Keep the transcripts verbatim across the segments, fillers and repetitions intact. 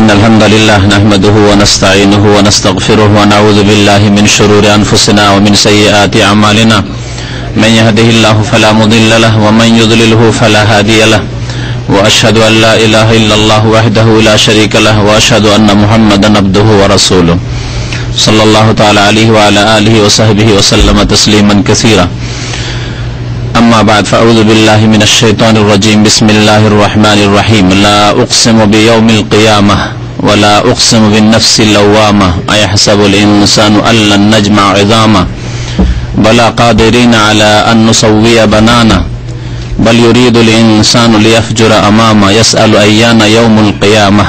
إن الحمد لله نحمده ونستعينه ونستغفره ونعوذ بالله من شرور أنفسنا ومن سيئات أعمالنا من يهده الله فلا مضل له ومن يضلله فلا هادي له وأشهد أن لا إله إلا الله وحده لا شريك له وأشهد أن محمدا عبده ورسوله صلى الله تعالى عليه وعلى آله وصحبه وسلم تسليما كثيرا أما بعد فأعوذ بالله من الشيطان الرجيم بسم الله الرحمن الرحيم لا أقسم بيوم القيامة ولا أقسم بالنفس اللوامة أيحسب الإنسان أن لن نجمع عظامه بلى قادرين على أن نسوي بنانه بل يريد الإنسان ليفجر أمامه يسأل أيان يوم القيامة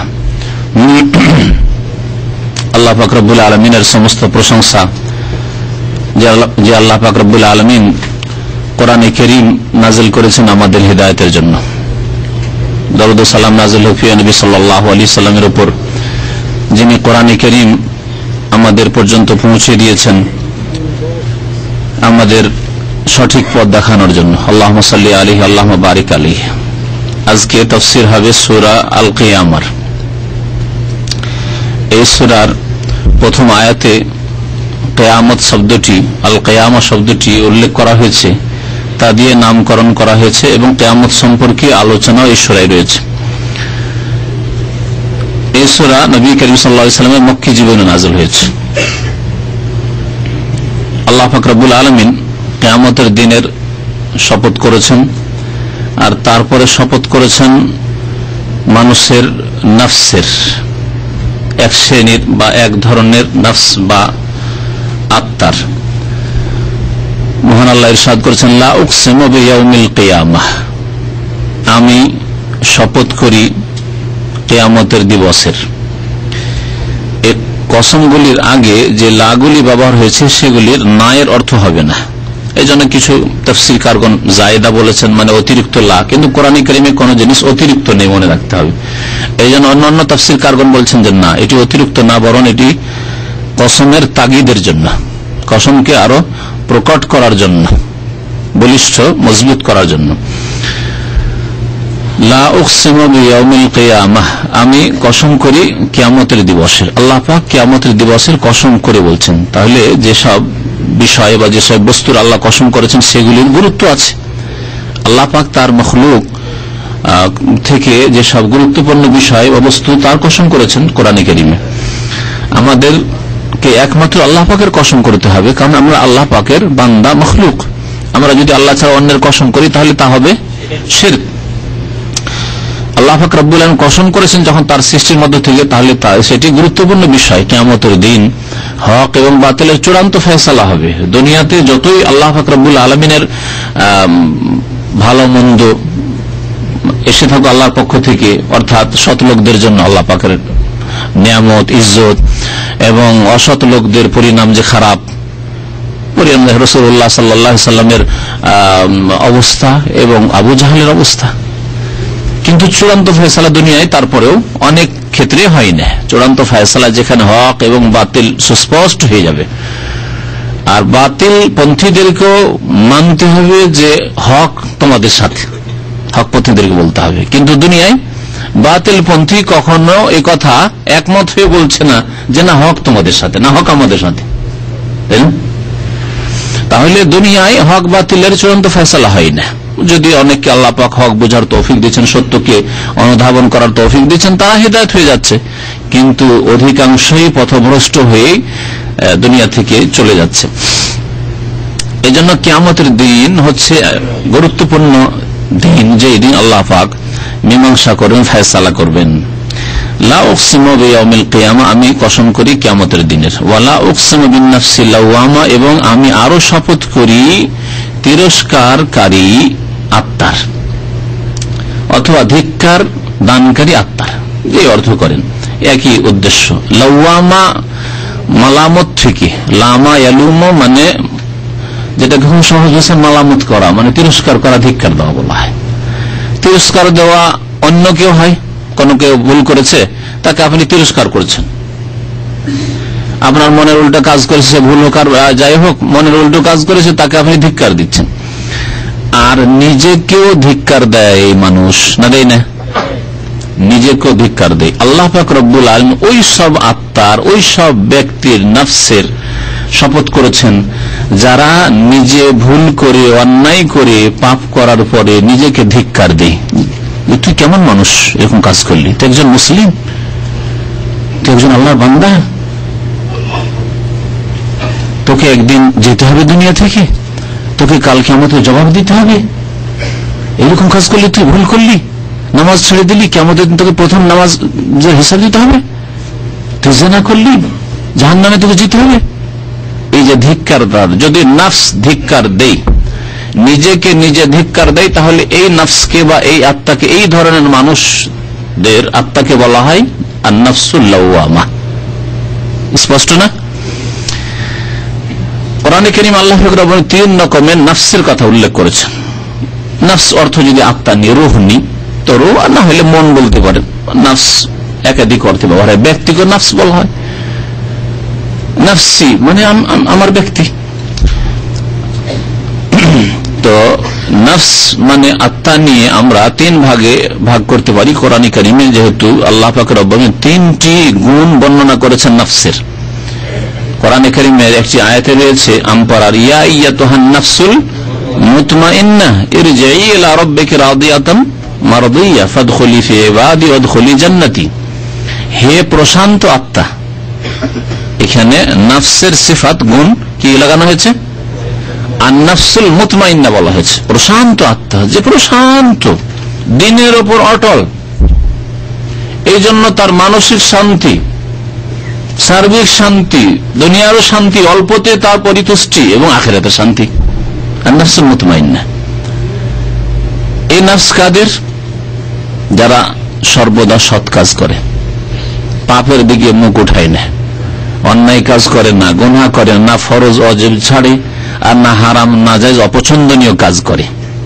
আল্লাহ পাক রব্বুল আলামিনের সমস্ত প্রশংসা যে আল্লাহ পাক রব্বুল আলামিন কোরআনে কারীম নাযিল করেছেন আমাদের হিদায়াতের জন্য। দরুদ ও সালাম নাযিল হোক প্রিয় নবী সাল্লাল্লাহু আলাইহি সাল্লামের উপর, যিনি কোরআনে কারীম আমাদের পর্যন্ত পৌঁছে দিয়েছেন আমাদের সঠিক পথ দেখানোর জন্য। আল্লাহুম্মা সাল্লি আলাইহি আল্লাহুম্মা বারিক আলাইহি। আজকে তাফসীর হবে সূরা আল কিয়ামার। এই সূরার প্রথম আয়াতে কিয়ামত শব্দটি, আল কিয়ামা শব্দটি উল্লেখ করা হয়েছে, তা দিয়ে নামকরণ করা হয়েছে এবং কিয়ামত সম্পর্কে আলোচনা এই সূরায় রয়েছে। এই সূরা নবী করিম সাল্লাল্লাহু আলাইহি ওয়াসাল্লামের মক্কি জীবনে নাযিল হয়েছে। আল্লাহ পাক রব্বুল আলামিন কিয়ামতের দিনের শপথ করেছেন, আর তারপরে শপথ করেছেন মানুষের নফসের, এক শ্রেণীর বা এক ধরনের নফস বা আত্মার। মহান আল্লাহ ইরশাদ করেছেন লা উকসিমু বিয়াউমিল কিয়ামাহ, আমি শপথ করি কিয়ামতের দিবসের। এই কসমগুলির আগে যে লাগুলি ব্যবহার হয়েছে সেগুলির নায়ের অর্থ হবে না, এই জন্য কিছু তাফসীরকারগণ জায়েদা বলেছেন, মানে অতিরিক্ত লা, কিন্তু কোরআন কারীমে কোন জিনিস অতিরিক্ত নেই, মনে রাখতে হবে। এই জন্য অন্যান্য তাফসীরকারগণ বলছেন যে না, এটি অতিরিক্ত না, বরং এটি কসমের তাগিদের জন্য, কসমকে আরো প্রকট করার জন্য, বলিষ্ঠ মজবুত করার জন্য। লা উকসিমু বিয়াউমিল কিয়ামাহ, আমি কসম করি কিয়ামতের দিবসের। আল্লাহ পাক কিয়ামতের দিবসের কসম করে বলছেন, তাহলে যেসব বিষয় বা যেসব বস্তুর আল্লাহ কসম করেছেন সেগুলির গুরুত্ব আছে। আল্লাহ পাক তার মখলুক থেকে যেসব গুরুত্বপূর্ণ বিষয় বা বস্তু তার কসম করেছেন কোরআনে কারীমে। আমাদেরকে একমাত্র আল্লাহ পাকের কসম করতে হবে, কারণ আমরা আল্লাহ পাকের বান্দা মখলুক। আমরা যদি আল্লাহ ছাড়া অন্যের কসম করি তাহলে তা হবে শিরক। আল্লাহ পাক রব্বুল আলামিন কসম করেছেন যখন তার সৃষ্টির মধ্য থেকে, তাহলে সেটি গুরুত্বপূর্ণ বিষয়। কিয়ামতের দিন হক এবং বাতিলের চূড়ান্ত ফয়সালা হবে। দুনিয়াতে যতই আল্লাহ পাক রব্বুল আলামিনের ভালো মন্দ এসে থাকো আল্লাহর পক্ষ থেকে, অর্থাৎ সৎ লোকদের জন্য আল্লাহ পাকের নিয়ামত, ইজ্জত, এবং অসৎ লোকদের পরিণাম যে খারাপ, পরিণাম রাসূলুল্লাহ সাল্লাল্লাহু আলাইহি সাল্লামের অবস্থা এবং আবু জাহলের অবস্থা। কিন্তু চূড়ান্ত ফয়সালা দুনিয়ায় তারপরেও অনেক ক্ষেত্রে হয় না। চূড়ান্ত ফয়সালা যেখানে হক এবং বাতিল সুস্পষ্ট হয়ে যাবে, আর বাতিল পন্থীদেরকেও মানতে হবে যে হক তোমাদের সাথে, হক পন্থীদেরকে বলতে হবে। কিন্তু দুনিয়ায় বাতিল পন্থী কখনো এই কথা একমত হয়ে বলছে না যে না হক তোমাদের সাথে, না হক আমাদের সাথে, তাই না? তাহলে দুনিয়ায় হক বাতিলের চূড়ান্ত ফয়সালা হয় না। যদি অনেককে আল্লাহ পাক হক বোঝার তৌফিক দিচ্ছেন, সত্যকে অনুধাবন করার তৌফিক দিচ্ছেন, তারা হিদায়াত হয়ে যাচ্ছে, কিন্তু অধিকাংশই পথভ্রষ্ট হয়ে দুনিয়া থেকে চলে যাচ্ছে। এই জন্য কিয়ামতের দিন হচ্ছে গুরুত্বপূর্ণ দিন, যে দিন আল্লাহ পাক মীমাংসা করবেন, ফয়সালা করবেন। লা উকসিমু বিয়াউমিল কিয়ামা, আমি কসম করি কিয়ামতের দিনের। ওয়ালা উকসিমু বিন নাফসিল লাওয়ামা, এবং আমি আরো শপথ করি তিরস্কারকারী আত্মার, অথবা ধিক্কার দানকারী আত্মার, এই অর্থ করেন, একই উদ্দেশ্য। লাওয়ামা মালামত থেকে, লামা ইয়ালুমু মানে যেটা খুব সহজ ভাষায় মালামত করা, মানে তিরস্কার করা, ধিক্কার দেওয়া বলা হয়। তিরস্কার দেওয়া অন্য কেউ হয়, কোন কেউ ভুল করেছে তাকে আপনি তিরস্কার করেছেন, আপনার মনের উল্টো কাজ করেছে, ভুল হোক আর যাই হোক, মনের উল্টো কাজ করেছে তাকে আপনি ধিক্কার দিচ্ছেন। আর নিজেকেও ধিক্কার দেয় এই মানুষ, না দেয় না? নিজেকে ধিক্কার দেয়। আল্লাহ পাক রব্বুল আলামিন ওই সব আত্মার, ওই সব ব্যক্তির নফসের শপথ করেছেন যারা নিজে ভুল করে, অন্যায় করে, পাপ করার পরে নিজেকে ধিক্কার দেয়। তুই কেমন মানুষ এরকম কাজ করলি? তুই একজন মুসলিম, তুই একজন আল্লাহর বান্দা, তোকে একদিন যেতে হবে দুনিয়া থেকে, তোকে কাল কিয়ামতের জবাব দিতে হবে। এরকম কাজ করলি, তুই ভুল করলি, নামাজ ছেড়ে দিলি, কিয়ামতের দিন তোকে প্রথম নামাজ যে হিসাব দিতে হবে। তুই জিনা করলি, জাহান্নামে তোকে যেতে হবে। এই যে ধিক্কার, যদি নফস ধিক্কার দেই, নিজেকে নিজে ধিক্কার দেয়, তাহলে এই নফসকে বা এই আত্মাকে, এই ধরনের মানুষদের আত্মাকে বলা হয় আন-নাফসুল লাওয়ামা। স্পষ্ট না? কোরআনে কারীম আল্লাহ রাব্বুল তিন রকমের নফসের কথা উল্লেখ করেছেন। নফস অর্থ যদি আত্মা নিয়ে, রূহ নি, তো রূহ না হলে মন বলতে পারেন। নফস একাধিক অর্থে ব্যবহার হয়। ব্যক্তিকে নফস বলা হয়, নফসি মানে আমার ব্যক্তি। তো নফস মানে আত্মা নিয়ে আমরা তিন ভাগে ভাগ করতে পারি কোরআন কারীমে, যেহেতু আল্লাহ পাক রব্বুল তিনটি গুণ বর্ণনা করেছেন নফসের। কোরআন কারীমের একটি আয়াতে রয়েছে আমপারার, ইয়া আইয়াতুহান নাফসুল মুতমাইন্নাহ ইরজিই ইলা রাব্বিকি রাদিয়াতান মারদিয়া ফাদখুলি ফি ইবাদি ওয়াদখুলি জান্নাতি। হে প্রশান্ত আত্মা, এখানে নফসের সিফাত গুণ কি লাগানো হয়েছে? আন-নাফসুল মুতমাইন্না বলা হয়েছে। প্রশান্ত আত্মা, যে প্রশান্ত, দিনের ওপর অটল, এই জন্য তার মানসিক শান্তি, সার্বিক শান্তি, দুনিয়ারও শান্তি, অল্পতে তার পরিতুষ্টি এবং আখিরাতের শান্তি। আন-নাফসুল মুতমাইন্না। এই নফস কাদের? যারা সর্বদা সৎ কাজ করে, পাপের দিকে মুখ উঠায় না, অন্যায় কাজ করে না, গুনাহ করে না, ফরজ ওয়াজিব ছাড়ে, আর না হারাম নাজায়েজ অপছন্দনীয় কাজ করে।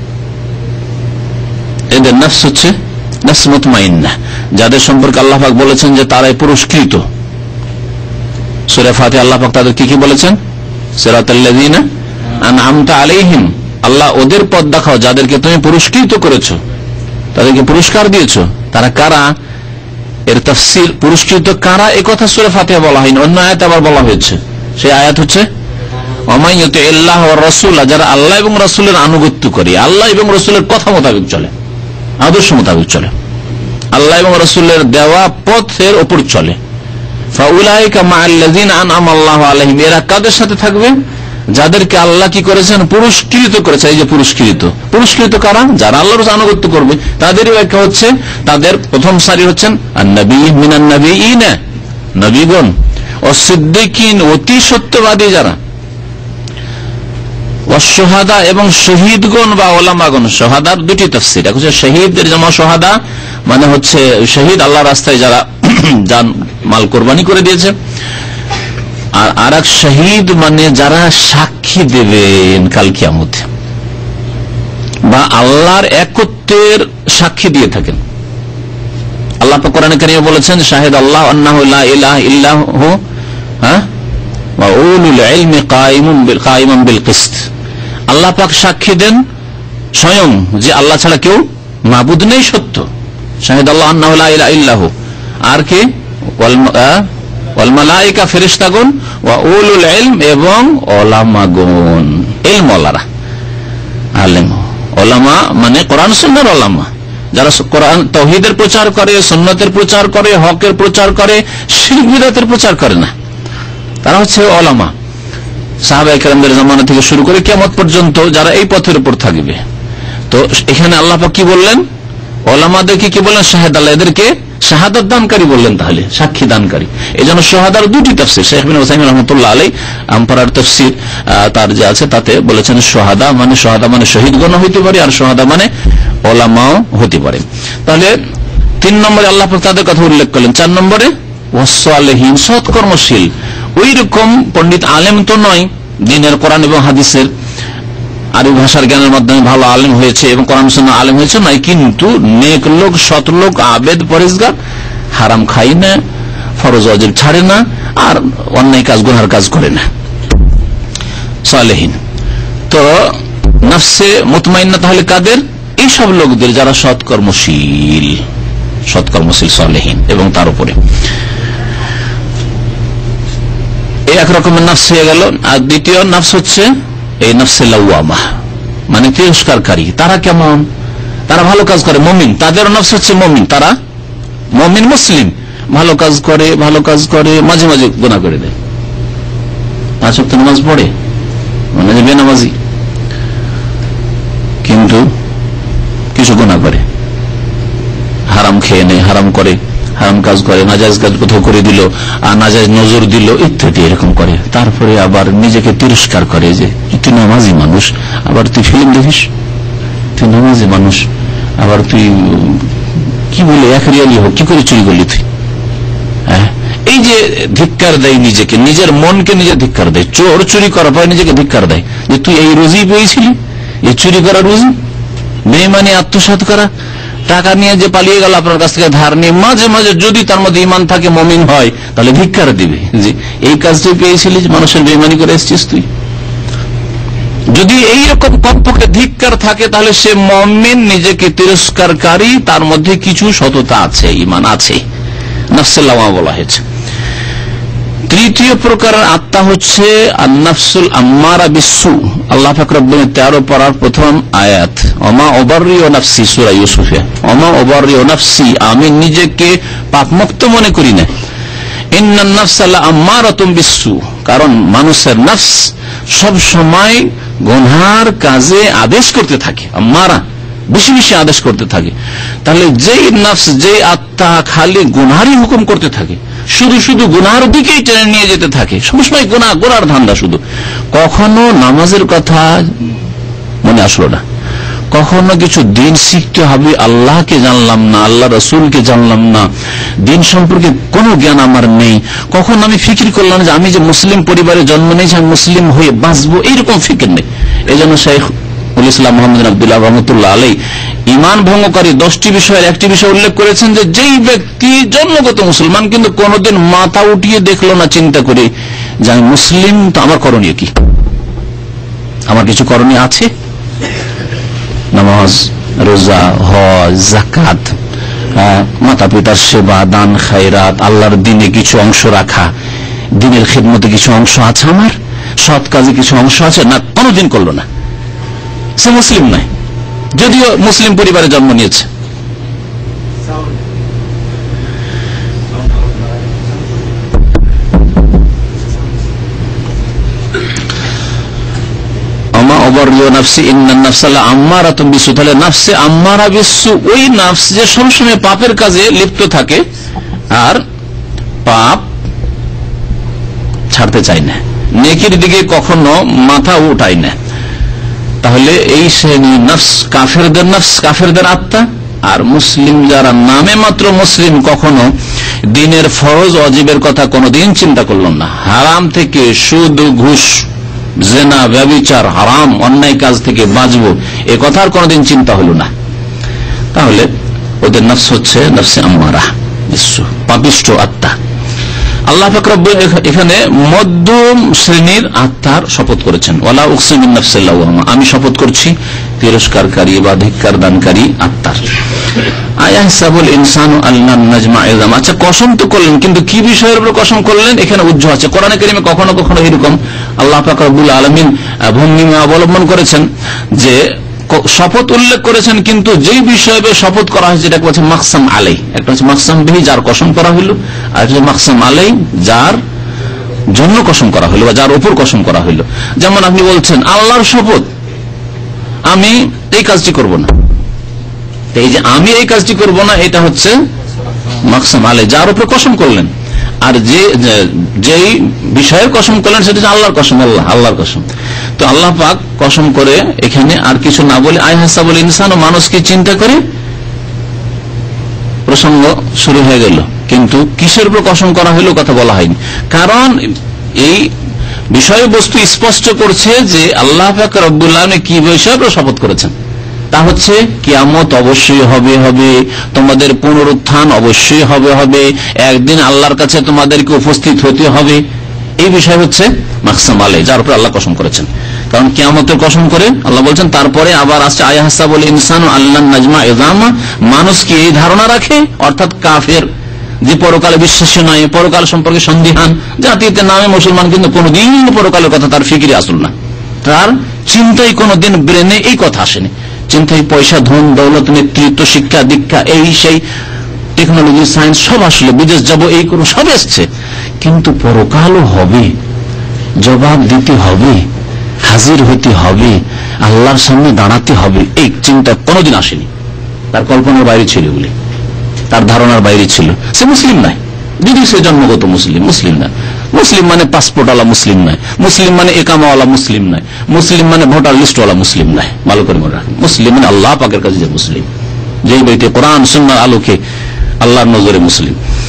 এদের নফস হচ্ছে নফস মুতমাইন্না, যাদের সম্পর্কে আল্লাহ পাক বলেছেন যে তারাই পুরস্কৃত। সূরা ফাতিহা আল্লাহ পাক তাদের কি কি বলেছেন? সিরাতাল্লাযীনা আনআমতা আলাইহিম, আল্লাহ ওদের পথ দেখাও যাদেরকে তুমি পুরস্কৃত করেছো, তাদেরকে পুরস্কার দিয়েছো। তারা কারা? এর তাফসীর পুরস্কৃত কারা এ কথা সূরা ফাতিহা বলা হয়নি, অন্য আয়াতে আবার বলা হয়েছে। সেই আয়াত হচ্ছে ওয়ামান ইউতিল্লাহ ওয়ার রাসূল, যারা আল্লাহ এবং রাসূলের আনুগত্য করে, আল্লাহ এবং রাসূলের কথা মোতাবেক চলে, আদর্শ মোতাবেক চলে, আল্লাহ এবং রাসূলের দেওয়া পথের উপর চলে। ফাউলাইকা মাআল্লাযীনা আনআমা আল্লাহু আলাইহিম, এরা কাদের সাথে থাকবে? যাদেরকে আল্লাহ কি করেছেন? পুরস্কৃত করেছে। এই যে পুরস্কৃত, পুরস্কৃত কারা? যারা আল্লাহর আনুগত্য করবে। তাদেরই ব্যাখ্যা হচ্ছে, তাদের প্রথম সারি হচ্ছেন আন-নবী মিনান নবিয়িনা, নবীগণ, ওয়াস-সিদ্দীকিন, অতি সত্যবাদী যারা, ওয়াস-শুহাদা, এবং শহীদগণ বা ওলামাগণ। শাহাদার দুটি তাফসীর, এক হচ্ছে শহীদের জামা শাহাদা, মানে হচ্ছে শহীদ, আল্লাহর রাস্তায় যারা জান মাল কোরবানি করে দিয়েছে, আর আর এক শহীদ মানে যারা সাক্ষী দেবেন কাল কিয়ামতে, বা আল্লাহর একত্বের সাক্ষী দিয়ে থাকেন। আল্লাহ পাক কোরআনে কারীমে বলেছেন, শাহিদ আল্লাহ আন্নাহু লা ইলাহা ইল্লাহু হ্যাঁ ওয়া উলুল ইলমি কায়িমুন বিল কায়িমান বিল কিসত। আল্লাহ পাক সাক্ষী দেন স্বয়ং যে আল্লাহ ছাড়া কেউ মাবুদ নেই সত্য। শাহিদ আল্লাহ আন্নাহু লা ইলাহা ইল্লাহু, আর কে? ওয়াল মালায়েকা, ফেরেশতাগণ, ওয়া উলুল ইলম, এবং ওলামাগণ, ইলম ওয়ালারা, আলেম। ওলামা মানে কোরআন সুন্নাহর ওলামা, যারা কোরআন তাওহীদের প্রচার করে, সুন্নাতের প্রচার করে, হকের প্রচার করে, শিরক বিদআতের প্রচার করে না, তারা হচ্ছে ওলামা। সাহাবায়ে কেরামদের জামানা থেকে শুরু করে কিয়ামত পর্যন্ত যারা এই পথের উপর থাকবে। তো এখানে আল্লাহ পাক কি বললেন? ওলামাদেরকে কি বললেন? শাহেদ আল্লাহ, এদেরকে শাহাদাত দানকারী বললেন, তাহলে সাক্ষী দানকারী। এই জন্য শাহাদার দুটি তাফসীর, শেখ বিন উসাইমিন রাহমাতুল্লাহ আলাইহি আমপারার তাফসীর তার যে আছে তাতে বলেছেন শাহাদা মানে শাহাদা মানে শহীদগণ হইতে পারে, আর শাহাদা মানে ওলামাও হতে পারে। তাহলে তিন নম্বরে আল্লাহ পাক তাদের কথা উল্লেখ করলেন। চার নম্বরে ওয়াস-সালিহিন, সৎকর্মশীল। ওই রকম পণ্ডিত আলেম তো নয়, দ্বীনের কোরআন এবং হাদিসের আরবি ভাষার জ্ঞানের মাধ্যমে ভালো আলেম হয়েছে এবং কোরআন সুন্নাহ আলেম হয়েছে নাই, কিন্তু নেক লোক, সৎ লোক, আবেদ, পরেজগার, হারাম খাই না, ফরজ ওয়াজিব ছাড়ে না, আর অন্যায় কাজ গুনার কাজ করে না, সালেহীন। তো নফসে মুতমাইন্না তাহলে কাদের? এই সব লোকদের যারা সৎকর্মশীল, সৎকর্মশীল সালেহীন এবং তার উপরে এই এক রকমের নফস হয়ে গেল। আর দ্বিতীয় নফস হচ্ছে এই নফসে লাওয়ামা, মানে তিরস্কারকারী। তারা কেমন? তারা ভালো কাজ করে, মুমিন, তাদের নফস হচ্ছে মুমিন, তারা মুমিন মুসলিম, ভালো কাজ করে ভালো কাজ করে মাঝে মাঝে গুনাহ করে দেয়, পাঁচ ওয়াক্ত নামাজ পড়ে, মানে বেনামাজি, কিন্তু কিছু গুনাহ করে, হারাম খেয়ে নেয়, হারাম করে, হারাম কাজ করে, নাজায়েজ কাজ কোথাও করে দিল আর নাজায়েজ নজর দিল ইত্যাদি এরকম করে। তারপরে আবার নিজেকে তিরস্কার করে যে তুই নামাজি মানুষ, আবার তুই ফিল্ম দেখিস, তুই নামাজি মানুষ, আবার তুই কি বলে এক রিয়ালি হোক, কি করে চুরি করলি তুই? হ্যাঁ, এই যে ধিক্কার দেয় নিজেকে, নিজের মনকে নিজে ধিক্কার দেয়। চোর চুরি করার পরে নিজেকে ধিক্কার দেয় যে তুই এই রুজি পেয়েছিলি, এই চুরি করা রুজি, বেঈমানি আত্মসাৎ করা, টাকা নিয়ে যে পালিয়ে গেল আপনার কাছ থেকে ধার নিয়ে, মাঝে মাঝে যদি তার মধ্যে ইমান থাকে, মুমিন হয়, তাহলে ধিক্কার দিবে যে এই কাজটি পেয়েছিলি, মানুষের বেঈমানি করে এসেছিস তুই। যদি এইরকম কমপক্ষে ধিক্কার থাকে তাহলে সে মুমিন, নিজেকে তিরস্কারকারী, তার মধ্যে কিছু সততা আছে, ইমান আছে, নফসে লাওয়ামা বলা হয়েছে। তৃতীয় প্রকারের আত্মা হচ্ছে আন-নাফসুল আম্মারা বিসসু। আল্লাহ পাক রব্বুল তেরো পারার প্রথম আয়াত, ওমা উবাররিউ নাফসি, সূরা ইউসুফে, ওমা উবাররিউ নাফসি, আমি নিজেকে পাপমুক্ত মনে করি না। ইন্নান নাফসা লাআম্মারাতুম বিসসু, কারণ মানুষের নফস সব সময় গুনার কাজে আদেশ করতে থাকে, আম্মারা বেশি বেশি আদেশ করতে থাকে। তাহলে যেই নফস, যেই আত্মা খালি গুনারই হুকুম করতে থাকে, শুধু শুধু গুনার দিকেই টেনে নিয়ে যেতে থাকে, সবসময় গুনাহ, গুনার ধান্দা শুধু, কখনো নামাজের কথা মনে আসলো না, কখনো কিছু দিন শিখতে হবে, আল্লাহকে জানলাম না, আল্লাহ রসুলকে জানলাম না, দিন সম্পর্কে কোনো জ্ঞান আমার নেই, কখন আমি ফিকির করলাম যে আমি যে মুসলিম পরিবারে জন্ম নিয়েছি, আমি মুসলিম হয়ে বাঁচবো, এইরকম ফিকির নেই। এই জন্য শেখ ইসলাম মোহাম্মদ আব্দুল্লাহ রহমতুল্লাহ আলাই ইমান ভঙ্গকারী দশটি বিষয়ের একটি বিষয় উল্লেখ করেছেন যে যেই ব্যক্তি জন্মগত মুসলমান কিন্তু কোনদিন মাথা উঠিয়ে দেখলো না চিন্তা করে যে আমি মুসলিম, তো আমার করণীয় কি, আমার কিছু করণীয় আছে, নামাজ, রোজা, হজ, যাকাত, মাতা পিতার সেবা, দান, খায়রাত, আল্লাহর দিনে কিছু অংশ রাখা, দিনের খিদমতে কিছু অংশ আছে, আমার সৎ কাজে কিছু অংশ আছে না, কোনদিন করলো না, সে মুসলিম নয়, যদিও মুসলিম পরিবারে জন্ম নিয়েছে। ওই নফস যে সবসময় পাপের কাজে লিপ্ত থাকে আর পাপ ছাড়তে চায় না, নেকির দিকে কখনো মাথা উঠায় না। তাহলে এই শ্রেণী নফস কাফেরদের নফস, কাফেরদের আত্মা। আর মুসলিম যারা নামে মাত্র মুসলিম, কখনো দিনের ফরজ অজিবের কথা কোনোদিন চিন্তা করল না, হারাম থেকে, সুদ, ঘুষ, জেনা, ব্যভিচার, হারাম অন্যায় কাজ থেকে বাঁচবো, এ কথার কোনোদিন চিন্তা হলো না, তাহলে ওদের নফস হচ্ছে নফসে আম্মারা, পাপিষ্ঠ আত্মা। আল্লাহ পাক রব্বুল এখানে মধ্যম শ্রেণীর আত্মার শপথ করেছেন, ওয়ালা উকসিমু বিন-নাফসিল লাওয়ামা, আমি শপথ করছি তিরস্কারকারী বা ধিক্কার দানকারী আত্মার। আয়াহসাবুল ইনসানু আল্লা নাজমা ইযাম, আচ্ছা কসম তো করলেন, কিন্তু কি বিষয়ের উপর কসম করলেন এখানে উজ্জ্ব আছে। কোরআনে কারীমে কখনো কখনো এরকম আল্লাহ পাক রব্বুল আলামিন ভঙ্গিমা অবলম্বন করেছেন যে শপথ উল্লেখ করেছেন, কিন্তু যেই বিষয়ে শপথ করা হয়েছে এটাকে বলছে মাকসাম আলাই। একটা হচ্ছে মাকসাম বিহি, যার কসম করা হইল, আর একটা মাকসাম আলাই, যার জন্য কসম করা হইল বা যার উপর কসম করা হইল। যেমন আপনি বলছেন আল্লাহর শপথ, আমি এই কাজটি করব না, এই যে আমি এই কাজটি করব না, এটা হচ্ছে মাকসাম আলাই, যার উপর কসম করলেন। আর যে যেই বিষয়ের কসম করলেন সেটা হচ্ছে আল্লাহর কসম, আল্লাহ আল্লাহর কসম। তো আল্লাহ পাক কসম করে এখানে আর কিছু না বলে আয়াহসাবুল ইনসান, ও মানুষ কি চিন্তা করে, প্রসঙ্গ শুরু হয়ে গেল, কিন্তু কিসের উপর কসম করা হইল কথা বলা হয়নি, কারণ এই বিষয়বস্তু স্পষ্ট করছে যে আল্লাহ পাক রব্বুল আলামিন কি বিষয়ের উপর শপথ করেছেন, তা হচ্ছে কিয়ামত অবশ্যই হবে হবে, তোমাদের পুনরুত্থান অবশ্যই হবে হবে, একদিন আল্লাহর কাছে তোমাদেরকে উপস্থিত হতে হবে। এই বিষয় হচ্ছে মাকসাম আলাই, যার উপর আল্লাহ কসম করেছেন। কারণ কিয়ামতের কসম করে আল্লাহ বলছেন। তারপরে আবার আসছে আয়াহসাবুল ইনসানু আল্লাহ নাজমা ইযামা, মানুষ কি এই ধারণা রাখে, অর্থাৎ কাফের যে পরকালে বিশ্বাসী নয়, পরকাল সম্পর্কে সন্দিহান, জাতিতে নামে মুসলমান কিন্তু কোনদিন পরকালের কথা তার ফিকিরে আসল না, তার চিন্তায় কোনদিন ব্রেনে এই কথা আসেনি। চিন্তায় পয়সা, ধন দৌলত, নেতৃত্ব, শিক্ষা দীক্ষা, এই সেই টেকনোলজি, সায়েন্স সব আসলে, বিদেশ যাব এই করব সব এসছে, কিন্তু পরকালও হবে, জবাব দিতে হবে, হাজির হতে হবে, আল্লাহর সামনে দাঁড়াতে হবে, এই চিন্তা কোনদিন আসেনি। তার কল্পনার বাইরে ছিল বলে, তার ধারণার বাইরে ছিল। সে মুসলিম নয়, যদি সে জন্মগত মুসলিম, মুসলিম না। মুসলিম মানে পাসপোর্টওয়ালা মুসলিম নয়, মুসলিম মানে একামাওয়ালা মুসলিম নয়, মুসলিম মানে ভোটার লিস্টওয়ালা মুসলিম নয়। ভালো করে মনে রাখেন, মুসলিম মানে আল্লাহ পাকের কাছে যে মুসলিম, যেই ব্যক্তি কোরআন সুন্নাহর আলোকে আল্লাহর নজরে মুসলিম।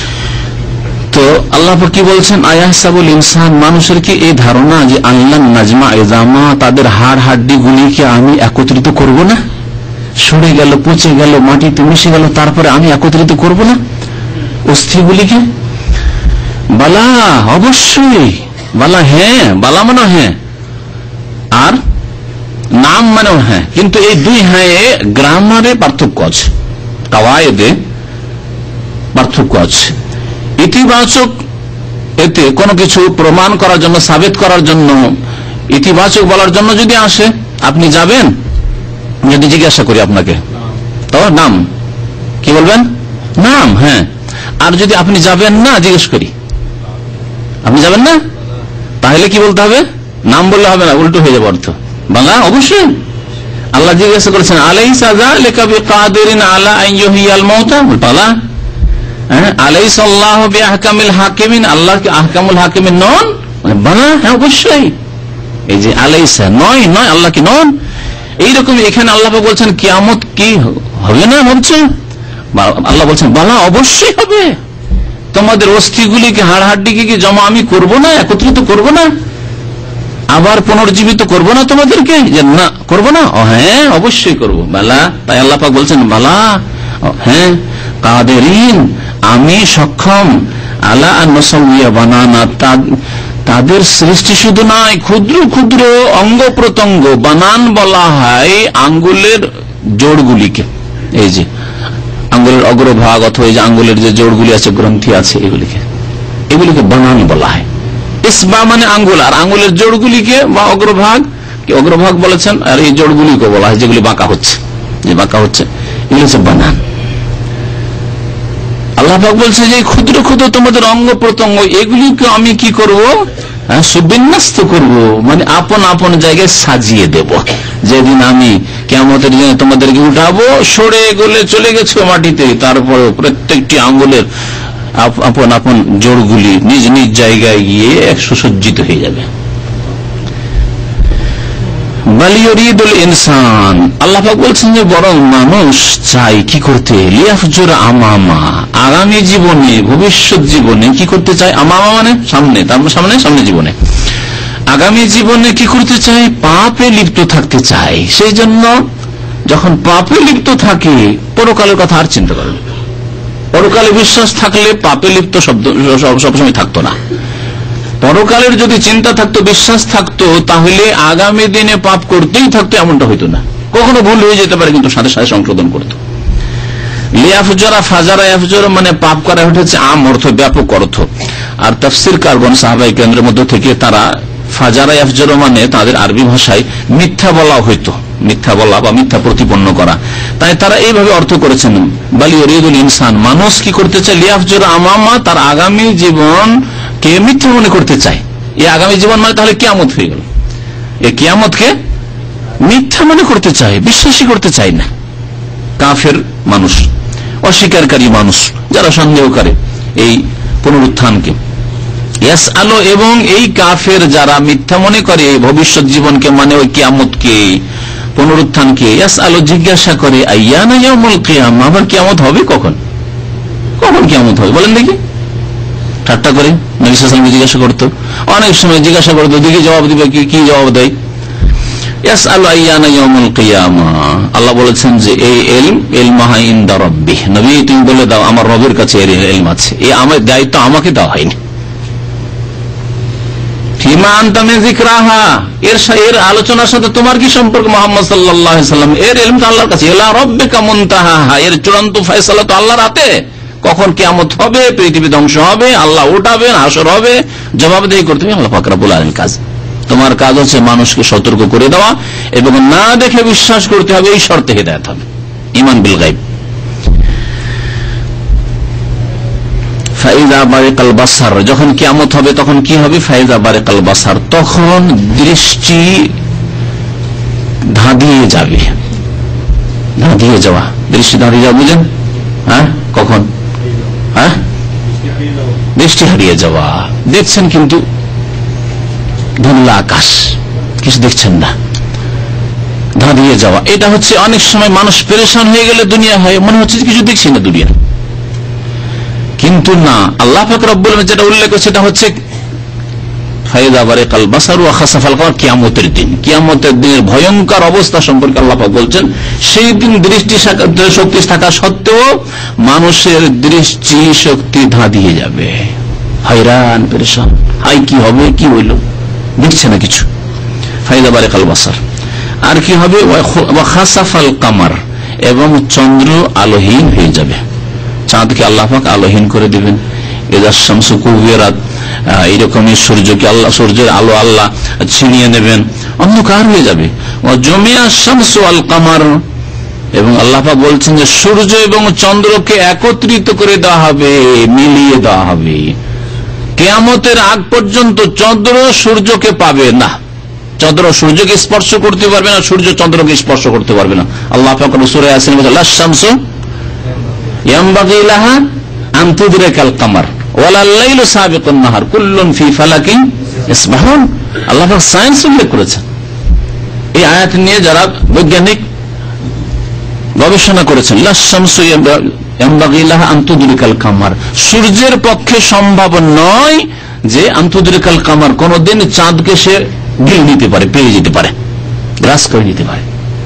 তো আল্লাহ কি বলছেন, আয়াহসাবুল ইনসান, মানুষের কি এই ধারণা যে আল্লাহ নাজমা ইযামা, তাদের হাড় হাড্ডি গুলিকে আমি একত্রিত করব না, সরে গেল, পচে গেল, মাটিতে মিশে গেল, তারপরে আমি একত্রিত করব না অস্থিগুলিকে? বালা, অবশ্যই। বালা, হ্যাঁ, বালা মানে হ্যাঁ, আর নাম মানেও হ্যাঁ, কিন্তু এই দুই হ্যাঁ গ্রামারে পার্থক্য আছে, কাওয়ায়েদে পার্থক্য আছে। ইতিবাচক এতে কোনো কিছু প্রমাণ করার জন্য, সাবিত করার জন্য, ইতিবাচক বলার জন্য যদি আসে, আপনি যাবেন, যদি জিজ্ঞাসা করি আপনাকে, তো নাম কি বলবেন? নাম, হ্যাঁ। আর যদি আপনি যাবেন না, জিজ্ঞেস করি, আপনি যাবেন না, তাহলে কি বলতে হবে? নাম বললে হবে না, উল্টো হয়ে যাবে অর্থ। বাংলা অবশ্যই। আল্লাহ জিজ্ঞাসা করেছেন, আলাইসা যালিকা বিকাদিরিন আলা আন ইউহিয়াল মাউতা, বালা, আলাইসা আল্লাহু বিআহকামিল হাকিমিন, আল্লাহ কি আহকামুল হাকিমিন নন? বালা, হ্যাঁ অবশ্যই। এই যে আলাইসা, নয় নয়, আল্লাহ কি নন? এইরকম এখানে আল্লাহ বলছেন কিয়ামত কি হবে না ভাবছে? আল্লাহ বলছেন বালা, অবশ্যই হবে। তোমাদের অস্থিগুলিকে, হাড় হাড্ডিকে কি জমা আমি করব না, একত্রিত করব না, আবার পুনর্জীবিত করব না তোমাদেরকে? যে না, করব না? ও হ্যাঁ, অবশ্যই করব। বালা, তাই আল্লাহ পাক বলছেন বালা, হ্যাঁ, কাদেরিন, আমি সক্ষম, আলা আন নুসাউইয়া বানানা, তাদের সৃষ্টি শুধু নয়, ক্ষুদ্র ক্ষুদ্র অঙ্গ প্রত্যঙ্গ, বানান বলা হয় আঙ্গুলের জোড়গুলিকে, এই যে আঙ্গুলের অগ্রভাগ অথবা এই যে আঙ্গুলের যে জোড়গুলি আছে, গ্রন্থি আছে, এগুলিকে এগুলিকে বানান বলা হয়। ইসবা মানে আঙ্গুল, আর আঙ্গুলের জোড়গুলিকে বা অগ্রভাগ, অগ্রভাগ বলেছেন, আর এই জোড়গুলিকে বলা হয় যেগুলি বাঁকা হচ্ছে, যে বাঁকা হচ্ছে, এগুলি হচ্ছে বানান। আল্লাহ পাক বলছে যে ক্ষুদ্র ক্ষুদ্র তোমাদের অঙ্গ প্রত্যঙ্গ, এগুলিকে আমি কি করব? সুবিন্যস্ত করব, মানে আপন আপন জায়গায় সাজিয়ে দেব। যেদিন আমি কিয়ামতের দিনে তোমাদেরকে উঠাবো, সরে গলে চলে গেছে মাটিতে, তারপর প্রত্যেকটি আঙ্গুলের আপন আপন জোড়গুলি নিজ নিজ জায়গায় গিয়ে এক সুসজ্জিত হয়ে যাবে। ইনসান, আল্লাহ পাক বলছেন যে বরং মানুষ চাই কি করতে, লিয়াফজুর আমামা, আগামী জীবনে, ভবিষ্যৎ জীবনে কি করতে চায়? আমামা মানে সামনে, তার সামনে সামনে জীবনে, আগামী জীবনে কি করতে চাই? পাপে লিপ্ত থাকতে চাই। সেই জন্য যখন পাপে লিপ্ত থাকে, পরকালের কথা আর চিন্তা করেন। পরকালে বিশ্বাস থাকলে পাপে লিপ্ত শব্দ সবসময় থাকতো না। পরকালের যদি চিন্তা থাকতো, বিশ্বাস থাকতো, তাহলে আগামী দিনে পাপ করতেই থাকতো, এমনটা হইতো না। কখনো ভুল হয়ে যেতে পারে, কিন্তু সাথে সাথে সংশোধন করতো। লিয়াফজরা ফাজারা ইয়াফজুর মানে পাপ করা হচ্ছে আম অর্থ, ব্যাপক অর্থ। আর তাফসীর কারগণ সাহাবায়ে কেরামের মধ্যে থেকে তারা ফাজারা ইয়াফজুর মানে তাদের আরবি ভাষায় মিথ্যা বলা হইতো, মিথ্যা বলা বা মিথ্যা প্রতিপন্ন করা, তাই তারা এইভাবে অর্থ করেছেন। বাল ইউরিদুল ইনসান, মানুষ কি করতে চায়? লিয়াফজুর আমামা, তার আগামী জীবন কে মিথ্যা মনে করতে চায়। এই আগামী জীবন মানে তাহলে কিয়ামত হয়ে গেল। এই কিয়ামতকে মিথ্যা মনে করতে চায়, বিশ্বাসই করতে চায় না। কাফের মানুষ, অস্বীকারী মানুষ, যারা সন্দেহ করে এই পুনরুত্থানকে, ইয়াস আলো, এবং এই কাফের যারা মিথ্যা মনে করে ভবিষ্যৎ জীবনকে, মানে ওই কিয়ামতকে, পুনরুত্থানকে, ইয়াস আলো জিজ্ঞাসা করে, আইয়ানা ইয়াউমুল কিয়ামা, আবার কিয়ামত হবে কখন? কখন কিয়ামত হবে বলেন দেখি? ঠাট্টা করে নবী সাল্লাল্লাহু আলাইহি ওয়াসাল্লাম জিজ্ঞাসা করতো, অনেক সময় জিজ্ঞাসা করতো, দেখি জবাব দিবে কি, কি জবাব দেয়? ইয়াসআলু আইয়ানা ইয়াউমুল কিয়ামা, আল্লাহ বলেছেন যে এই ইলম ইলমাহা ইনদা রাব্বি, নবী তুমি বলে দাও আমার রবের কাছে এর ইলম আছে, এই আমার দায়িত্ব আমাকে দেওয়া হয়নি। ফিমা আনতা মিন যিকরাহা, এর এর আলোচনার সাথে তোমার কি সম্পর্ক মুহাম্মদ সাল্লাল্লাহু আলাইহি ওয়াসাল্লাম? এর ইলম তো আল্লাহর কাছে। ইলা রাব্বিকা মুনতাহাহা, এর চূড়ান্ত ফয়সালা তো আল্লাহর হাতে। কখন কিয়ামত হবে, পৃথিবী ধ্বংস হবে, আল্লাহ উঠাবেন, হাসর হবে, জবাবদিহি করতে হবে আল্লাহ পাক রব্বুল আলামিনের কাজ। তোমার কাজ হচ্ছে মানুষকে সতর্ক করে দেওয়া এবং না দেখে বিশ্বাস করতে হবে, এই শর্তে হিদায়াত হবে, ঈমান বিল গায়ব। ফাইজা বারিকাল বাসার, যখন কিয়ামত হবে তখন কি হবে? ফাইজা বারিকাল বাসার, তখন দৃষ্টি ধাঁধিয়ে যাবে। ধাঁধিয়ে যাওয়া, দৃষ্টি ধাঁধিয়ে যাওয়া বুঝেন? হ্যাঁ, কখন? হ্যাঁ, দৃষ্টি হারিয়ে যাওয়া। দেখছেন কিন্তু ধুলা আকাশ, কিছু দেখছেন না, ধাঁধিয়ে যাওয়া। এটা হচ্ছে অনেক সময় মানুষ পেরেশান হয়ে গেলে দুনিয়া হয় মনে হচ্ছে কিছু দেখছি না দুনিয়া, কিন্তু না, আল্লাহ পাক রব্বুল আলামিন যেটা উল্লেখ করেছে সেটা হচ্ছে ফাইদা বারিকাল বাসার ওয়া খাসাফাল কমর, কিয়ামতের দিন। কিয়ামতের দিনের ভয়ঙ্কর অবস্থা সম্পর্কে আল্লাহ পাক বলছেন, সেই দিন দৃষ্টি শক্তি থাকা সত্ত্বেও মানুষের দৃষ্টি শক্তি ধাঁধিয়ে যাবে, হয়রান পেরেশান, হাই কি হবে, কি হইল, দেখছে না কিছু। ফাইদা বারিকাল বাসার। আর কি হবে? ওয়া খাসাফাল কমর, এবং চন্দ্র আলোহীন হয়ে যাবে। চাঁদকে আল্লাহ পাক আলোহীন করে দিবেন। ইযা শামসু কুবিরাত, এইরকমই সূর্যকে আল্লাহ, সূর্যের আলো আল্লাহ ছিনিয়ে নেবেন, অন্ধকার হয়ে যাবে। ওয়া জুমিয়া শামসু ওয়াল কমর, এবং আল্লাহ পাক বলছেন যে সূর্য এবং চন্দ্রকে একত্রিত করে দেওয়া হবে, মিলিয়ে দেওয়া হবে। কিয়ামতের আগ পর্যন্ত চন্দ্র সূর্যকে পাবে না, চন্দ্র সূর্যকে স্পর্শ করতে পারবে না, সূর্য চন্দ্রকে স্পর্শ করতে পারবে না। আল্লাহ পাক সূরা ইয়াসিন বলেন, লা শামসু ইয়ামবাগি লাহা আন তুদরিকাল কমর ওয়ালাল লাইলু সাবিকুন নাহার কুল্লুন ফি ফালাকিন ইসবাহুন। আল্লাহ পাক সায়েন্স উল্লেখ করেছেন। এই আয়াত নিয়ে যারা বৈজ্ঞানিক গবেষণা করেছেন, লা শামসু ইয়ামবাগি লাহা আন তুদরিকাল কমর, সূর্যের পক্ষে সম্ভব নয় যে আন তুদরিকাল কমর, কোনদিন চাঁদকে সে গিলে নিতে পারে, পেয়ে যেতে পারে, গ্রাস করে নিতে পারে,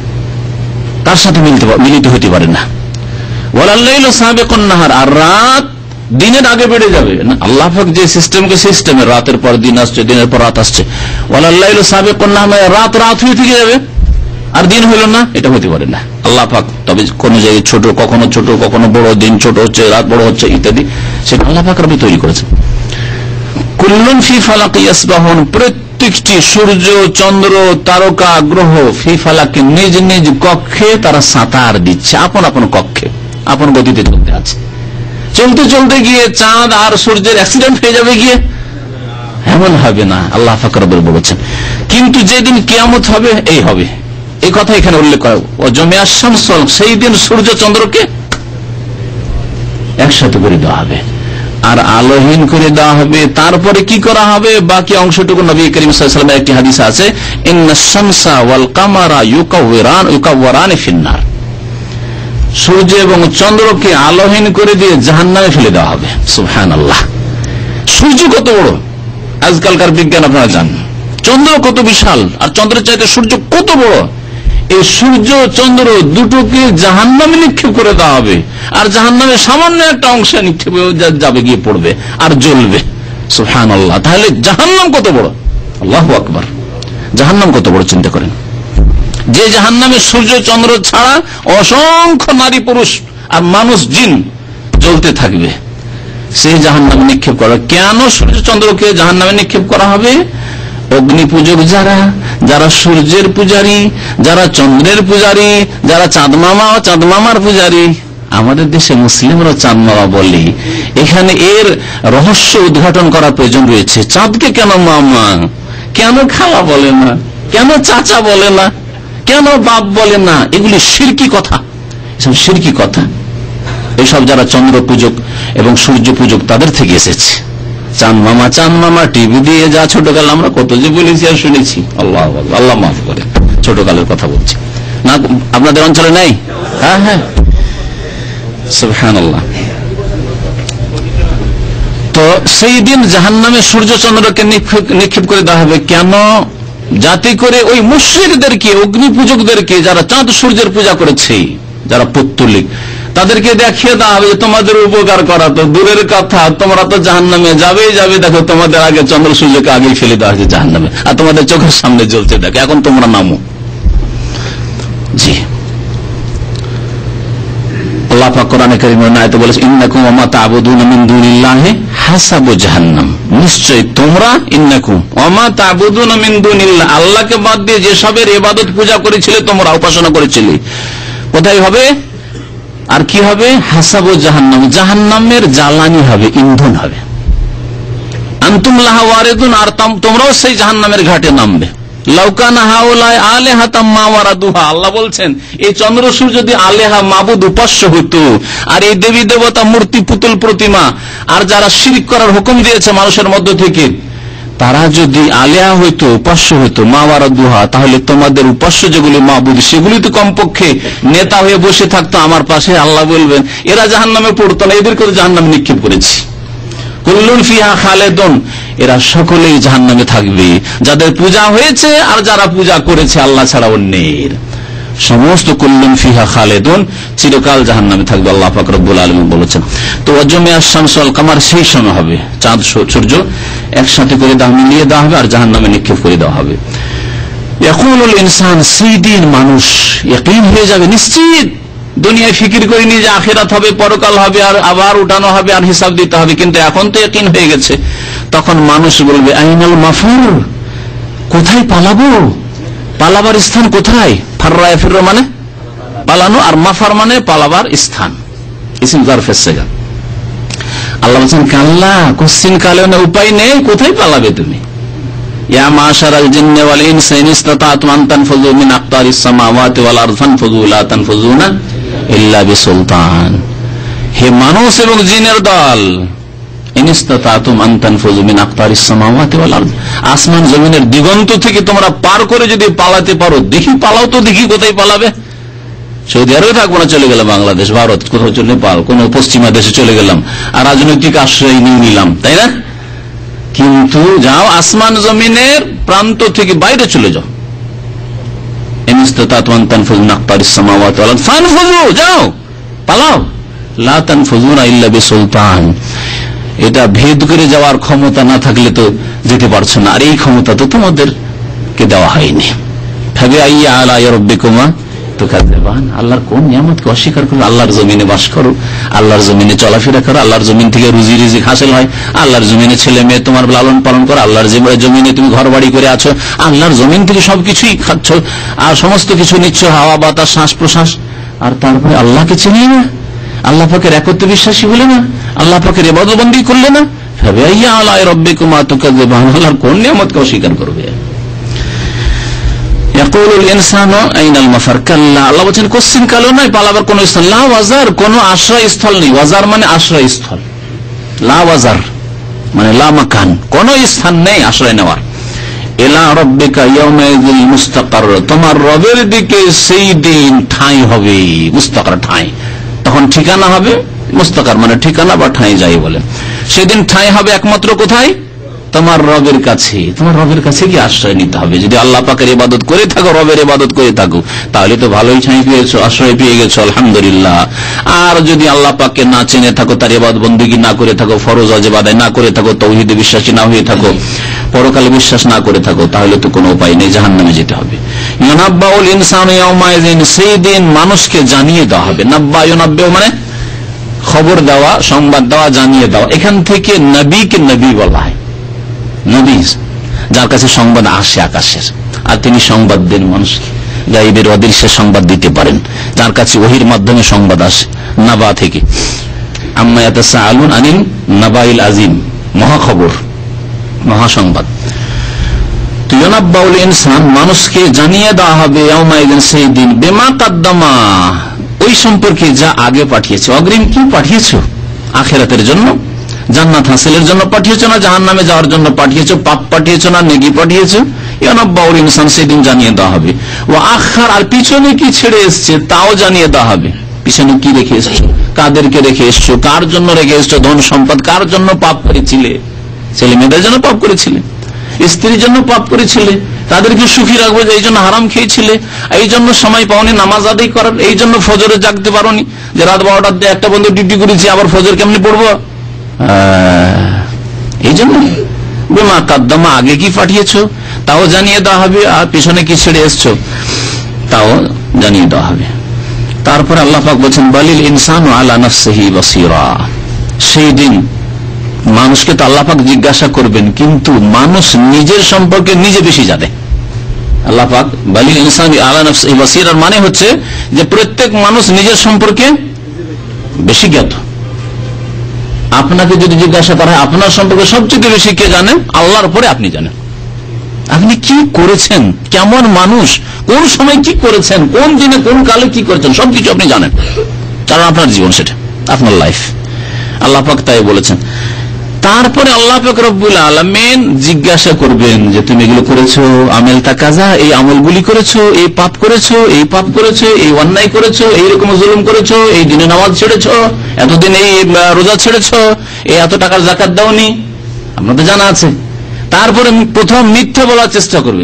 তার সাথে মিলতে মিলিত হতে পারে না। ওয়ালাল লাইলু সাবিকুন নাহার, আর রাত দিনের আগে বেড়ে যাবে। আল্লাহ পাক যে সিস্টেমকে সিস্টেমে, রাতের পর দিন আসছে, দিনের পর রাত আসছে, ওয়ালাল লাইলু সাবিকুন নাহার, রাত রাত হয়ে থেকে যাবে আর দিন হইল না, এটা হতে পারে না। আল্লাহ পাক তবে কোন জায়গায় ছোট, কখনো ছোট, কখনো বড়, দিন ছোট হচ্ছে, রাত বড় হচ্ছে ইত্যাদি, সেটা আল্লাহ পাক রব্বি তৈরি করেছেন। কুল্লুন ফি ফালাকি ইয়াসবাহুন, প্রত্যেকটি সূর্য, চন্দ্র, তারকা, গ্রহ ফি ফালাকি, নিজ নিজ কক্ষে তারা সাঁতার দিচ্ছে, আপন আপন কক্ষে, আপন গতিতে চলতে আছে। চলতে চলতে গিয়ে চাঁদ আর সূর্যের অ্যাক্সিডেন্ট হয়ে যাবে গিয়ে, এমন হবে না, আল্লাহ পাক রব্বুল বলেছেন। কিন্তু যেদিন কিয়ামত হবে এই হবে, এই কথা এখানে উল্লেখ করা। ও জমিয়া শামস, সেই দিন সূর্য চন্দ্রকে একসাথে করে দেওয়া হবে আর আলোহীন করে দেওয়া হবে। তারপরে কি করা হবে? বাকি অংশটুকু নবী করিম সাল্লাল্লাহু আলাইহি ওয়াসাল্লামের একটি হাদিস আছে, ইন্নাশ শামসা ওয়াল কামারা ইউকাওয়িরান ইউকাওয়ারান ফিন্নার, সূর্য এবং চন্দ্রকে আলোহীন করে দিয়ে জাহান্নামে ফেলে দেওয়া হবে। সুবহানাল্লাহ। সূর্য কত বড়, আজকালকার বিজ্ঞান আপনারা জানেন, চন্দ্র কত বিশাল, আর চন্দ্রের চাইতে সূর্য কত বড়। এই সূর্য চন্দ্র দুটোকে জাহান্নামে নিক্ষেপ করে দেওয়া হবে, আর জাহান্নামের সামান্য একটা অংশে নিক্ষেপ যাবে, গিয়ে পড়বে আর জ্বলবে। সুবহানাল্লাহ। তাহলে জাহান্নাম কত বড়, আল্লাহু আকবার, জাহান্নাম কত বড় চিন্তা করেন। যে জাহান্নামে সূর্য চন্দ্র ছাড়া অসংখ্য নারী পুরুষ আর মানুষ জিন জ্বলতে থাকবে, সেই জাহান্নামে নিক্ষেপ করা। কেন সূর্য চন্দ্রকে জাহান্নামে নিক্ষেপ করা হবে? অগ্নি পূজক যারা, যারা সূর্যের পূজারী, যারা চন্দ্রের পূজারী, যারা চাঁদ মামা চাঁদ মামার পূজারী, আমাদের দেশে মুসলিমরা চাঁদ মামা বলে, এখানে এর রহস্য উদ্ঘাটন করার প্রয়োজন রয়েছে। চাঁদকে কেন মামা, কেন খালা বলে না, কেন চাচা বলে না, কেন বাপ বলে না? এগুলি শিরকি কথা, এসব শিরকি কথা। এসব যারা চন্দ্র পূজক এবং সূর্য পূজক তাদের থেকে এসেছে। চাঁদ মামা চাঁদ মামা টিভি দিয়ে যা ছোটকাল আমরা কত যে বলেছি আর শুনেছি, আল্লাহ আল্লাহ মাফ করে, ছোটকালের কথা বলছি না, আপনাদের অঞ্চলে নেই? হ্যাঁ হ্যাঁ, সুবহানাল্লাহ। তো সেই দিন জাহান্নামে সূর্য চন্দ্রকে নিক্ষেপ করে দেওয়া হবে। কেন? যাতে করে ওই মুশরিকদেরকে, অগ্নি পূজকদেরকে, যারা চাঁদ সূর্যের পূজা করেছে, যারা পৌত্তলিক, তাদেরকে দেখিয়ে দেওয়া হবে যে তোমাদের উপকার করা তো দূরের কথা, তোমরা তো জাহান্নামে যাবেই যাবে। দেখো তোমাদের আগে চন্দ্র সূর্যকে আগেই ফেলে দেওয়া হয়েছে জাহান্নামে, আর তোমাদের চোখের সামনে জ্বলছে, দেখো এখন তোমরা নামো। জি, আল্লাহ পাক কোরআনে কারীমের আয়াতে বলেছে ইন্নাকুম ওয়া মা তা'বুদুনা মিন দুনিল্লাহি হাসাবু জাহান্নাম, নিশ্চয়ই তোমরা ইন্নাকুম ওয়া মা তা'বুদুনা মিন দুনিল্লাহ, আল্লাহকে বাদ দিয়ে যেসবের ইবাদত পূজা করেছিলে তোমরা, উপাসনা করেছিলে, কোথায় হবে আর কি হবে? হাসাবু জাহান্নাম, জাহান্নামের জ্বালানি হবে, ইন্ধন হবে। আনতুম লাহা ওয়ারিদুন, আর তোমরাও সেই জাহান্নামের ঘাটে নামবে। লাউকানা হাউলাই আলেহাতাম মা ওয়ারাদুহা, আল্লাহ বলছেন এই চন্দ্র সূর্য যদি আলেহা মাবুদ উপাস্য হতো, আর এই দেবী দেবতা মূর্তি পুতুল প্রতিমা আর যারা শিরক করার হুকুম দিয়েছে মানুষের মধ্য থেকে, তারা যদি আলেহা হইতো, উপাস্য হইতো, মা ওয়ারাদুহা, তাহলে তোমাদের উপাস্য যেগুলি মাবুদ সেগুলি তো কমপক্ষে নেতা হয়ে বসে থাকতো আমার পাশে। আল্লাহ বলবেন এরা জাহান্নামে পড়তো না, এদেরকে জাহান্নামে নিক্ষেপ করেছি। কুল্লুন ফিহা খালেদুন, এরা সকলেই জাহান্নামে থাকবে, যাদের পূজা হয়েছে আর যারা পূজা করেছে আল্লাহ ছাড়া অন্যের, সমস্ত কুল্লুন ফিহা খালেদুন, চিরকাল জাহান্নামে থাকবে। আল্লাহ পাক রব্বুল আলামিন বলেছেন। তো ওয়াজমিয়াশ শামসু ওয়াল কামার সেই সময় হবে, চাঁদ সূর্য একসাথে করে দাও, মিলিয়ে দেওয়া হবে আর জাহান্নামে নিক্ষেপ করে দেওয়া হবে। ইয়াকুলুল ইনসান, সেই দিন মানুষ ইয়াকিন হয়ে যাবে, নিশ্চিত। দুনিয়ায় ফিকির করিনি যে আখিরাত হবে, পরকাল হবে, আর আবার উঠানো হবে আর হিসাব দিতে হবে, কিন্তু এখন তো ইয়াকিন হয়ে গেছে। তখন মানুষ বলবে আইনাল মাফার, কোথায় পালাবো, পালাবার স্থান কোথায়? ফাররা ইয়াফিরু মানে পালানো, আর মাফার মানে পালাবার স্থান, ইসম জারফের সিগা। আল্লাহ বলেন কাল্লা, কোশ্চিন কালেও না, উপায় নেই, কোথায় পালাবে তুমি? ইয়া মাশারাল জিন্নি ওয়াল ইনসি ইন ইসতাতা'তুম আন তানফুযু মিন আকতারিস সামাওয়াতি ওয়াল আরদি ফানফুযু লা তানফুযুনা ইল্লা বিসুলতান। হে মানুষ এবং জিনের দল, ইন ইসতাতা'তুম আন তানফুযু মিন আকতারিস সামাওয়াতি ওয়াল আরদি, আসমান জমিনের দিগন্ত থেকে তোমরা পার করে যদি পালাতে পারো, দেখি পালাও তো, দেখি কোথায় পালাবে। সৌদি আরবে থাকবো না, চলে গেলাম বাংলাদেশ, ভারত, কোথাও চলে নেপাল, কোন পশ্চিমা দেশে চলে গেলাম আর রাজনৈতিক আশ্রয় নিয়ে নিলাম, তাই না? কিন্তু যাও আসমান জমিনের প্রান্ত থেকে বাইরে চলে যাও, যাও পালাও, লা তানফুযুনা ইল্লা বিসুলতান। এটা ভেদ করে যাওয়ার ক্ষমতা না থাকলে তো যেতে পারছো না, আর এই ক্ষমতা তো তোমাদেরকে দেওয়া হয়নি। ফাবিআইয়ি আলা'i রাব্বিকুমা তুকাযযিবান, আল্লাহর কোন নিয়ামতকে অস্বীকার করো? আল্লাহর জমিনে বাস করো, আল্লাহর জমিনে চলাফেরা করো, আল্লাহর জমিন থেকে রুজি রিজিক হাসিল হয়, আল্লাহর জমিনে ছেলে মেয়ে তোমার লালন পালন করো, আল্লাহর জমিনে তুমি ঘর বাড়ি করে আছো, আল্লাহর জমিন থেকে সবকিছুই খাচ্ছ আর সমস্ত কিছু নিচ্ছ, হাওয়া বাতাস শ্বাস প্রশ্বাস, আর তারপরে আল্লাহকে চিনি না, আল্লাহ পাকের একত্ব বিশ্বাসী হলে না, আল্লাহ পাকের ইবাদতবন্দি করলে না। ফাবিআইয়ি আলা'i রাব্বিকুমা তুকাযযিবান, আল্লাহর কোন নিয়ামতকে অস্বীকার করবে? আল্লাহ বলছেন কোশ্চিন কালেও নাই পালাবার কোন স্থান, লা ওয়াজার, কোন আশ্রয় স্থল নেই। ওয়াজার মানে আশ্রয় স্থল, লা ওয়াজার মানে লা মাকান, কোন স্থান নেই আশ্রয় নেওয়ার। ইলা রাব্বিকা ইয়াওমাইযিল মুস্তাকার, তোমার রবের দিকে সেই দিন ঠাঁই হবে, মুস্তাকার ঠাঁই, তখন ঠিকানা হবে, মুস্তাকার মানে ঠিকানা বা ঠাঁই যাই বলে। সেদিন ঠাঁই হবে একমাত্র কোথায়? তোমার রবের কাছে। তোমার রবের কাছে কি আশ্রয় নিতে হবে। যদি আল্লাহ পাকের ইবাদত করে থাকো, রবের ইবাদত করে থাকো, তাহলে তো ভালোই ঠাঁই পেয়েছো, আশ্রয় পেয়ে গেছো, আলহামদুলিল্লাহ। আর যদি আল্লাহ পাককে না চিনে থাকো, তার ইবাদত বন্দেগী না করে থাকো, ফরজ ওয়াজিব আদায় না করে থাকো, তাওহীদে বিশ্বাসী না হয়ে থাকো, পরকালে বিশ্বাস না করে থাকো, তাহলে তো কোনো উপায় নেই, জাহান্নামে যেতে হবে। ইউনাব্বাউল ইনসানু ইয়াওমাইযিন, সেই দিন মানুষকে জানিয়ে দেওয়া হবে। নাব্বা ইউনাব্বা মানে খবর দেওয়া, সংবাদ দেওয়া, জানিয়ে দেওয়া। এখান থেকে নবীকে নবী বলা হয়, নবী যার কাছে সংবাদ আসে আকাশের, আর তিনি সংবাদ দেন মানুষকে, গায়েবের অদৃশ্য সংবাদ দিতে পারেন, যার কাছে ওহীর মাধ্যমে সংবাদ আসে নাবা থেকে। আম্মা ইয়াতাসাআলুন আনিন নাবাইল আযীম, মহা খবর, মহা সংবাদ। তো ইউনাব্বাউল ইনসান, মানুষকে জানিয়ে দেওয়া হবে ইয়াওমাইযিন, সেই দিন, বিমা কাদ্দামা, ওই সম্পর্কে যা আগে পাঠিয়েছে, অগ্রিম কি পাঠিয়েছো, আখিরাতের জন্য, জান্নাত হাসিলের জন্য পাঠিয়েছো না জাহান্নামে যাওয়ার জন্য পাঠিয়েছো, পাপ পাঠিয়েছো না নেকি পাঠিয়েছো। ইয়ানাব্বাউল ইনসান, সেদিন জানিয়ে দেওয়া হবে। ও আখার, আর পিছনে কি ছেড়ে এসছে তাও জানিয়ে দেওয়া হবে। পিছনে কি রেখে এসছো, কাদেরকে রেখে এসছো, কার জন্য রেখে এসছো ধন সম্পদ, কার জন্য পাপ করেছিলে, ছেলে মেয়েদের জন্য পাপ করেছিলে, স্ত্রীর জন্য পাপ করেছিলে, তাদেরকে সুখী রাখবো যে এই জন্য হারাম খেয়েছিলে, এই জন্য সময় পাওনি নামাজ আদায় করার, এই জন্য ফজরে জাগতে পারোনি, যে রাত বারোটার দিয়ে একটা বন্ধু ডিউটি করেছি আবার ফজর কেমনি পড়বো, এই জন্য বিমা কাদ্দামা আগে কি পাঠিয়েছো তাও জানিয়ে দেওয়া হবে, আর পিছনে কি ছেড়ে এসছো তাও জানিয়ে দেওয়া হবে। তারপরে আল্লাহ পাক বলছেন বালিল ইনসানু আলা নাফসিহি বাসীরা, সেই দিন মানুষকে তো আল্লাহ পাক জিজ্ঞাসা করবেন, কিন্তু মানুষ নিজের সম্পর্কে নিজে বেশি জানে। আল্লাহ পাক বালিল ইনসানু আলা নাফসিহি বাসীরা মানে হচ্ছে যে প্রত্যেক মানুষ নিজের সম্পর্কে বেশি জ্ঞাত। আপনাকে যদি জিজ্ঞাসা করা হয় আপনার সম্পর্কে সবচেয়ে বেশি কে জানেন, আল্লাহর পরে আপনি জানেন। আপনি কি করেছেন, কেমন মানুষ, কোন সময় কি করেছেন, কোন দিনে কোন কালে কি করেছেন, সবকিছু আপনি জানেন, কারণ আপনার জীবন সেটা, আপনার লাইফ। আল্লাহ পাক তাই বলেছেন। তারপরে আল্লাহ পাক রব্বুল আলামিন জিজ্ঞাসা করবেন যে তুমি এগুলো করেছো, আমেল তাকাজা, এই আমলগুলি করেছো, এই পাপ করেছো, এই পাপ করেছো, এই অন্যায় করেছো, এইরকম জুলুম করেছো, এই দিনে নামাজ ছেড়েছো, এতদিন এই রোজা ছেড়েছো, এই এত টাকার যাকাত দাওনি, আপনাদের জানা আছে। তারপরে প্রথম মিথ্যা বলার চেষ্টা করবে।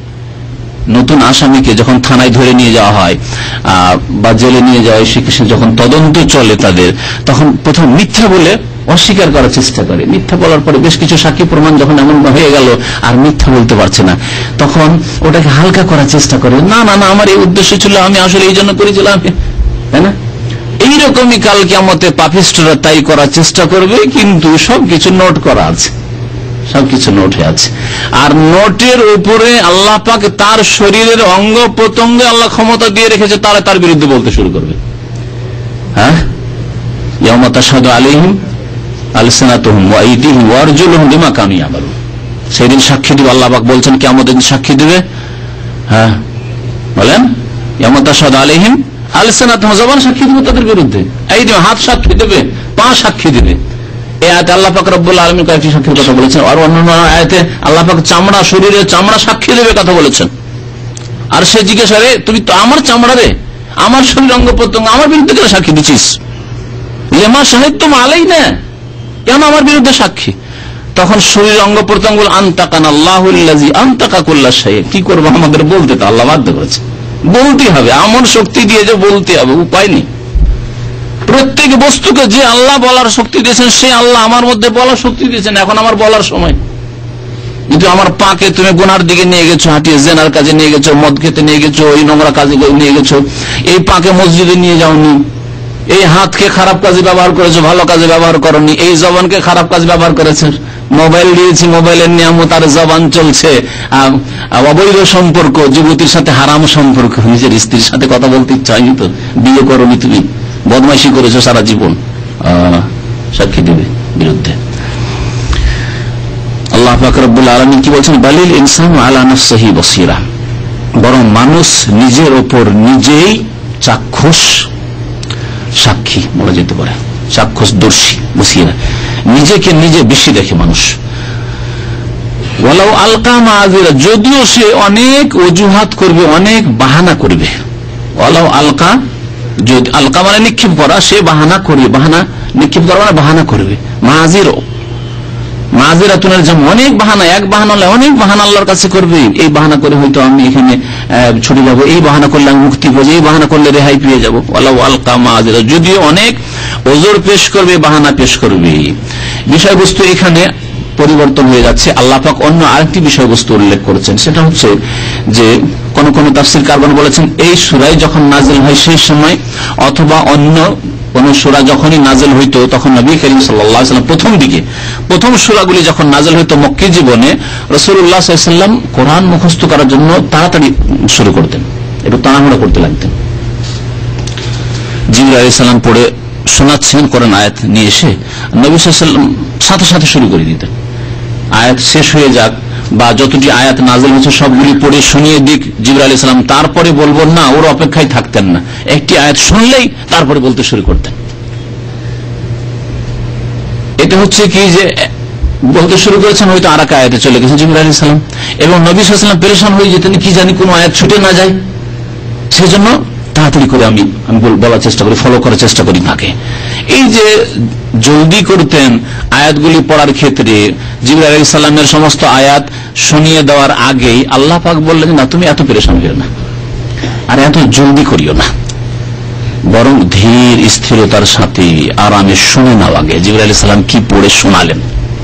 নতুন আসামিকে যখন থানায় ধরে নিয়ে যাওয়া হয় বা জেলে নিয়ে যাওয়া হয়, সেখানে যখন তদন্ত চলে তাদের, তখন প্রথম মিথ্যা বলে অস্বীকার করার চেষ্টা করে। মিথ্যা বলার পরে বেশ কিছু সাক্ষী প্রমাণ যখন এমন হয়ে গেল আর মিথ্যা বলতে পারছে না, তখন ওটাকে হালকা করার চেষ্টা করে, না না না আমার এই উদ্দেশ্য ছিল, আমি আসলে এই জন্য করেছিলাম, তাই না? এইরকমই কাল কিয়ামতে পাপিষ্ঠরা তাই করার চেষ্টা করবে, কিন্তু সবকিছু নোট করা আছে, সবকিছু নোট হয়ে আছে। আর নোটের উপরে আল্লাহ পাক তার শরীরের অঙ্গ প্রত্যঙ্গে আল্লাহ ক্ষমতা দিয়ে রেখেছে, তারা তার বিরুদ্ধে বলতে শুরু করবে। হ্যাঁ, ইয়াউমা তাশহাদু আলাইহিম আলসিনাতুহুম ওয়া আইদিহিম ওয়া আরজুলুহুম বিমা কানু ইয়ামালুন। সেদিন সাক্ষী দিবে, আল্লাহ পাক বলছেন কিয়ামতের দিন সাক্ষী দিবে। হ্যাঁ বলেন, ইয়াউমা তাশহাদু আলাইহিম আলসিনাতুহুম, জবান সাক্ষী দিবে তাদের বিরুদ্ধে, আইদিহিম হাত সাক্ষী দেবে, পা সাক্ষী দিবে। এই আয়াতে আল্লাহ পাক রব্বুল আলামিন কয়েকটি সাক্ষীর কথা বলেছেন, আর অন্যান্য আয়াতে আল্লাহ পাক চামড়া, শরীরের চামড়া সাক্ষী দেবে কথা বলেছেন। আর সে জিজ্ঞাসা, রে তুমি তো আমার চামড়া রে, আমার শরীর অঙ্গ প্রত্যঙ্গ, আমার বিরুদ্ধে কেন সাক্ষী দিচ্ছিস? লেমা শাহিদতুম আলাইনা, কেন আমার বিরুদ্ধে সাক্ষী? তখন শরীর অঙ্গ প্রত্যঙ্গ আনতাকানা আল্লাহুল্লাযী আনতাকা কুল্লা শাই, কি করবো, আমাদের বলতে তো আল্লাহ বাধ্য করেছে, বলতে হবে, এমন শক্তি দিয়ে যে বলতে হবে, উপায় নেই। প্রত্যেক বস্তুকে যে আল্লাহ বলার শক্তি দিয়েছেন, সে আল্লাহ আমার মধ্যে বলার শক্তি দিয়েছেন, এখন আমার বলার সময়। কিন্তু আমার পাকে তুমি গুনার দিকে নিয়ে গেছো, হাঁটিয়ে জেনার কাজে নিয়ে গেছো, মদ খেতে নিয়ে গেছো, এই নোংরা কাজে নিয়ে গেছো, এই পাকে মসজিদে নিয়ে যাওনি, এই হাতকে খারাপ কাজে ব্যবহার করেছো, ভালো কাজে ব্যবহার করনি, এই জবানকে খারাপ কাজে ব্যবহার করেছে, মোবাইল দিয়েছি, মোবাইলের নিয়ামত আর জবান চলছে অবৈধ সম্পর্ক, যুবতীর সাথে হারাম সম্পর্ক, নিজের স্ত্রীর সাথে কথা বলতে ইচ্ছা হয়নি তো, বিয়ে করনি, তুমি বদমাইশি করেছো সারা জীবন, সাক্ষী দেবে বিরুদ্ধে। আল্লাহ পাক রব্বুল আলামিন কি বলছেন, বালিল ইনসানু আলা নাফসিহি বাসীরা, বরং মানুষ নিজের ওপর নিজেই চাক্ষুষ সাক্ষী বলা যেতে পারে, চাক্ষুষদর্শী, বসীরা, নিজেকে নিজে বেশি দেখে মানুষ। ওয়ালাউ আলকা মাযিরা, যদিও সে অনেক অজুহাত করবে, অনেক বাহানা করবে। ওয়ালাউ আলকা, যদি আলকা মানে নিক্ষেপ করা, সে বাহানা করবে, বাহানা নিক্ষেপ করা মানে বাহানা করবে। মাযিরও, মাযিরা তুনের যেমন অনেক বাহানা, এক বাহানা হলে অনেক বাহানা আল্লাহর কাছে করবে। এই বাহানা করে হয়তো আমি এখানে ছুটে যাবো, এই বাহানা করলে আমি মুক্তি পাবো, এই বাহানা করলে রেহাই পেয়ে যাবো। ওয়ালাউ আলকা মাযিরা, যদিও অনেক ওজোর পেশ করবে, বাহানা পেশ করবে। বিষয়বস্তু এখানে পরিবর্তন হয়ে যাচ্ছে। আল্লাহ পাক অন্য আরেকটি বিষয়বস্তু উল্লেখ করেছেন, সেটা হচ্ছে যে কোন কোন তাফসীরকার বলেছেন এই সূরায় যখন নাযিল হয় সেই সময়, অথবা অন্য কোন সূরা যখনই নাযিল হইতো তখন নবী করিম সাল্লাল্লাহু আলাইহি ওয়াসাল্লাম প্রথম দিকে, প্রথম সূরাগুলি যখন নাযিল হইতো মক্কি জীবনে, রাসূলুল্লাহ সাল্লাল্লাহু আলাইহি ওয়াসাল্লাম কোরআন মুখস্থ করার জন্য তাড়াতাড়ি শুরু করতেন, একটু তাড়াহুড়ো করতে লাগতেন। জিবরাইল আলাইহিস সালাম পড়ে শোনাচ্ছেন কোরআন আয়াত নিয়ে এসে, নবী সাল্লাল্লাহু আলাইহি ওয়াসাল্লাম সাথে সাথে শুরু করে দিতেন। আয়াত শেষ হয়ে যাক বা যতটি আয়াত নাযিল হয়েছে সবগুলি পড়ে শুনিয়ে দিক জিবরাইল আলাইহিস সালাম, তারপরে বলবো না, ওর অপেক্ষায় থাকতেন না, একটি আয়াত শুনলেই তারপরে বলতে শুরু করতেন। এটা হচ্ছে কি যে বলতে শুরু করেছেন, হয়তো আর এক আয়াতে চলে গেছেন জিবরাইল আলাইহিস সালাম, এবং নবী সাল্লাল্লাহু আলাইহি ওয়াসাল্লাম পেরেশান হয়ে যেতেন, কি জানি কোনো আয়াত ছুটে না যায়, সেজন্য তাড়াতাড়ি করে আমি আমি বলার চেষ্টা করি, ফলো করার চেষ্টা করি তাকে। এই যে জলদি করতেন আয়াতগুলি পড়ার ক্ষেত্রে, জিবরাইল আলাইহিস সালামের সমস্ত আয়াত শুনিয়ে দেওয়ার আগেই আল্লাহ পাক বললেন, না তুমি এত পেরেশান হইও না, আর এত জলদি করিও না, বরং ধীর স্থিরতার সাথে আরামে শুনে নাও। আগে জিবরাইল আলাইহিস সালাম কি পড়ে শোনালেন,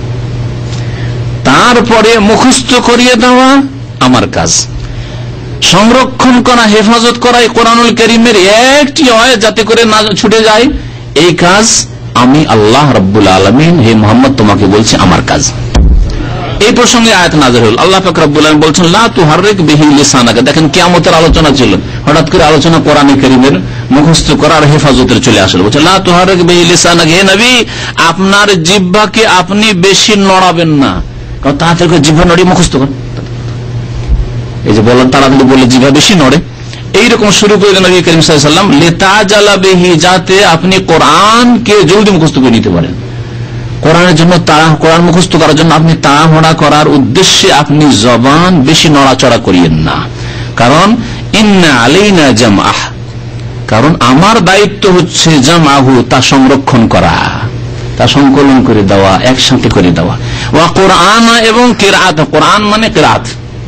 তারপরে মুখস্থ করিয়ে দেওয়া আমার কাজ, সংরক্ষণ করা, হেফাজত করা এই কোরআনুল কারীমের একটি আয়াত যাতে করে না ছুটে যায়, এই কাজ আমি আল্লাহ রাব্বুল আলামিন, হে মুহাম্মদ তোমাকে বলছি আমার কাজ। এই প্রসঙ্গে আয়াত নাযিল হল। আল্লাহ পাক রব্বুল আলামিন বলছেন, লা তুহাররিক বিহি লিসানাকা। দেখেন কিয়ামতের আলোচনা ছিল, হঠাৎ করে আলোচনা কোরআনুল কারীমের মুখস্থ করার হেফাজতের চলে আসলো। বলছে লা তুহাররিক বিহি লিসানাকা, হে নবী আপনার জিহ্বাকে আপনি বেশি নড়াবেন না, কারণ তাড়াতাড়ি করে জিহ্বা নড়িয়ে মুখস্থ করেন। এই যে বলেন তাড়াতাড়ি বললে জিহ্বা বেশি নড়ে, এইরকম শুরু করে নবী করিম সাল্লাল্লাহু আলাইহি ওয়াসাল্লাম, লিতাজালা বিহি, যাতে আপনি কোরআনকে জলদি মুখস্থ করে নিতে পারেন। কোরআনের জন্য তাড়া, কোরআন মুখস্থ করার জন্য আপনি তাড়াহুড়া করার উদ্দেশ্যে আপনি জবান বেশি নড়াচড়া করিয়েন না, কারণ ইন্না আলাইনা জামআহ, কারণ আমার দায়িত্ব হচ্ছে জামআহু, তা সংরক্ষণ করা, তা সংকলন করে দেওয়া, একসাথে করে দেওয়া। ওয়া কোরআন, এবং কিরাত, কোরআন মানে কিরাত।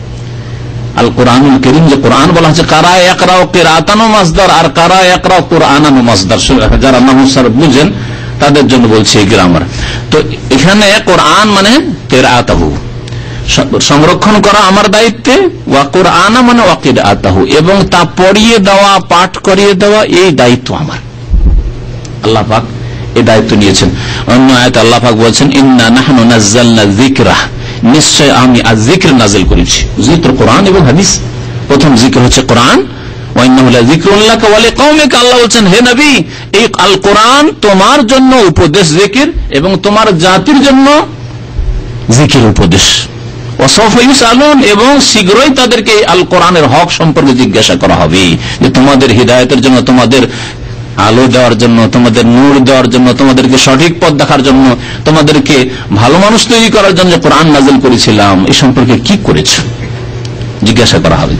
আল কোরআনুল কারীম যে কোরআন বলা হচ্ছে, কারা ইয়াকরাউ কিরাতানু মাসদার, আর কারা ইয়াকরাউ কোরআনানু মাসদার। যারা নাহু সরফ বুঝেন তাদের জন্য বলছে এই গ্রামার। তো এখানে কোরআন মানে কিরাতাহু, সংরক্ষণ করা আমার দায়িত্বে, ওয়া কোরআন মানে ওয়া কিরাতাহু, এবং তা পড়িয়ে দেওয়া, পাঠ করিয়ে দেওয়া, এই দায়িত্ব আমার। আল্লাহ পাক এই দায়িত্ব নিয়েছেন। অন্য আয়াতে আল্লাহ পাক বলছেন, ইন্না নাহনু নাযালনা যিকরা, নিশ্চয় আমি আজ জিক্র নাজিল করেছি। জিক্র কোরআন এবং হাদিস, প্রথম জিক্র হচ্ছে কোরআন, ওয়া ইন্নাহু লাযিকরুন লাকা ওয়া লিকাওমিকা। আল্লাহ বলেন, হে নবী এই আল কোরআন তোমার জন্য উপদেশ, জিকির, এবং তোমার জাতির জন্য জিকির, উপদেশ। ওয়া সাওফা ইউসআলুন, এবং শীঘ্রই তাদেরকে আল কোরআনের হক সম্পর্কে জিজ্ঞাসা করা হবে, যে তোমাদের হিদায়াতের জন্য, তোমাদের আলো দেওয়ার জন্য, তোমাদের নূর দেওয়ার জন্য, তোমাদেরকে সঠিক পথ দেখার জন্য, তোমাদেরকে ভালো মানুষ তৈরি করার জন্য কোরআন নাযিল করেছিলাম, এই সম্পর্কে কি করেছো জিজ্ঞাসা করা হবে।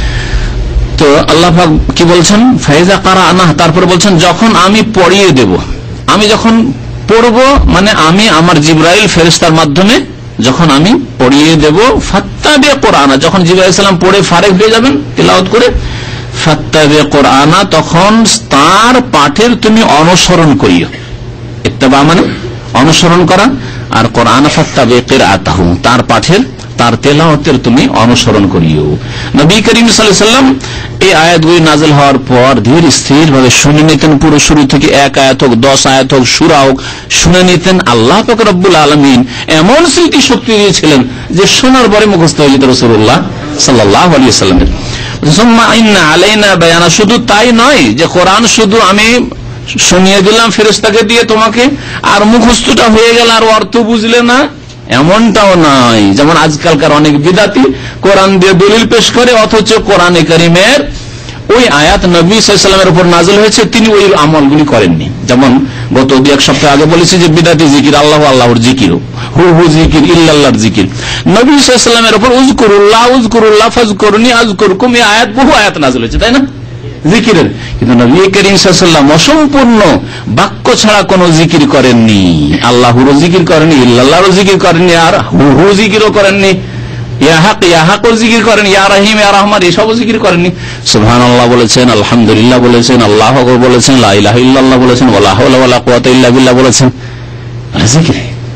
তো আল্লাহ পাক কি বলছেন, ফাইজা কারানা, তারপর বলছেন যখন আমি পড়িয়ে দেব, আমি যখন পড়ব মানে আমি আমার জিবরাইল ফেরেশতার মাধ্যমে যখন আমি পড়িয়ে দেব, ফাত্তাবি কোরআনা, যখন জিবরাইল আলাইহিস সালাম পড়ে ফারেক হয়ে যাবেন তিলাওয়াত করে, ফাত্তাবি কোরআনা, তখন তার পাঠের তুমি অনুসরণ করিও। ইত্তেবা মানে অনুসরণ করা, আর কোরআন ফাত্তাবি কিরাআতাহু, তার পাঠের, তার তেলাওয়াতের তুমি অনুসরণ করিও। নবী করিম সাল্লাল্লাহু আলাইহি ওয়াসাল্লাম এই আয়াতগুলি নাযিল হওয়ার পর ধীর স্থির ভাবে শুনে নিতেন, পুরো শুরু থেকে এক আয়াত হোক, দশ আয়াত হোক, সূরা হোক, শুনে নিতেন। আল্লাহ পাক রব্বুল আলামিন এমন স্মৃতি শক্তি দিয়েছিলেন যে শোনার পরে মুখস্থ হয়ে যেত রাসূলুল্লাহ সাল্লাল্লাহু আলাইহি ওয়াসাল্লামের। সুম্মা ইন্না আলাইনা বায়ানা, শুধু তাই নয় যে কোরআন শুধু আমি শুনিয়ে দিলাম ফেরেশতাকে দিয়ে তোমাকে, আর মুখস্থটা হয়ে গেল আর অর্থ বুঝলে না, এমনটাও নয়। যেমন আজকালকার অনেক বিদাতি কোরআন দিয়ে দলিল পেশ করে, অথচ কোরআনে কারীমের ওই আয়াত নবী সাল্লাল্লাহু আলাইহি ওয়াসাল্লামের উপর নাযিল হয়েছে, তিনি ওই আমলগুলি করেননি। যেমন গত দুই এক সপ্তাহ আগে বলেছি যে বিদাতি জিকির আল্লাহ, আল্লাহর জিকির, হু হু জিকির, ইল্লাল্লাহর জিকির। নবী সাল্লাল্লাহু আলাইহি ওয়াসাল্লামের উপর উযকুরুল্লাহ উযকুরুল্লাহ ফাযকুরুনি আযকুরকুম, এই আয়াত, বহু আয়াত নাযিল হয়েছে, তাই না, জিকিরের। কিন্তু নবী করিম সাল্লাল্লাহু আলাইহি ওয়াসাল্লাম অসম্পূর্ণ বাক্য ছাড়া কোনো জিকির করেননি, আল্লাহরও জিকির করেননি, ইল্লাল্লাহরও জিকির করেননি, আর হু হু জিকিরও করেননি, ইয়া হক ইয়া হকও জিকির করেন, ইয়া রহিম ইয়া রহমান এসবও জিকির করেননি। সুবহানাল্লাহ বলেছেন, আলহামদুলিল্লাহ বলেছেন, আল্লাহু আকবার বলেছেন, লা ইলাহা ইল্লাল্লাহ বলেছেন, ওয়ালা হাওলা ওয়ালা কুওয়াতা ইল্লা বিল্লাহ বলেছেন, জিকির।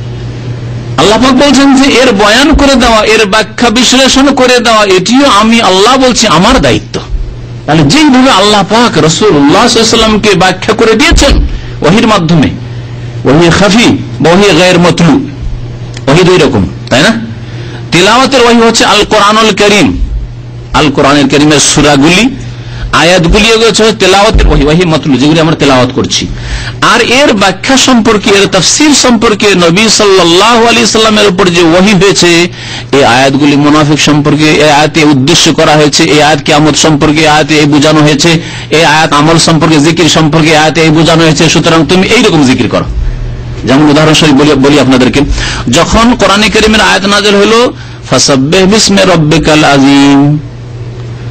আল্লাহ পাক বলছেন যে এর বয়ান করে দেওয়া, এর ব্যাখ্যা বিশ্লেষণ করে দেওয়া, এটিও আমি আল্লাহ বলছি আমার দায়িত্ব। তাহলে যেভাবে আল্লাহ পাক রাসূলুল্লাহ সাল্লাল্লাহু আলাইহি ওয়াসাল্লামকে ব্যাখ্যা করে দিয়েছেন ওহীর মাধ্যমে, ওহী খাফি বা ওহী গায়র মাতলু, ওহী দুই রকম, তাই না। তিলাওয়াতের ওহী হচ্ছে আল কোরআনুল কারীম, আল কোরআনুল কারীমের সূরাগুলি, আয়াতগুলি হচ্ছে তেলাওয়াতের ওহী, ওহী মাতলু যেগুলি আমরা তেলাওয়াত করছি। আর এর ব্যাখ্যা সম্পর্কে, এর তাফসীর সম্পর্কে নবী সাল্লাল্লাহু আলাইহি সাল্লামের উপর যে ওহী হয়েছে, এই আয়াতগুলি মুনাফিক সম্পর্কে, এই আয়াতে উদ্দেশ্য করা হয়েছে, এই আয়াত কিয়ামত সম্পর্কে, এই আয়াতে এই বোঝানো হয়েছে, এই আয়াত আমল সম্পর্কে, জিকির সম্পর্কে এই আয়াতে এই বোঝানো হয়েছে, সুতরাং তুমি এইরকম জিকির করো। যেমন উদাহরণস্বরূপ বলি বলি আপনাদেরকে, যখন কোরআনে কারীমের আয়াত নাযিল হলো ফাসাব্বিহ বিসমি রাব্বিকাল আযীম,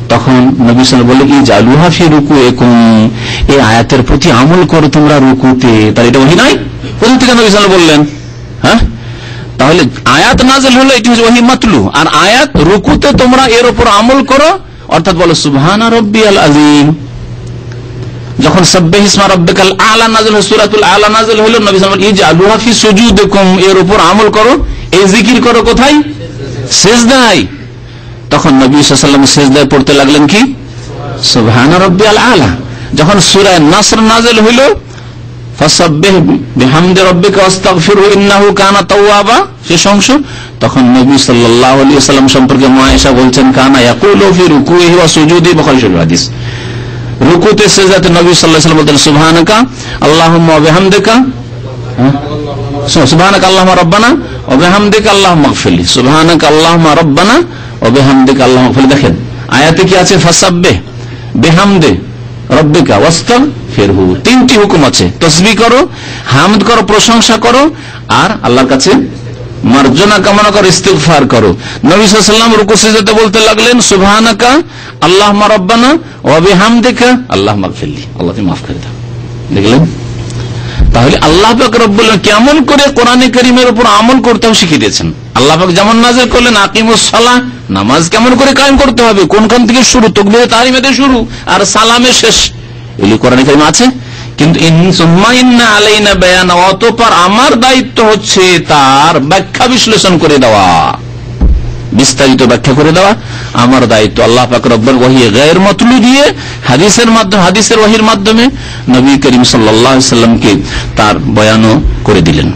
তখন নবী সাল্লাল্লাহু আলাইহি ওয়াসাল্লাম বললেন ইজালুহা ফি রুকুইকুম, এই আয়াতের প্রতি আমল করো তোমরা রুকুতে। তাহলে এটা ওহী নাই? কোথা থেকে নবী সাল্লাল্লাহু আলাইহি ওয়াসাল্লাম বললেন? হ্যাঁ, তাহলে আয়াত নাযিল হলো এটি হচ্ছে ওহী মাতলু, আর আয়াত রুকুতে তোমরা এর উপর আমল করো, অর্থাৎ বলো সুবহানা রাব্বিয়াল আযীম। যখন সাব্বিহ ইসমা রাব্বিকাল আ'লা নাযিল হলো, সূরাতুল আ'লা নাযিল হলো, নবী সাল্লাল্লাহু আলাইহি ওয়াসাল্লাম ইজআলুহা ফি সুজুদিকুম, এর উপর আমল করো, এই জিকির করো কোথায়? সিজদায়। তখন নবী সাল্লাল্লাহু আলাইহি ওয়াসাল্লাম সিজদায় পড়তে লাগলেন কি সুবহানা রাব্বিয়াল আ'লা। যখন সূরা নাসর নাযিল হলো ফাসাব্বিহ বিহামদি রাব্বিকা ওয়াস্তাগফিরহু ইন্নাহু কানা তাওয়াবা, শেষ অংশ, তখন নবী সাল্লাল্লাহু আলাইহি ওয়াসাল্লাম সম্পর্কে মা আয়েশা বলছেন কানা ইয়াকুলু ফি রুকুইহি ওয়া সুজুদি, বুখারী শরীফ হাদিস। রুকুতে সিজদাতে নবী সাল্লাল্লাহু আলাইহি ওয়াসাল্লাম বলতেন সুবহানাকা আল্লাহুম্মা ওয়া বিহামদিকা, সুবহানাকা আল্লাহুম্মা রাব্বানা ওয়া বিহামদিকা আল্লাহুম্মা ইগফিরলি, সুবহানাকা আল্লাহুম্মা রাব্বানা ওয়া বিহামদিকা আল্লাহুম্মা ইগফিরলি। দেখেন আয়াতে কি আছে? ফাসাব্বিহ বিহামদি রাব্বিকা ওয়াস্তাগফিরহু, তিনটি হুকুম আছে, তাসবিহ করো, হামদ করো, প্রশংসা করো, আর আল্লাহর কাছে মার্জনা কামনা করো, ইস্তিগফার করো। নবী সাল্লাল্লাহু আলাইহি ওয়াসাল্লাম রুকু সিজদাতে বলতে লাগলেন সুবহানাকা আল্লাহুম্মা রাব্বানা ওয়া বিহামদিকা আল্লাহুম্মা ইগফিরলি, আল্লাহ তুমি মাফ করে দাও। দেখলেন? তাহলে আল্লাহ পাক রব্বুল আলামিন কেমন করে কোরআনে কারীমের উপর আমল করতে হবে শিখিয়ে দিয়েছেন। আল্লাহ পাক যেমন নাযিল করলেন আকিমুস সালাহ, নামাজ কেমন করে কায়েম করতে হবে, কোনখান থেকে শুরু, তাকবীরে তাহরিমাতে শুরু আর সালামে শেষ, এগুলি কোরআনে কারীমে আছে। কিন্তু সুম্মা ইন্না আলাইনা বায়ানা, অতঃপর আমার দায়িত্ব হচ্ছে তার ব্যাখ্যা বিশ্লেষণ করে দেওয়া, বিস্তারিত ব্যাখ্যা করে দেওয়া আমার দায়িত্ব। আল্লাহ পাক রব্বুল ওহী গায়র মাতলু দিয়ে হাদিসের মাধ্যমে, হাদিসের ওহীর মাধ্যমে নবী করিম সাল্লাল্লাহু আলাইহি ওয়াসাল্লামকে তার বয়ানও করে দিলেন।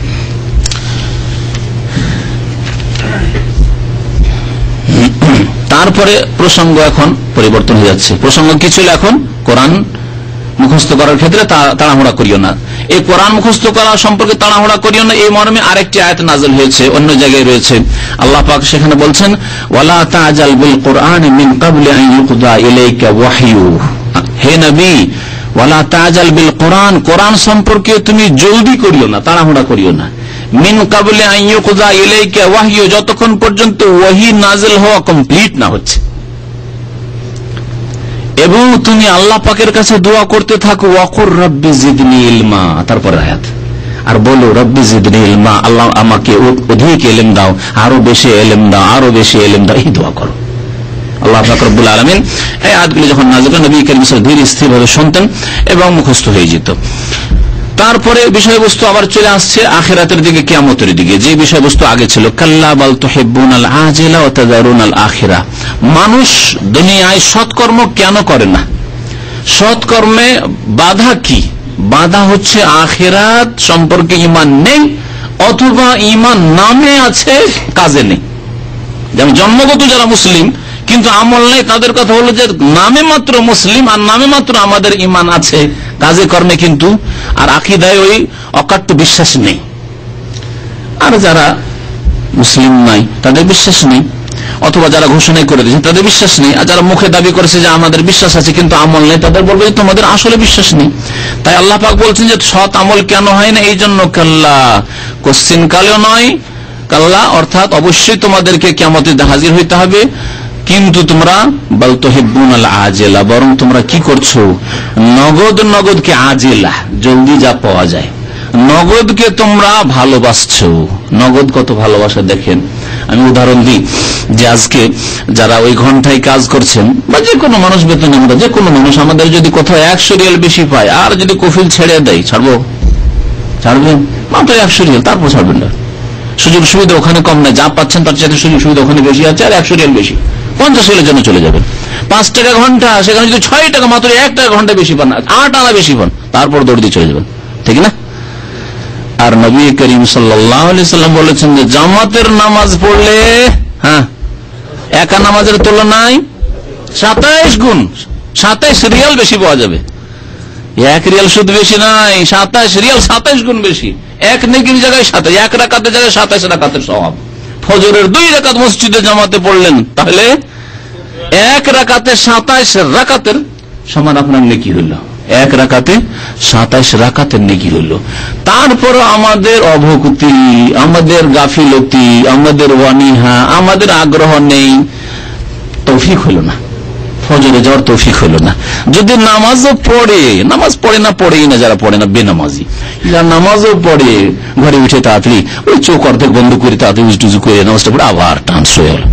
তারপরে প্রসঙ্গ এখন পরিবর্তন হয়ে যাচ্ছে। প্রসঙ্গ কি ছিল? এখন কোরআন মুখস্থ করার ক্ষেত্রে তাড়াহুড়া করিও না, এই কোরআন মুখস্থ করা সম্পর্কে তাড়াহুড়া করিও না, এই মর্মে আরেকটি আয়াত নাযিল হয়েছে, অন্য জায়গায় রয়েছে। আল্লাহ পাক সেখানে বলছেন ওয়ালা তাজাল বিল কুরআন মিন ক্বাবলি আন ইউকদা ইলাইকা ওয়াহয়ু, হে নবী ওয়ালা তাজাল বিল কুরআন, কোরআন সম্পর্কে তুমি জলদি করিও না, তাড়াহুড়া করিও না, মিন ক্বাবলি আন ইউকদা ইলাইকা ওয়াহয়ু, যতক্ষণ পর্যন্ত ওহী নাযিল হওয়া কমপ্লিট না হচ্ছে, এবং তুমি আল্লাহ পাকের কাছে দোয়া করতে থাকো ওয়াকুর রব্বি জিদনি ইলমা, তারপর আয়াত, আর বলো রব্বি জিদনি ইলমা, আল্লাহ আমাকে অধিক ইলম দাও, আরো বেশি ইলম দাও, আরো বেশি ইলম দাও, এই দোয়া করো। আল্লাহ পাক রব্বুল আলামিন এই আয়াতগুলি যখন নাযিল করেন নবী করিম সাল্লাল্লাহু আলাইহি ওয়াসাল্লাম ধীর স্থির ভাবে শুনতেন এবং মুখস্থ হয়ে যেত। তারপরে বিষয়বস্তু আবার চলে আসছে আখিরাতের দিকে, কিয়ামতের দিকে, যে বিষয়বস্তু আগে ছিল কাল্লা বাল তুহিব্বুনাল আজিলা ওয়া তাযারুনাল আখিরা। মানুষ দুনিয়ায় সৎকর্ম কেন করে না? সৎকর্মে বাধা কি? বাধা হচ্ছে আখিরাত সম্পর্কে ঈমান নেই, অথবা ঈমান নামে আছে কাজে নেই। যেমন জন্মগত যারা মুসলিম কিন্তু আমল নেই, তাদের কথা হলো যে নামে মাত্র মুসলিম আর নামে মাত্র আমাদের ঈমান আছে, কাজে কর্মে কিন্তু আর আকীদায় ওই অকাট্য বিশ্বাস নেই। আর যারা মুসলিম নাই তাদের বিশ্বাস নেই, অথবা যারা ঘোষণা করে দিয়েছে তাদের বিশ্বাস নেই, আর যারা মুখে দাবি করেছে যে আমাদের বিশ্বাস আছে কিন্তু আমল নেই, তাদের বলবে যে তোমাদের আসলে বিশ্বাস নেই। তাই আল্লাহ পাক বলছেন যে সৎ আমল কেন হয় না? এই জন্য কাল্লা, কোশ্চিন কালেও নয়, কাল্লা অর্থাৎ অবশ্যই তোমাদেরকে কিয়ামতে হাজির হইতে হবে, কিন্তু তোমরা বাল তুহিব্বুনাল আজিলা, বরং তোমরা কি করছো? নগদ নগদকে আজিলা, জলদি যা পাওয়া যায়, নগদকে তোমরা ভালোবাসছো। নগদ কত ভালোবাসা দেখেন। আমি উদাহরণ দিই যে আজকে যারা ওই ঘন্টায় কাজ করছেন বা যে কোনো মানুষ বেতন, আমরা যে কোনো মানুষ, আমাদের যদি কোথাও একশো রিয়াল বেশি পায় আর যদি কফিল ছেড়ে দেয়, ছাড়বো? ছাড়বেন? মাত্র একশো রিয়াল, তারপর ছাড়বেন না। সুযোগ সুবিধা ওখানে কম নাই, যা পাচ্ছেন তার চাইতে সুযোগ সুবিধা ওখানে বেশি আছে, আর একশো রিয়াল বেশি, পঞ্চাশ রিয়ালের জন্য চলে যাবেন। পাঁচ টাকা ঘন্টা, সেখানে যদি ছয় টাকা, মাত্র এক টাকা ঘন্টা বেশি পান, আট আনা বেশি পান, তারপর দৌড় দিয়ে চলে যাবেন, ঠিক না? আর নবী করিম সাল্লাল্লাহু আলাইহি ওয়াসাল্লাম বলেছেন যে জামাতের নামাজ পড়লে, হ্যাঁ, একা নামাজের তুলনায় সাতাইশ গুণ, সাতাইশ রিয়াল বেশি পাওয়া যাবে। এক রিয়াল শুধু বেশি নাই, সাতাইশ রিয়াল, সাতাইশ গুণ বেশি। এক নেকির জায়গায় সাতাইশ, এক রাকাতের জায়গায় সাতাইশ রাকাতের সওয়াব। ফজরের দুই রাকাত মসজিদে জামাতে পড়লেন, তাহলে এক রাকাতে সাতাইশ রাকাতের সমান আপনার নেকি হইল, এক রাকাতে সাতাইশ রাকাতের নেকি হইল। তারপর আমাদের অভক্তি, আমাদের গাফিলতি, আমাদের ওয়ানিহা, আমাদের আগ্রহ নেই, তৌফিক হইল না। ফজরে যাওয়ার তৌফিক হলো না। যদি নামাজও পড়ে, নামাজ পড়ে না পড়েই না, যারা পড়ে না বেনামাজি, যারা নামাজও পড়ে ঘরে উঠে তাড়াতাড়ি ওই চোখ অর্ধেক বন্ধ করে তাড়াতাড়ি উজু করে নামাজটা পড়ে আবার টান্স হয়ে গেল,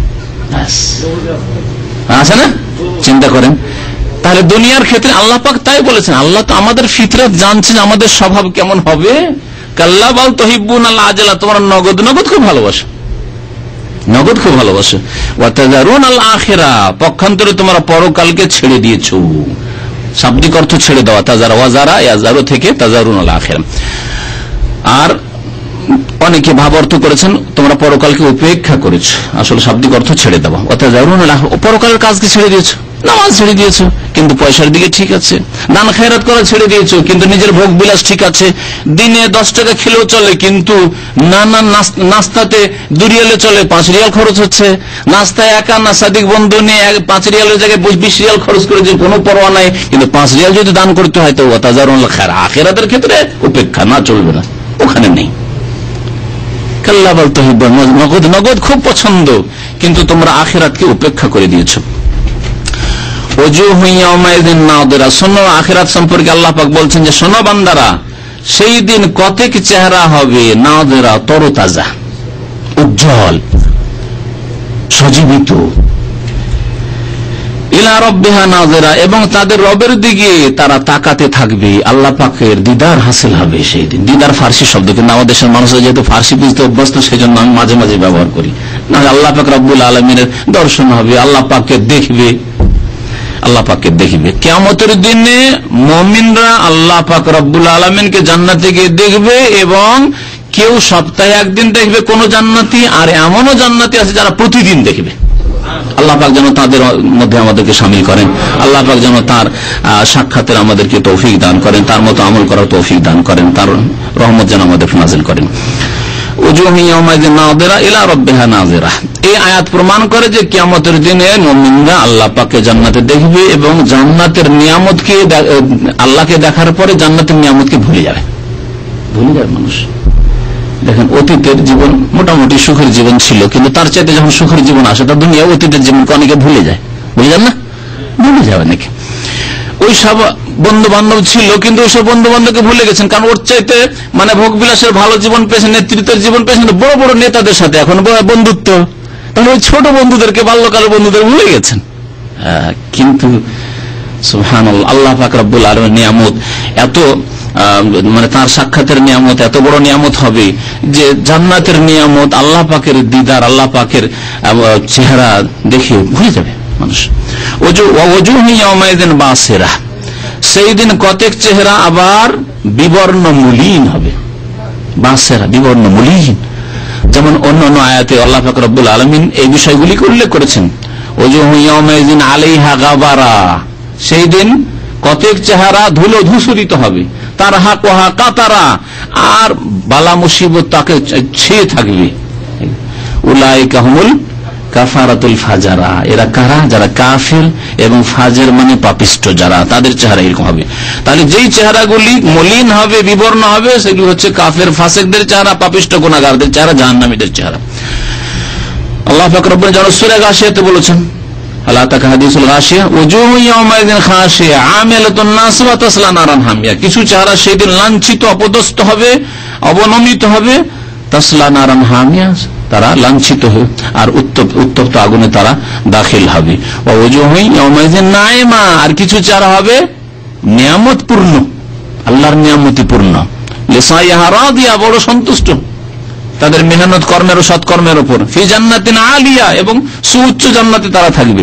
আছে না? চিন্তা করেন। তাহলে দুনিয়ার ক্ষেত্রে আল্লাহ পাক তাই বলেছেন, আল্লাহ তো আমাদের ফিতরত জানছেন আমাদের স্বভাব কেমন হবে। কাল্লা বাল তহিব্বুন আল আজলা, তোমরা নগদ নগদ খুব ভালোবাসো, নগদ খুব ভালোবাসো। ওয়া তাযারুন আল আখিরা, পক্ষান্তরে তোমরা পরকালকে ছেড়ে দিয়েছো। শাব্দিক অর্থ ছেড়ে দেওয়া, তাজারা ওয়াজারা ইয়াজারু থেকে তাযারুন আল আখিরা। আর অনেকে ভাব অর্থ করেছেন তোমরা পরকালকে উপেক্ষা করেছো, আসলে শাব্দিক অর্থ ছেড়ে দেওয়া। ওয়া তাযারুন আল আখিরা, পরকালের কাজকে ছেড়ে দিয়েছো, নামাজ ছেড়ে দিয়েছো কিন্তু পয়সার দিকে ঠিক আছে, দান খায়রাত করা ছেড়ে দিয়েছো কিন্তু নিজের ভোগ বিলাস ঠিক আছে, দিনে দশ টাকা খেলেও চলে কিন্তু নানা নাস্তাতে দু রিয়ালে চলে, পাঁচ রিয়াল খরচ হচ্ছে, নাস্তায় একা না সাদিক বন্ধু নিয়ে পাঁচ রিয়ালের জায়গায় বিশ রিয়াল খরচ করে যে কোনো পরোয়া নাই, কিন্তু পাঁচ রিয়াল যদি দান করতে হয় তো ওয়াতাজারুল খায়র, আখিরাতের ক্ষেত্রে উপেক্ষা না, চলবে না, ওখানে নেই। কাল্লা বাল তুহিব্বুন, নগদ নগদ খুব পছন্দ কিন্তু তোমরা আখিরাতকে উপেক্ষা করে দিয়েছো। শোনো, আখিরাত সম্পর্কে আল্লাহ পাক বলছেন যে শোনো বান্দারা, সেই দিন কতেক চেহারা হবে নাযিরা, তরতাজা, উজ্জ্বল, সজীবিত, ইলা রাব্বিহা নাযিরা, এবং তাদের রবের দিকে তারা তাকাতে থাকবে, আল্লাহ পাকের দিদার হাসিল হবে সেই দিন। দিদার ফার্সি শব্দ, কিন্তু আমাদের দেশের মানুষরা যেহেতু ফার্সি বুঝতে অভ্যস্ত সেই জন্য আমি মাঝে মাঝে ব্যবহার করি। না, আল্লাহ পাক রব্বুল আলামিনের দর্শন হবে, আল্লাহ পাককে দেখবে, আল্লাহ পাককে দেখবে। কিয়ামতের দিনে মুমিনরা আল্লাহ পাক রব্বুল আলামিনকে জান্নাতে গিয়ে দেখবে, এবং কেউ সপ্তাহে একদিন দেখবে কোন জান্নাতি, আর এমনও জান্নাতি আছে যারা প্রতিদিন দেখবে। আল্লাহ পাক যেন তাদের মধ্যে আমাদেরকে শামিল করেন, আল্লাহ পাক যেন তার সাক্ষাতের আমাদেরকে তৌফিক দান করেন, তার মতো আমল করার তৌফিক দান করেন, তার রহমত যেন আমাদের নাযিল করেন। এই আয়াত প্রমাণ করে যে কিয়ামতের দিনে মুমিনরা আল্লাহ পাককে জান্নাতে দেখবে, এবং জান্নাতের নিয়ামতকে, আল্লাহকে দেখার পরে জান্নাতের নিয়ামতকে ভুলে যাবে, ভুলে যাবে মানুষ। দেখেন, অতীতের জীবন মোটামুটি সুখের জীবন ছিল, কিন্তু তার চাইতে যখন সুখের জীবন আসে তার দুনিয়া অতীতের জীবনকে অনেকে ভুলে যায়, ভুলে যান না, ভুলে যাবে নাকি। ওই সব বন্ধু বান্ধব ছিল কিন্তু ওইসব বন্ধু বান্ধবকে ভুলে গেছেন, কারণ ওর চাইতে মানে ভোগ বিলাসের ভালো জীবন পেয়েছেন, নেতৃত্বের জীবন পেয়েছেন বড় বড় নেতাদের সাথে, এখন বন্ধুত্ব, তাহলে ওই ছোট বন্ধুদেরকে, বাল্যকালের বন্ধুদের ভুলে গেছেন। কিন্তু সুবহানাল্লাহ, আল্লাহ পাক রব্বুল আলামিনের নিয়ামত এত, মানে তার সাক্ষাতের নিয়ামত এত বড় নিয়ামত হবে যে জান্নাতের নিয়ামত, আল্লাহ পাকের দিদার, আল্লাহ পাকের চেহারা দেখে ভুলে যাবে মানুষ। সেই দিন কতেক চেহারা আবার বিবর্ণ মলিন হবে, বাসেরা বিবর্ণ মলিন, যেমন অন্য অন্য আয়াতে আল্লাহ পাক রব্বুল আলামিন এই বিষয়গুলিকে উল্লেখ করেছেন। ওয়াজুহু ইয়াওমাইযিন আলাইহা গাবারা, সেই দিন কতেক চেহারা ধুলো ধূসরিত হবে, তার হাক ওহা কাতারা, আর বালা মুসিবত তাকে ছেয়ে থাকবে। উলাইকা হুমুল কাফারাতুল ফাজারা, এরা কারা? যারা কাফির এবং ফাজের মানে পাপিষ্ট যারা, তাদের চেহারা এরকম হবে। তাহলে যেই চেহারাগুলি মলিন হবে, বিবর্ণ হবে, সেগুলি হচ্ছে কাফের ফাসেকদের চেহারা, পাপিষ্ট গুনাহগারদের চেহারা, জাহান্নামীদের চেহারা। আল্লাহ পাক রব্বুল জালাল সূরা গাশিয়াতে বলেছেন, আল্লাহ তাআলা হাদিসুল গাশিয়া, ওয়াজুহু ইয়াওমাইযিন খাশিয়া আমিলাতুন নাসিবা তাসলা নারান হামিয়া, কিছু চেহারা সেদিন লাঞ্ছিত, অপদস্থ হবে, অবনমিত হবে, তাসলা নারান হামিয়া, তারা লাঞ্ছিত হবে আর উত্তপ্ত আগুনে তারা দাখিল হবে। ওয়াজুহু ইয়াওমাইযিন নাইমা, আর কিছু চেহারা হবে নিয়ামতপূর্ণ, আল্লাহর নিয়ামতি পূর্ণ, লিসাইহা রাদিয়া, বড় সন্তুষ্ট তাদের মেহনত কর্মের ও সৎকর্মের উপর, ফি জান্নাতিন আলিয়া, এবং সুউচ্চ জান্নাতে তারা থাকবে।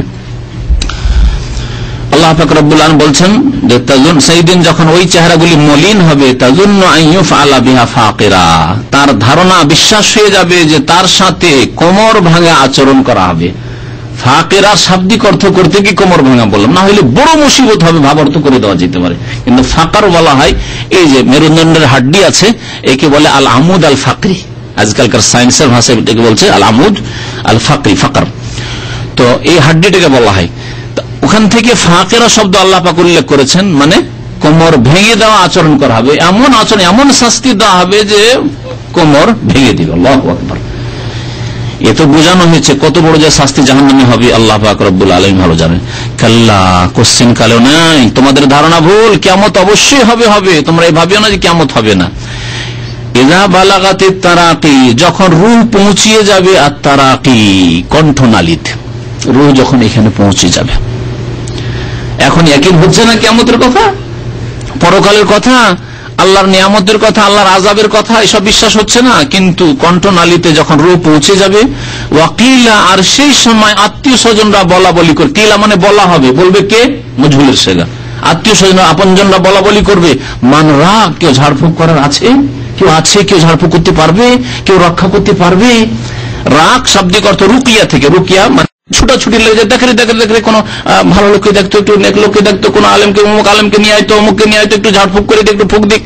আল্লাহ পাক রব্বুল আলামিন বলছেন যে তাজুন, সেই দিন যখন ওই চেহারাগুলি মলিন হবে, তাজুন্নু আন ইউফআলা বিহা ফাকিরা, তার ধারণা, বিশ্বাস হয়ে যাবে যে তার সাথে কোমর ভাঙা আচরণ করা হবে। ফাকিরা শাব্দিক অর্থ করতে কি কোমর ভাঙা বললাম, না হলে বড় মুসিবত হবে ভাব অর্থ করে দেওয়া যেতে পারে, কিন্তু ফাকার বলা হয় এই যে মেরুদণ্ডের হাড্ডি আছে, একে বলে আল আমুদ আল ফাকরি, আজকালকার সায়েন্সের ভাষায় এটাকে বলছে আল আমুদ আল ফাকরি, ফাকার। তো এই হাড্ডিটাকে বলা হয়, ওখান থেকে ফাকেরা শব্দ আল্লাহ পাক উল্লেখ করেছেন, মানে কোমর ভেঙে দেওয়া আচরণ করা হবে, এমন আচরণ, এমন শাস্তি দেওয়া হবে যে কোমর ভেঙে দিবে। আল্লাহু আকবার। এ তো বোঝানো হয়েছে কত বড় যে শাস্তি জাহান্নামে হবে আল্লাহ পাক রব্বুল আলামিন ভালো জানেন। কাল্লা, কোশ্চেন কালেও নাই, তোমাদের ধারণা ভুল, কিয়ামত অবশ্যই হবে হবে, তোমরা এই ভাবিও না যে কিয়ামত হবে না। ইযা বালাগাতিত তারাকি, যখন রূহ পৌঁছিয়ে যাবে, আর তারাকি কণ্ঠনালীতে, রূহ যখন এখানে পৌঁছে যাবে। এখন ইয়াকিন হচ্ছে না কিয়ামতের কথা, পরকালের কথা, আল্লাহর নিয়ামতের কথা, আল্লাহর আযাবের কথা, এসব বিশ্বাস হচ্ছে না, কিন্তু কণ্ঠনালীতে যখন রূহ পৌঁছে যাবে, ওয়াকিলা, আর সেই সময় আত্মীয় স্বজনরা বলা বলি করবে, কিলা মানে বলা হবে, বলবে কে, মজহুলের সেগা, আত্মীয় স্বজনরা আপনজনরা বলা বলি করবে, মান রা, কেউ ঝাড়ফুঁক করার আছে, কেউ আছে, কেউ ঝাড়ফুঁক করতে পারবে, কেউ রক্ষা করতে পারবে। রাগ শাব্দিক অর্থ রুকিয়া থেকে, রুকিয়া মানে ছুটাছুটি লেগে যায়, দেখে দেখে দেখে কোনো ভালো লোককে দেখতো, একটু নেক লোককে দেখতো, কোন আলেমকে, অমুক আলেমকে নিয়ে আইতো, অমুককে নিয়ে আইতো, একটু ঝাড়ফুঁক করে একটু ফুক দিক।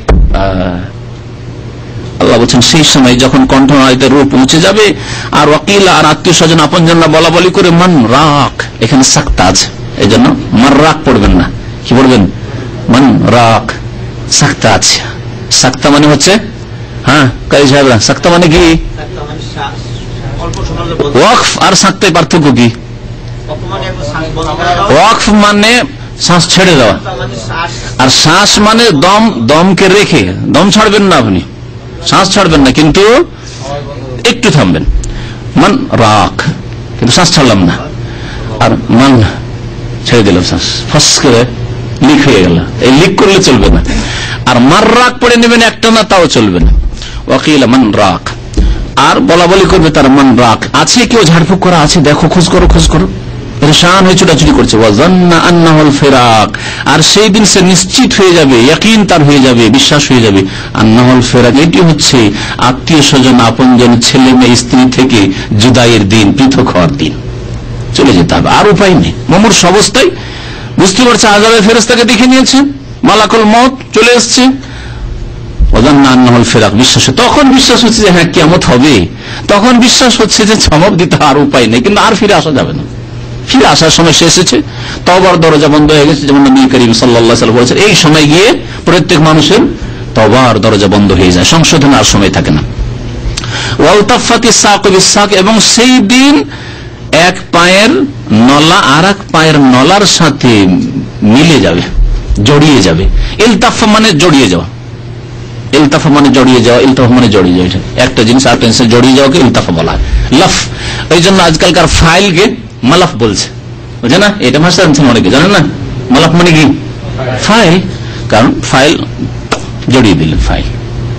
আল্লাহ বলছেন সেই সময় যখন কণ্ঠনালীতে রূহ পৌঁছে যাবে, আর ওয়াকিলা, আর আত্মীয় স্বজন আপনজনরা বলা বলি করে, মান রাক, এখানে সাক্তা আছে, এই জন্য মার রাক পড়বেন না, কি বলবেন, মান রাক, সাক্তা আছে। সাক্তা মানে হচ্ছে, হ্যাঁ কাজী সাহেবরা, সাক্তা মানে কি, ওয়াকফ আর সাক্তায় পার্থক্য কি? ওয়াকফ মানে শ্বাস ছেড়ে দেওয়া, আর শ্বাস মানে দম, দমকে রেখে, দম ছাড়বেন না আপনি, শ্বাস ছাড়বেন না কিন্তু একটু থামবেন, মান রাখ, কিন্তু শ্বাস ছাড়লাম না, আর মান ছেড়ে দিলাম, শ্বাস ফস করে লিক হয়ে গেল, এই লিক করলে চলবে না। আর মার রাখ পড়ে নেবেন একটা না, তাও চলবে না। ওয়াকিলা মান রাখ, আর বলা বলি করবে তার মান রাখ, আছে কেউ ঝাড়ফুঁক করা আছে, দেখো, খোঁজ করো, খোঁজ করো, পরেশান হয়ে ছুটাছুটি করছে। ওয়াজান্না আন্নাহুল ফিরাক, আর সেই দিন সে নিশ্চিত হয়ে যাবে, ইয়াকিন তার হয়ে যাবে, বিশ্বাস হয়ে যাবে, আন্নাহুল ফিরাক, এটি হচ্ছে আত্মীয় স্বজন আপনজন ছেলে মেয়ে স্ত্রী থেকে জুদাইয়ের দিন, পৃথক হওয়ার দিন, চলে যেতে হবে, আর উপায় নেই। মুমূর্ষ অবস্থায় বুঝতে পারছে আযাবের ফেরেশতাকে দেখে নিয়েছে, মালাকুল মউত চলে এসছে, ওয়াজান্না আন্নাহুল ফিরাক, বিশ্বাস, তখন বিশ্বাস হচ্ছে যে হ্যাঁ কিয়ামত হবে, তখন বিশ্বাস হচ্ছে যে জবাব দিতে আর উপায় নেই, কিন্তু আর ফিরে আসা যাবে না, ফিরে আসার সময় শেষ হয়েছে, তওবার দরজা বন্ধ হয়ে গেছে, যেমন নবী করিম সাল্লাল্লাহু আলাইহি ওয়াসাল্লাম বলেছেন, এই সময় গিয়ে প্রত্যেক মানুষের তওবার দরজা বন্ধ হয়ে যায়, সংশোধনের আর সময় থাকে না। ওয়ালতাফাতিস সাকু বিস-সাক, এবং সেই দিন এক পায়ের নলা আর এক পায়ের নলার সাথে মিলে যাবে, জড়িয়ে যাবে। ইলতাফা মানে জড়িয়ে যাওয়া, ইলতাফা মানে জড়িয়ে যাওয়া, ইলতাফা মানে জড়িয়ে যাওয়া, একটা জিনিস আর টেন্সে জড়িয়ে যাওয়াকে ইলতাফা বলা হয়। লাফ, এই জন্য আজকালকার ফাইলকে মালাফ বলছে, বুঝে না, এটা ভাষা জানছেন অনেকে, জানেন না মালাফ মানে কি, ফাইল, কারণ ফাইল জড়িয়ে দিলেন, ফাইল,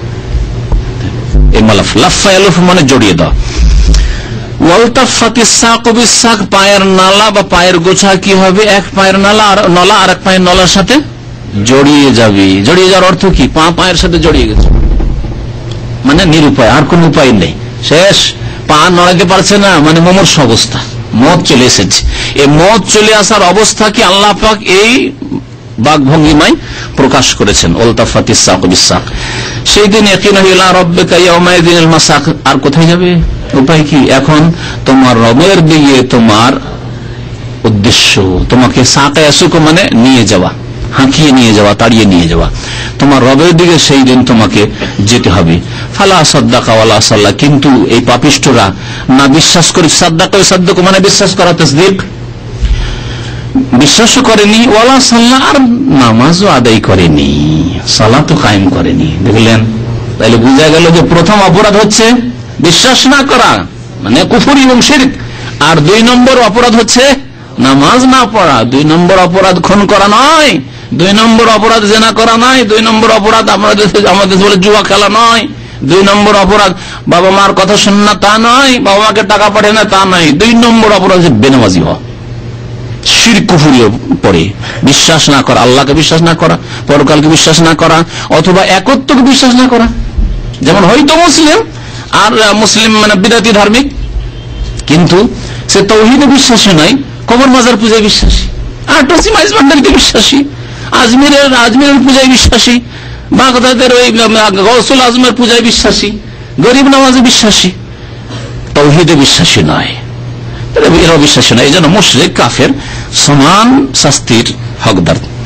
এই মালাফ, লাফা ইয়ালুফ মানে জড়িয়ে দেওয়া। ওয়ালতাফাতিস সাকু বিস-সাক, পায়ের নালা বা পায়ের গোছা কি হবে, এক পায়ের নালা আর নলা আর এক পায়ের নলার সাথে জড়িয়ে যাবে। জড়িয়ে যাওয়ার অর্থ কি, পা পায়ের সাথে জড়িয়ে গেছে, মানে নিরুপায়, আর কোন উপায় নেই, শেষ, পা নড়াতে পারছে না, মানে মুমূর্ষ অবস্থা, মত চলে এসেছে। এই মত চলে আসার অবস্থা কি আল্লাহ পাক এই বাকভঙ্গিমায় প্রকাশ করেছেন, ওয়ালতাফাতিস সাকু বিস-সাক। সেই দিন ইয়াকিনা ইলা রাব্বিকা ইয়াউমাইযিনিল মাসাক, আর কোথায় যাবে, উপায় কি, এখন তোমার রবের দিকে তোমার উদ্দেশ্য, তোমাকে সাকা ইয়াসুক মানে নিয়ে যাওয়া, হাঁকিয়ে নিয়ে যাওয়া, তাড়িয়ে নিয়ে যাওয়া, তোমার রবের দিকে সেই দিন তোমাকে যেতে হবে। ফালা সাদ্দাকা ওয়ালা সাল্লা, কিন্তু এই পাপিষ্ঠরা না বিশ্বাস করে, সাদ্দাকা সাদ্দাক মানে বিশ্বাস করা, তাসদীক, বিশ্বাসও করেনি, ওয়ালা সাল্লা, আর নামাজও আদায় করেনি, সালাতও কায়েম করেনি। দেখলেন, তাহলে বোঝা গেল যে প্রথম অপরাধ হচ্ছে বিশ্বাস না করা, মানে কুফর এবং শিরক, আর দুই নম্বর অপরাধ হচ্ছে নামাজ না পড়া, দুই নম্বর অপরাধ খুন করা নয়, দুই নম্বর অপরাধ জেনা করা নয়, দুই নম্বর অপরাধ আমাদের আমাদের বলে জুয়া খেলা নয়, দুই নম্বর অপরাধ বাবা মার কথা শুন না তা নয়, বাবা মাকে টাকা পাঠায় না তা নয়, দুই নম্বর অপরাধ হচ্ছে বেনামাজি হওয়া, শিরক কুফরির পরে বিশ্বাস না করা, আল্লাহকে বিশ্বাস না করা, পরকালকে বিশ্বাস না করা, অথবা একত্বকে বিশ্বাস না করা। যেমন হয়তো মুসলিম, আর মুসলিম মানে বিদাতি ধার্মিক, কিন্তু সে তাওহীদে বিশ্বাসী নয়, কবর মাজার পূজায় বিশ্বাসী, আর টসিম আইজমান্ডারিতে বিশ্বাসী, আজমিরের আজমিরের পূজায় বিশ্বাসী, বাগদাদের ওই গৌসুল আজমের পূজায় বিশ্বাসী, গরিব নামাজে বিশ্বাসী, তাওহীদে বিশ্বাসী নয়, এরা বিশ্বাসী নয়। এই জন্য মুশরিক কাফের সমান শাস্তির হকদার।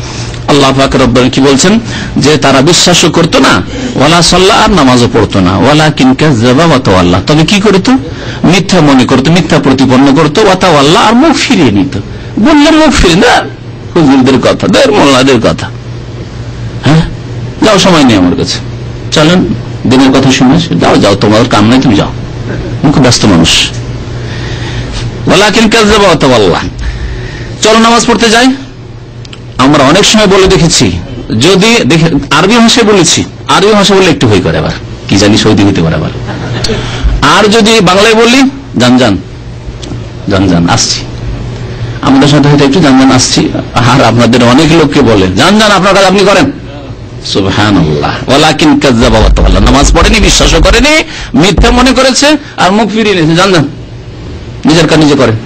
আল্লাহ পাক রব্বুল কি বলছেন যে তারা বিশ্বাসও করতো না, ওয়ালা সাল্লাহ, আর নামাজও পড়তো না, ওয়ালাকিন কাযযাবা ওয়া তাওয়াল্লা, তবে কি করতো? মিথ্যা মনে করতো, মিথ্যা প্রতিপন্ন করতো, ওয়া তাওয়াল্লা, আর মুখ ফিরিয়ে নিত। বললে মুখ ফিরিয়ে না, হুজুরদের কথা, দের মোল্লাদের কথা, হ্যাঁ যাও, সময় নেই আমার কাছে, চলেন দিনের কথা শুনে যাও, যাও তোমার কাম নাই, তুমি যাও, মুখ ব্যস্ত মানুষ। ওয়ালাকিন কাযযাবা ওয়া তাওয়াল্লা, চলো নামাজ পড়তে যাই। আমরা অনেক সময় বলে দেখেছি, যদি দেখে আরবি ভাষায় বলেছি, আরবি ভাষা বললে একটু ভয় করে, আবার কি জানি সৌদি হইতে পারে আবার, আর যদি বাংলায় বললি যান যান যান যান আসছি, আমাদের সাথে হয়তো একটু যান যান আসছি, আর আপনাদের অনেক লোককে বলে যান যান আপনার কাজ আপনি করেন। সুবহানাল্লাহ। ওয়ালাকিন কাযযাবা ওয়া তাওয়াল্লা, নামাজ পড়েনি, বিশ্বাসও করেনি, মিথ্যা মনে করেছে, আর মুখ ফিরিয়ে নিয়েছে, যান যান, নিজের কাজ নিজে করে।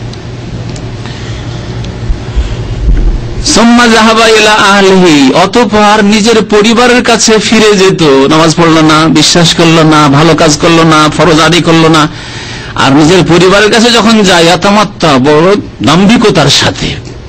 অতঃপর নিজের পরিবারের কাছে ফিরে যেত, নামাজ পড়লো না, বিশ্বাস করলো না, ভালো কাজ করলো না, ফরজ আদি করলো না, আর নিজের পরিবারের কাছে যখন যায় আতামাত্তা, বড় দাম্ভিকতার সাথে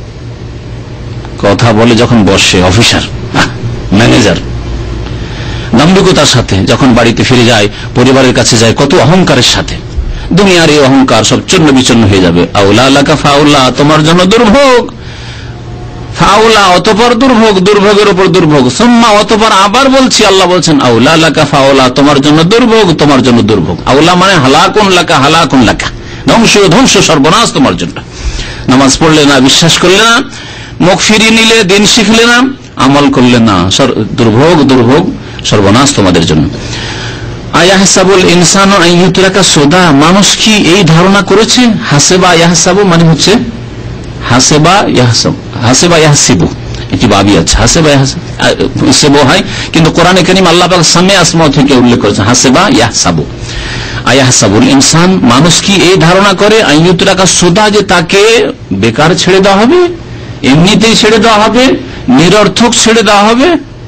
কথা বলে, যখন বসে অফিসার ম্যানেজার, দাম্ভিকতার সাথে যখন বাড়িতে ফিরে যায়, পরিবারের কাছে যায় কত অহংকারের সাথে, দুনিয়ার এই অহংকার সব চূর্ণ বিচূর্ণ হয়ে যাবে। আউলা লাকা ফাউলা, তোমার জন্য দুর্ভোগ, ফাউলা অতঃপর দুর্ভোগ, দুর্ভোগের উপর দুর্ভোগ, সুম্মা অতঃপর আবার বলছি, আল্লাহ বলছেন আউলা লাকা ফাউলা, তোমার জন্য দুর্ভোগ, তোমার জন্য দুর্ভোগ। আউলা মানে হালাকুন লাকা, হালাকুন লাকা, ধ্বংস ধ্বংস সর্বনাশ তোমার জন্য। নামাজ পড়লে না, বিশ্বাস করলে না, মুখ ফিরিয়ে নিলে, দিন শিখলে না, আমল করলে না, দুর্ভোগ দুর্ভোগ সর্বনাশ তোমাদের জন্য। আয়াহসাবুল ইনসানু আন ইউতরাকা সুদা, মানুষ কি এই ধারণা করেছে? হাসিবা ইয়াহসাবু মানে হচ্ছে হাসিবা ইয়াহসাব, হাসিবা ইয়াহসিবু, এটি বাবি আছে, হাসিবা ইয়াহসিবু হয়, কিন্তু কোরআনে কারীম আল্লাহ পাক সামে আসমা থেকে উল্লেখ করেছেন হাসিবা ইয়াহসাবু। আয়াহসাবুল ইনসান, মানুষ কি এই ধারণা করে আন ইউতরাকা সুদা, যে তাকে বেকার ছেড়ে দেওয়া হবে, এমনিতেই ছেড়ে দেওয়া হবে, নিরর্থক ছেড়ে দেওয়া হবে?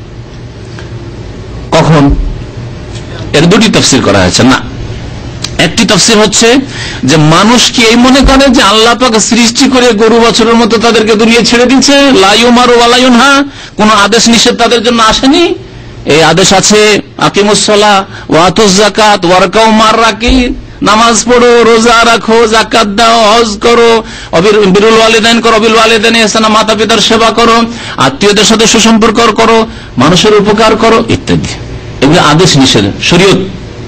কখন? এর দুটি তাফসীর করা হয়েছে। না, একটি তাফসীর হচ্ছে যে মানুষ কি এই মনে করে যে আল্লাহ পাক সৃষ্টি করে গরু বাছুরের মতো তাদেরকে দুনিয়া ছেড়ে দিচ্ছে, লা ইউমারু ওয়া লা ইউনহা, কোন আদেশ নিষেধ তাদের জন্য আসেনি। এই আদেশ আছে আকিমুস সালাহ ওয়া আতুজ যাকাত ওয়ারকাউ মার রাকিন, নামাজ পড়ো, রোজা রাখো, যাকাত দাও, হজ করো, বিরুল ওয়ালিদাইন করো, বিল ওয়ালিদাইনি ইহসানা, মাতা পিতার সেবা করো, আত্মীয়দের সাথে সুসম্পর্ক করো, মানুষের উপকার করো ইত্যাদি। এগুলো আদেশ নিষেধ, শরীয়ত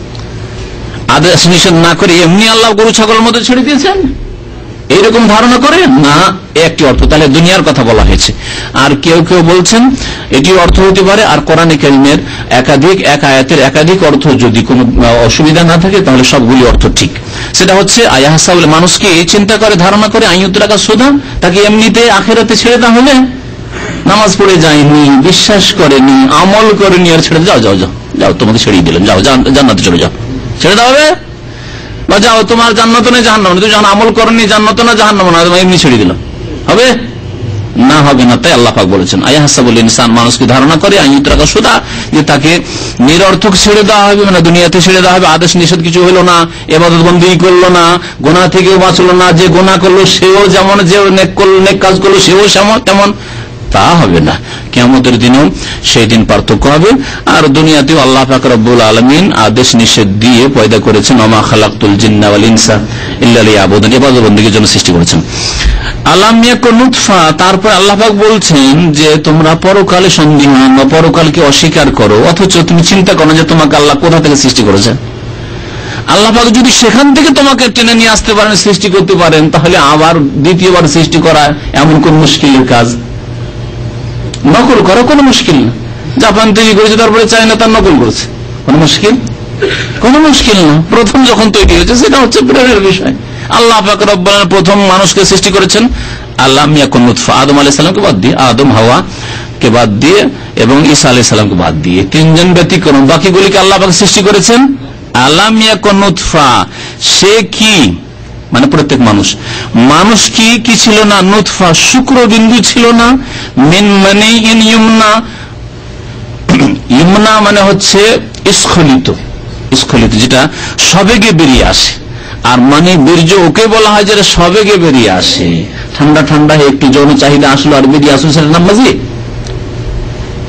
আদেশ নিষেধ না করে এমনি আল্লাহ গরু ছাগলের মধ্যে ছেড়ে দিয়েছেন, এইরকম ধারণা করে না। একটি অর্থ, তাহলে দুনিয়ার কথা বলা হয়েছে। আর কেউ কেউ বলছেন এটি অর্থ হতে পারে, আর কোরআনে কারীমের একাধিক এক আয়াতের একাধিক অর্থ যদি কোনো অসুবিধা না থাকে তাহলে সবগুলি অর্থ ঠিক। সেটা হচ্ছে আয়াহসাবুল, মানুষকে এই চিন্তা করে, ধারণা করে আইয়ুতরাকা সুদা, তাকে এমনিতে আখিরাতে ছেড়ে দেওয়া হবে, নামাজ পড়ে যায়নি, বিশ্বাস করেনি, আমল করেনি, আর ছেড়ে যাও যাও যাও যাও তোমাকে ছেড়ে দিলাম, যাও জান্নাতে চলে যাও, ছেড়ে দেওয়া হবে, বা যাও তোমার জান্নাত না জাহান্নাম, তুমি যখন আমল করনি জান্নাত না জাহান্নাম না, এমনি ছেড়ে দিলাম, হবে না? হবে না। তাই আল্লাহ পাক বলেছেন আয়াহসাবুল ইনসান, মানুষকে ধারণা করে আইয়ুতরাকা সুদা, যে তাকে নিরর্থক ছেড়ে দেওয়া হবে, মানে দুনিয়াতে ছেড়ে দেওয়া হবে, আদেশ নিষেধ কিছু হলো না, ইবাদত বন্দেগী করলো না, গুনাহ থেকেও বাঁচলো না, যে গুনাহ করলো সেও যেমন, যে নেক কাজ করলো সেও তেমন, তা হবে না। কিয়ামতের দিনেও সেই দিন পার্থক্য হবে। আর দুনিয়াতেও আল্লাহ পাক রব্বুল আলামিন আদেশ নিষেধ দিয়ে পয়দা করেছেন, ওমা খালাকতুল জিন্না ওয়াল ইনসা ইল্লা লিয়াবুদুন, ইবাদত বন্দেগীর জন্য সৃষ্টি করেছেন। আলাম ইয়াকুন নুতফা, তারপর আল্লাহ পাক বলছেন যে তোমরা পরকালে সন্দিহান বা পরকালকে অস্বীকার করো, অথচ তুমি চিন্তা করো যে তোমাকে আল্লাহ কোথা থেকে সৃষ্টি করেছেন। আল্লাহ পাক যদি সেখান থেকে তোমাকে টেনে নিয়ে আসতে পারেন, সৃষ্টি করতে পারেন, তাহলে আবার দ্বিতীয়বার সৃষ্টি করা এমন কোন মুশকিলের কাজ? নকল করা কোনো মুশকিল না। জাপান তৈরি করেছে, তারপরে চায়না তার নকল করেছে, কোন মুশকিল? কোন মুশকিল না। প্রথম যখন তৈরি হয়েছে সেটা হচ্ছে প্রেমের বিষয়। আল্লাহ পাক রব্বুল আলামিন প্রথম মানুষকে সৃষ্টি করেছেন আলাম ইয়াকুন নুতফা, আদম আলাইহিস সালামকে বাদ দিয়ে, আদম হাওয়া কে বাদ দিয়ে এবং ঈসা আলাইহিস সালামকে বাদ দিয়ে তিনজন ব্যতিক্রম, বাকিগুলিকে আল্লাহ পাক সৃষ্টি করেছেন আলাম ইয়াকুন নুতফা। সে কি মানে প্রত্যেক মানুষ, মানুষ কি কি ছিল না? নুতফা, শুক্রবিন্দু ছিল না, মিন মানে ইন ইউমনা, ইউমনা মানে হচ্ছে স্খলিত, স্খলিত যেটা সবেগে বেরিয়ে আসে। আর মানে বীর্য ওকে বলা হয় যেটা সবেগে বেরিয়ে আসে, ঠান্ডা ঠান্ডা একটু যৌন চাহিদা আসলো আর বেরিয়ে আসলো, সেটার নাম মাঝি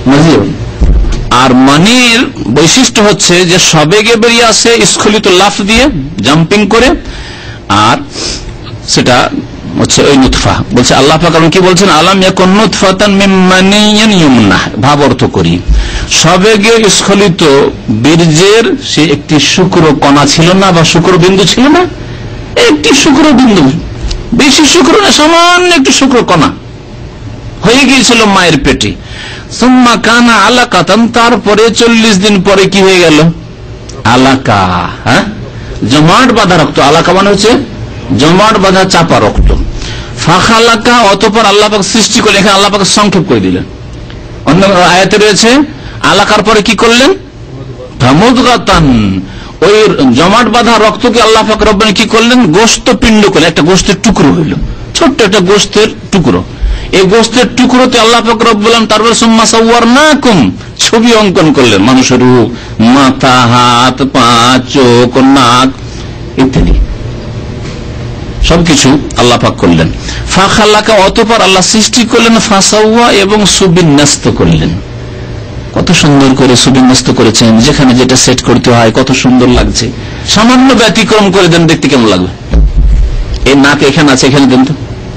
আর মানির বৈশিষ্ট্য হচ্ছে যে সবেগে বেরিয়ে আসে স্খলিত লাফ দিয়ে, জাম্পিং করে, আর সেটা হচ্ছে ওই নুতফা। বলছে আল্লাহ পাক কি বলছেন, আলাম ইয়াকুন নুতফাতান মিন মানিয়্যিন ইউমনাহ। ভাব অর্থ করি, সবেগে স্খলিত বীর্যের সে একটি শুক্র কণা ছিল না, বা শুক্র বিন্দু ছিল না, একটি শুক্র বিন্দু, বেশি শুক্র না, সামান্য একটি শুক্র কণা হয়ে গিয়েছিল মায়ের পেটে। সুম্মা কানা আলাকাতান, তারপরে চল্লিশ দিন পরে কি হয়ে গেল, আলাকা, হ্যাঁ, জমাট বাঁধা রক্ত। আলাকা মানে হচ্ছে জমাট বাঁধা চাপা রক্ত। ফাখালাকা, অতঃপর আল্লাহ পাক সৃষ্টি করলেন। এখানে আল্লাহ পাক সংক্ষেপ করে দিলেন। অন্য আয়াতে রয়েছে আলাকার পরে কি করলেন, মুদগাতান, ওই জমাট বাঁধা রক্তকে আল্লাহ পাক রব্বানি কি করলেন, গোশত পিণ্ড করলেন, একটা গোশতের টুকরো হইল, ছোট্ট একটা গোশতের টুকরো। এই গোশতের টুকরোতে আল্লাহ পাক রব্বুল আলামিন তারপর সুম্মা সাওয়ারনাকুম, ছবি অঙ্কন করলেন, মানুষের রূপ, মাথা, হাত, পা, চোখ, নাক ইত্যাদি সবকিছু আল্লাহ পাক করলেন। ফাখালাকা, অতঃপর আল্লাহ সৃষ্টি করলেন, ফাসাওয়া, এবং সুবিন্যস্ত করলেন। কত সুন্দর করে সুবিন্যস্ত করেছেন, যেখানে যেটা সেট করতে হয় কত সুন্দর লাগছে। সামান্য ব্যতিক্রম করে দেন, দেখতে কেমন লাগবে। এই নাক এখানে আছে, এখানে দেন তো,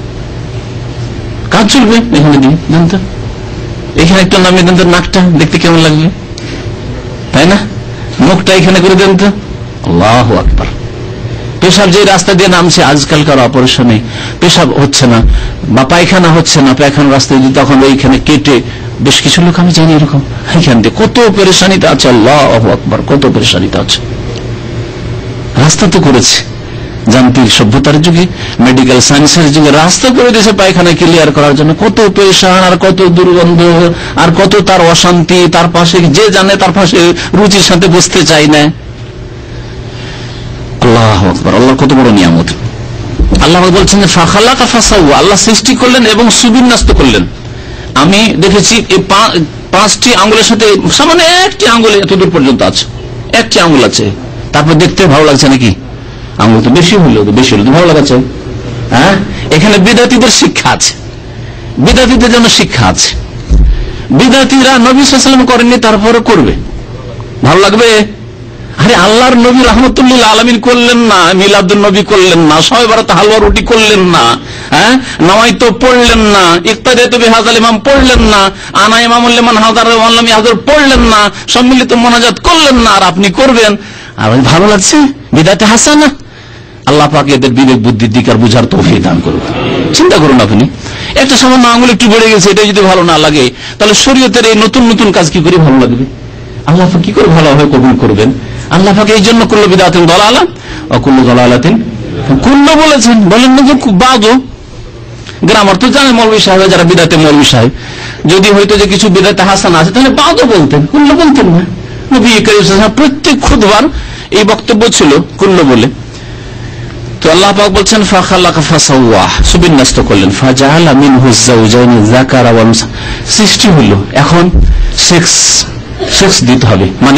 কাজ চলবে, এখানে দিন দেন তো, এখানে একটা নামিয়ে দেন তো, নাকটা দেখতে কেমন লাগবে, তাই না? মুখটা এখানে করে দেন তো, আল্লাহু আকবার। পেশাব যে রাস্তা দিয়ে নামছে আজকালকার অপারেশনে, পেশাব হচ্ছে না বা পায়খানা হচ্ছে না, পায়খানা রাস্তায় যদি তখন এইখানে কেটে, বেশ কিছু লোক আমি জানি এরকম, এখান দিয়ে কত পেরেশানিতে আছে, আল্লাহু আকবার, কত পেরেশানিতে আছে। রাস্তা তো করেছে যান্ত্রিক সভ্যতার যুগে, মেডিকেল সায়েন্সের যুগে রাস্তা করে দিয়েছে পায়খানা ক্লিয়ার করার জন্য। কত পেরেশান, আর কত দুর্গন্ধ, আর কত তার অশান্তি, তার পাশে যে জানে তার পাশে রুচির সাথে বসতে চাই না। আল্লাহু আকবার, আল্লাহর কত বড় নিয়ামত। আল্লাহ বলছেন ফাখালাকা ফাসাওয়া, আল্লাহ সৃষ্টি করলেন এবং সুবিন্যস্ত করলেন। আমি দেখেছি এই পাঁচটি আঙ্গুলের সাথে সামান্য একটি আঙ্গুল এতদূর পর্যন্ত আছে, একটি আঙ্গুল আছে, তারপর দেখতে ভালো লাগছে নাকি? আঙ্গুল তো বেশি হইল, বেশি হইল তো ভালো লাগাচ্ছে। হ্যাঁ, এখানে বিদাতীদের শিক্ষা আছে, বিদাতীদের জন্য শিক্ষা আছে। বিদাতীরা নবী সাল্লাল্লাহু আলাইহি ওয়াসাল্লাম করেননি, তারপরে করবে, ভালো লাগবে। আরে আল্লাহর নবী রাহমাতুল্লিল আলামিন করলেন না, মিলাদুন নবী করলেন না, শবে বারাত হালুয়া রুটি করলেন না, হ্যাঁ, নওয়াইতো পড়লেন না, ইক্তাদাতু বিহাযাল ইমাম পড়লেন না, আনা ইমামুল লিমান হাযার ওয়া লাম ইয়াহযুর পড়লেন না, সম্মিলিত মোনাজাত করলেন না, আর আপনি করবেন। আর ভালো লাগছে, বিদআতে হাসানা। আল্লাহ পাক এদের বিবেক বুদ্ধি দিক আর বুঝার তৌফিক দান করুন। চিন্তা করুন, আপনি একটা সামান্য আঙ্গুল একটু বেড়ে গেছে, এটা যদি ভালো না লাগে, তাহলে শরীয়তের এই নতুন নতুন কাজ কি করে ভালো লাগবে? আল্লাহ পাক কি করে ভালোভাবে কবুল করবেন? আল্লাহ পাক এই জন্য কুল্লু বিদআতিন দালালা ওয়া কুল্লু দালালাতিন, কুল্লু বলেছেন, বলেন না যে বাদও। গ্রামার তো জানে মৌলভী সাহেব, যারা বিদআতে মৌলভী সাহেব, যদি হয়তো যে কিছু বিদআতে হাসানা আছে তাহলে বাদও বলতেন, কুল্লু বলতেন না। নবী করিম সাল্লাল্লাহু আলাইহি ওয়াসাল্লাম প্রত্যেক খুতবার এই বক্তব্য ছিল কুল্লু বলে। তো আল্লাহ পাক বলছেন ফাখালাকা ফাসাওয়া, সুবিন্যস্ত করলেন, ফাজাআলা মিনহু যাওজাইনি যাকারা ওয়াল উনসা, সৃষ্টি হলো। এখন সেক্স সেক্স দিতে হবে, মানে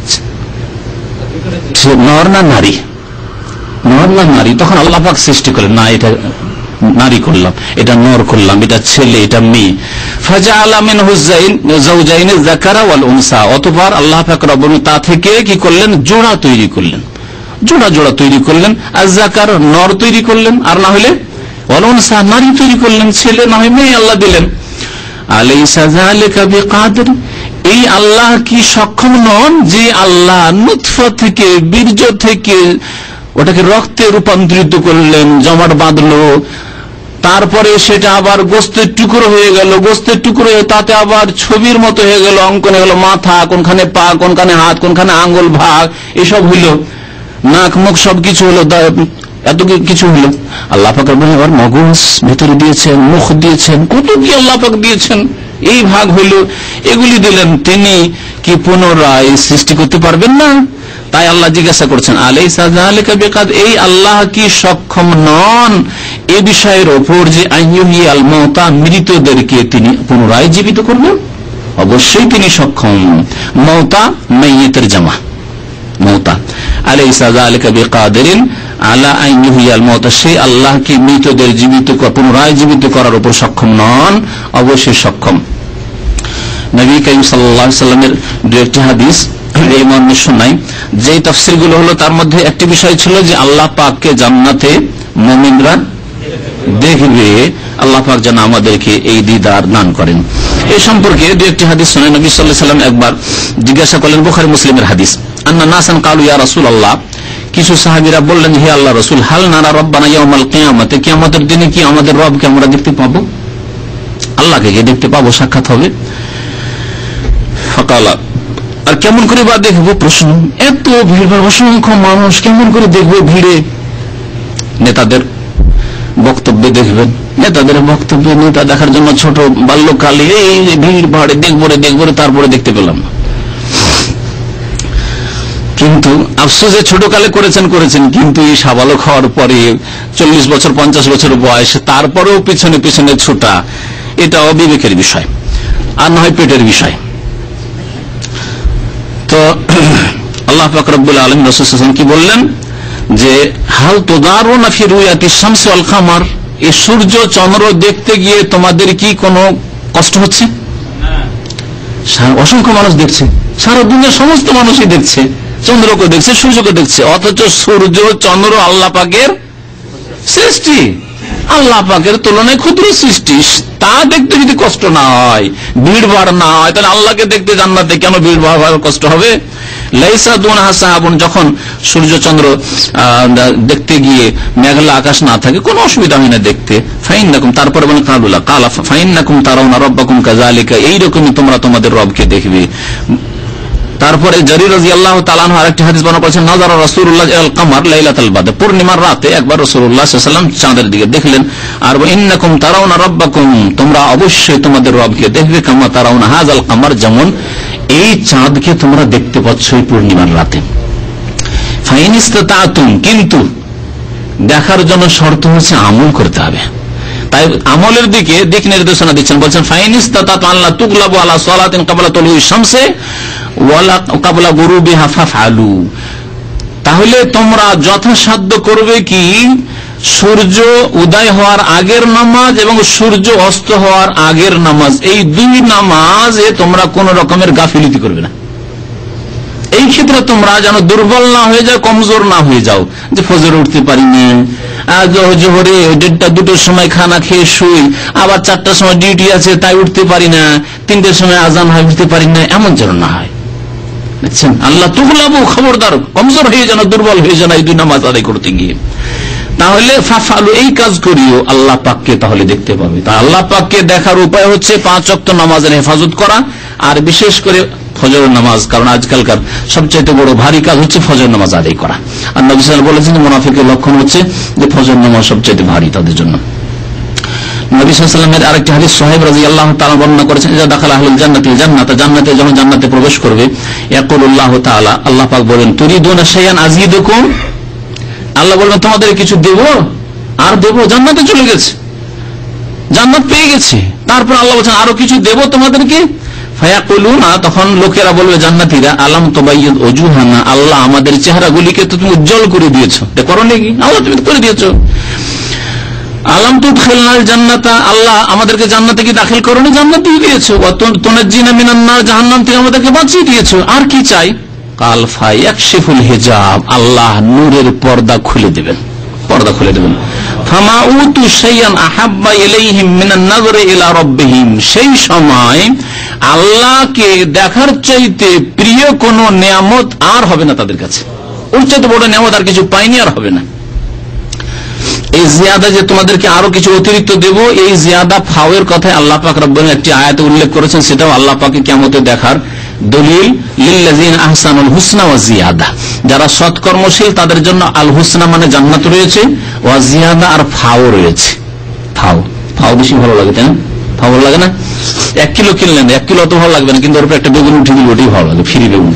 নর না নারী, নর না নারী। তখন আল্লাহ পাক সৃষ্টি করলেন, না এটা নারী করলাম, এটা নর করলাম, এটা ছেলে, এটা মেয়ে। ফাজাআলা মিনহু যাওজাইনি যাকারা ওয়াল উনসা, অতঃপর আল্লাহ পাক রব্বুল তা থেকে কি করলেন, জোড়া তৈরি করলেন, জোড়া জোড়া তৈরি করলেন। আর যাকার নর তৈরি করলেন, আর না হলে ওয়াল উনসা নারী তৈরি করলেন, ছেলে না হয় মেয়ে আল্লাহ দিলেন। আলাইসা যালিকা বিকাদির, এই আল্লাহ কি সক্ষম নন যে আল্লাহ নুতফা থেকে, বীর্য থেকে ওটাকে রক্তে রূপান্তরিত করলেন, জমাট বাঁধলো, তারপরে সেটা আবার গোস্তের টুকরো হয়ে গেল, গোস্তের টুকরো হয়ে তাতে আবার ছবির মতো হয়ে গেল, অঙ্কন হয়ে গেল, মাথা কোনখানে, পা কোনখানে, হাত কোনখানে, আঙ্গুল ভাগ, এসব হইল, নাক মুখ সবকিছু হলো, এত কিছু হলো। আল্লাহ পাক আবার মগজ ভেতরে দিয়েছেন, মুখ দিয়েছেন, কত কি আল্লাহ পাক দিয়েছেন, এই ভাগ হইল, এগুলি দিলেন। তিনি কি পুনরায় সৃষ্টি করতে পারবেন না? তাই আল্লাহ জিজ্ঞাসা করছেন আলাইসা যালিকা বিকাদ, এই আল্লাহ কি সক্ষম নন এ বিষয়ের ওপর যে আইয়ুহিয়াল মাউতা, মৃতদেরকে তিনি পুনরায় জীবিত করবেন? অবশ্যই তিনি সক্ষম। মাউতা মাইয়িতের জামা, মাউতা। আলাইসা যালিকা বিকাদিরিন আলা আইয়ুহিয়াল মাউতা, সেই আল্লাহ কি মৃতদের জীবিত পুনরায় জীবিত করার উপর সক্ষম নন? অবশ্যই সক্ষম। নবী করিম সাল্লাল্লাহু আলাইহি ওয়াসাল্লামের দু একটি হাদিস এই মর্মে শোনাই, যে তাফসীরগুলো হলো তার মধ্যে একটি বিষয় ছিল যে আল্লাহ পাককে জান্নাতে মুমিনরা দেখবে। আল্লাহ পাক যেন আমাদেরকে এই দিদার দান করেন। এই সম্পর্কে দু একটি হাদিস শুনে নবী সাল্লাল্লাহু আলাইহি ওয়াসাল্লাম একবার জিজ্ঞাসা করলেন, বুখারী মুসলিমের হাদিস, আন্না নাসান কালু ইয়া রাসূলুল্লাহ, কিছু সাহাবীরা বললেন, হে আল্লাহ রাসূল, হাল নারা রব্বানা ইয়াউমাল কিয়ামাতে, কিয়ামতের দিনে কি আমাদের রবকে আমরা দেখতে পাবো, আল্লাহকে কি দেখতে পাবো, সাক্ষাৎ হবে? ফাকালা, আর কেমন করে বা দেখবো? প্রশ্ন, এত ভিড়, অসংখ্য মানুষ, কেমন করে দেখবো ভিড়ে? নেতাদের বক্তব্যে দেখবেন, নেতাদের বক্তব্যে নেতা দেখার জন্য ছোট বাল্যকালে এই ভিড় ভাড়ে দেখবো রে দেখবো রে, তারপরে দেখতে পেলাম না। কিন্তু আফসোসে ছোটকালে করেছেন করেছেন কিন্তু এই সাবালক হওয়ার পরে চল্লিশ বছর পঞ্চাশ বছর বয়স, তারপরেও পিছনে পিছনে ছোটা, এটা অবিবেকের বিষয়, আর না হয় পেটের বিষয়। তো আল্লাহ পাক রব্বুল আলামিন রাসূল সাল্লাল্লাহু আলাইহি ওয়াসাল্লাম কি বললেন যে হাল তুদারুনা ফি রুয়াতি শামস ওয়াল কামার, এই সূর্য চন্দ্র দেখতে গিয়ে তোমাদের কি কোনো কষ্ট হচ্ছে? অসংখ্য মানুষ দেখছে, সারা দুনিয়ার সমস্ত মানুষই দেখছে, চন্দ্রকে দেখছে, সূর্যকে দেখছে, অথচ সূর্য চন্দ্র আল্লাহ পাকের সৃষ্টি, আল্লাহ পাকের তুলনায় ক্ষুদ্র সৃষ্টি, তা দেখতে যদি কষ্ট না হয়, ভিড় ভাড় না হয়, তাহলে আল্লাহকে দেখতে জান্নাতে কেন ভিড় ভাড় কষ্ট হবে? লাইসা দুনহা সাহাবুন, যখন সূর্য চন্দ্র দেখতে গিয়ে মেঘলা আকাশ না থাকে কোনো অসুবিধা হয় না দেখতে। ফাইন্নাকুম, তারপরে বলেন কালুলা কালা ফাইন্নাকুম তারাউনা রাব্বাকুম কাযালিকা, এইরকমই তোমরা তোমাদের রবকে দেখবে। তারপরে জারীর রাদিয়াল্লাহু তাআলা আনহু আরেকটি হাদিস বর্ণনা করেছেন, নাযারা রাসূলুল্লাহ ইলাল কামার লাইলাতুল বদর, পূর্ণিমার রাতে একবার রাসূলুল্লাহ সাল্লাল্লাহু আলাইহি ওয়াসাল্লাম চাঁদের দিকে দেখলেন। আর ইন্নাকুম তারাউনা রাব্বাকুম, তোমরা অবশ্যই তোমাদের রবকে দেখবে, কামা তারাউনা হাযাল কামার, যেমন এই চাঁদকে তোমরা দেখতে পাচ্ছ এই পূর্ণিমার রাতে। ফাইন ইসতাতাতুম, কিন্তু দেখার জন্য শর্ত হচ্ছে আমল করতে হবে। তাই আমলের দিকে দিক নির্দেশনা দিচ্ছেন, বলছেন ফাইন ইসতাতাতু আল্লা তুগলাবু আলা সালাতিন ক্বাবলা তুলুই শামসি ওয়ালা ক্বাবলা গুরুবিহা ফাফআলু, তাহলে তোমরা যথাসাধ্য করবে কি সূর্য উদয় হওয়ার আগের নামাজ এবং সূর্য অস্ত হওয়ার আগের নামাজ, এই দুই নামাজে তোমরা কোন রকমের গাফিলতি করবে না। এই ক্ষেত্রে তোমরা যেন দুর্বল না হয়ে যাও, কমজোর না হয়ে যাও, যে ফজর উঠতে পারিনি, জোহরে দেড়টা দুটোর সময় খানা খেয়ে শুই, আবার চারটার সময় ডিউটি আছে তাই উঠতে পারি না, তিনটের সময় আজান হয় উঠতে পারি না, এমন যেন না হয়। দেখছেন, আল্লাহ তুগলাবু, খবরদার কমজোর হয়ে যেন, দুর্বল হয়ে যেন এই দুই নামাজ আদায় করতে গিয়ে। তাহলে ফাফালু, এই কাজ করিও, আল্লাহ পাককে তাহলে দেখতে পাবে। তা আল্লাহ পাককে দেখার উপায় হচ্ছে পাঁচ ওয়াক্ত নামাজের হেফাজত করা, আর বিশেষ করে ফজর নামাজ, কারণ আজকালকার সবচেয়ে বড় ভারী কাজ হচ্ছে ফজর নামাজ আদায় করা। আর নবী সাল্লাল্লাহু আলাইহি ওয়াসাল্লাম বলেছেন মুনাফিকের লক্ষণ হচ্ছে যে ফজর নামাজ সবচেয়ে ভারী তাদের জন্য। নবী সাল্লাল্লাহু আলাইহি ওয়াসাল্লামের আরেকটি হাদিস সুহাইব রাদিয়াল্লাহু তাআলা বর্ণনা করেছেন, ইযা দাখালা আহলুল জান্নাতি জান্নাতা, জান্নাতে যখন জান্নাতে প্রবেশ করবে, ইয়াকুলুল্লাহু তাআলা, আল্লাহ পাক বলেন, তুরিদুনা শাইআন আযীদুকুম, আল্লাহ বলবেন তোমাদের কিছু দেব আর দেব, জান্নাতে চলে গেছে, জান্নাত পেয়ে গেছে, তারপর আল্লাহ বলছেন আরো কিছু দেব তোমাদেরকে। ফায়াকুলুনা, তখন লোকেরা বলবে জান্নাতীরা, আলাম তুবাইয়িদ ওজুহানা, আল্লাহ আমাদের চেহারাগুলিকে তো তুমি উজ্জ্বল করে দিয়েছো, করো নাকি? আল্লাহ তুমি করে দিয়েছো। আলাম তুদখিলনাল জান্নাতা, আল্লাহ আমাদেরকে জান্নাতে কি দাখিল করোনি? জান্নাত দিয়ে দিয়েছো। ওয়া তুনাজ্জিনা মিনান নার, জাহান্নাম থেকে আমাদেরকে বাঁচিয়ে দিয়েছো, আর কি চাই? কাল ফায়াকশিফুল হিজাব, আল্লাহ নূরের পর্দা খুলে দেবেন, পর্দা খুলে দেবেন। ফামা উতু শাইআন আহাব্বা ইলাইহিম মিনান নাযরি ইলা রাব্বিহিম, সেই সময় আল্লাহকে দেখার চাইতে প্রিয় কোন নিয়ামত আর হবে না তাদের কাছে, ওর চাইতে বড় নিয়ামত আর কিছু পাইনি, আর হবে না। এই জিয়াদা যে তোমাদেরকে আরো কিছু অতিরিক্ত দেব, এই জিয়াদা ফাওয়ের কথায় আল্লাহ পাক রব্বুল একটি আয়াতে উল্লেখ করেছেন, সেটাও আল্লাহ পাকে কিয়ামতে দেখার দলিল। লিল্লাযিনা আহসানুল হুসনা ওয়া জিয়াদা, যারা সৎকর্মশীল তাদের জন্য আল হুসনা মানে জান্নাত রয়েছে, ওয়া জিয়াদা আর ফাও রয়েছে। ফাও ফাও বেশি ভালো লাগে, তাই না? ফাও ভালো লাগে না? এক কিলো কিনলেন, এক কিলো অত ভালো লাগবে না, কিন্তু ওর উপরে একটা বেগুন উঠে দিল, ওটাই ভালো লাগে, ফ্রি বেগুন।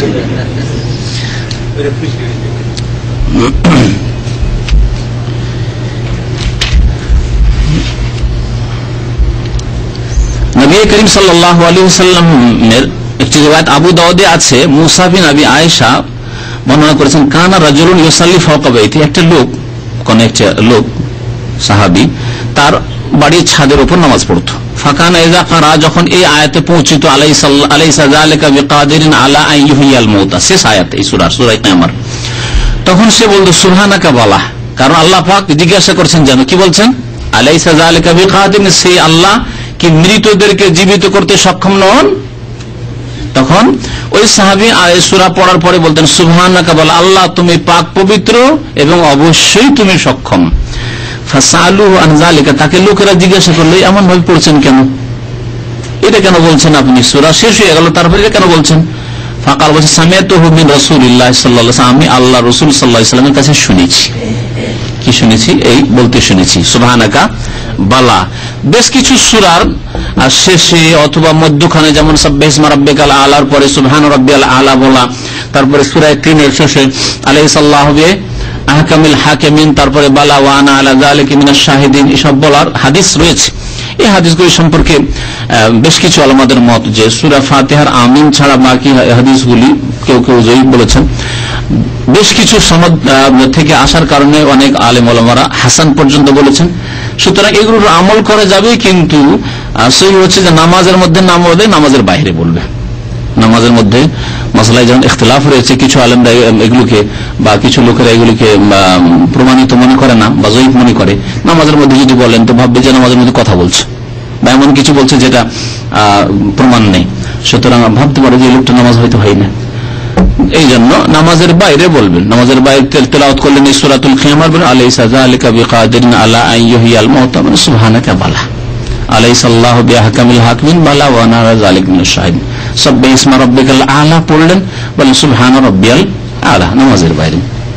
নবী করিম সাল্লাল্লাহু আলাইহি ওয়াসাল্লামের একটি রিওয়ায়াত আবু দাউদে আছে, মুসা বিন আবি আয়েশা বর্ণনা করেছেন, কানা রাজুলুন ইউসাল্লি ফাওকা বাইতি, একটা লোক, কোন একটা লোক সাহাবী, তার বাড়ির ছাদের উপর নামাজ পড়তো। ফাকানা ইযা ক্বারা, যখন এই আয়াতে পৌঁছিত আলাইসা আলাইসা যালিকা বিকাদিরিন আলা আন ইউহিয়াল মাউতা, শেষ আয়াত এই সূরা সূরা কিয়ামার, তখন সে বলতো সুবহানাকা বালা, কারণ আল্লাহ পাক জিজ্ঞাসা করছেন, জানো কি বলছেন, আলাইসা যালিকা বিকাদিরিন, সেই আল্লাহ কি মৃতদেরকে জীবিত করতে সক্ষম নন? তখন ওই সাহাবী সূরা পড়ার পরে বলতেন সুবহানাকা বালা, আল্লাহ তুমি পাক পবিত্র এবং অবশ্যই তুমি সক্ষম। ফাসালুহু আন যালিকা, তাকে লোকেরা জিজ্ঞাসা করলো এমন ভাবে পড়ছেন কেন, এটা কেন বলছেন আপনি, সূরা শেষ হয়ে গেল তারপরে এটা কেন বলছেন? ফাকাল, বলছে সামিআতুহু মিন রাসূলিল্লাহ সাল্লাল্লাহু আলাইহি ওয়াসাল্লাম, আমি আল্লাহ রাসূল সাল্লাল্লাহু আলাইহি ওয়াসাল্লামের কাছে শুনেছি। কি শুনেছি? এই বলতে শুনেছি সুবহানাকা বালা। বেশ কিছু সূরার শেষে অথবা মধ্যখানে, যেমন সাব্বিহিসমা রাব্বিকাল আলার পরে সুবহান রাব্বিয়াল আলা বলা, তারপরে সূরা তিনের শেষে আলাইহিসসাল্লাহু বি আহকামিল হাকিমিন, তারপরে বালা ওয়া আনা আলা যালিকা মিনাশ শাহিদিন, এসব বলার হাদিস রয়েছে। এই হাদিসগুলি সম্পর্কে বেশ কিছু আলেমদের মত যে সূরা ফাতিহার আমিন ছাড়া বাকি হাদিসগুলি কেউ কেউ জয়ীফ বলেছেন। বেশ কিছু সনদ থেকে আসার কারণে অনেক আলেম ওলামারা হাসান পর্যন্ত বলেছেন। সুতরাং এগুলোর আমল করা যাবে, কিন্তু সেই হচ্ছে যে নামাজের মধ্যে নাম বলবে, নামাজের বাইরে বলবে। নামাজের মধ্যে মাসলায় যেমন ইখতিলাফ রয়েছে, কিছু আলেমরা এগুলোকে বা কিছু লোকেরা এগুলিকে প্রমাণিত মনে করে না বা জয়ীফ মনে করে। নামাজের মধ্যে যদি বলেন তো ভাববে যে নামাজের মধ্যে কথা বলছে বা এমন কিছু বলছে যেটা প্রমাণ নেই, সুতরাং ভাবতে পারে যে লোকটা নামাজ হয়তো হয় না। এই জন্য নামাজের বাইরে বলবেন। নামাজের বাইরে তেলাওয়াত করলেন এই সূরাতুল কিয়ামার, বলেন আলাইসা যালিকা বিকাদিরিন আলা আন ইউহিয়াল মাউতা, মানে সুবহানাকা বালা, আলাইসাল্লাহু বিআহকামিল হাকিমিন বালা ওয়া আনা আলা যালিকা মিনাশ শাহিদিন। সাব্বিহিসমা রাব্বিকাল আলা পড়লেন, বলেন সুবহান রাব্বিয়াল আলা, নামাজের বাইরে।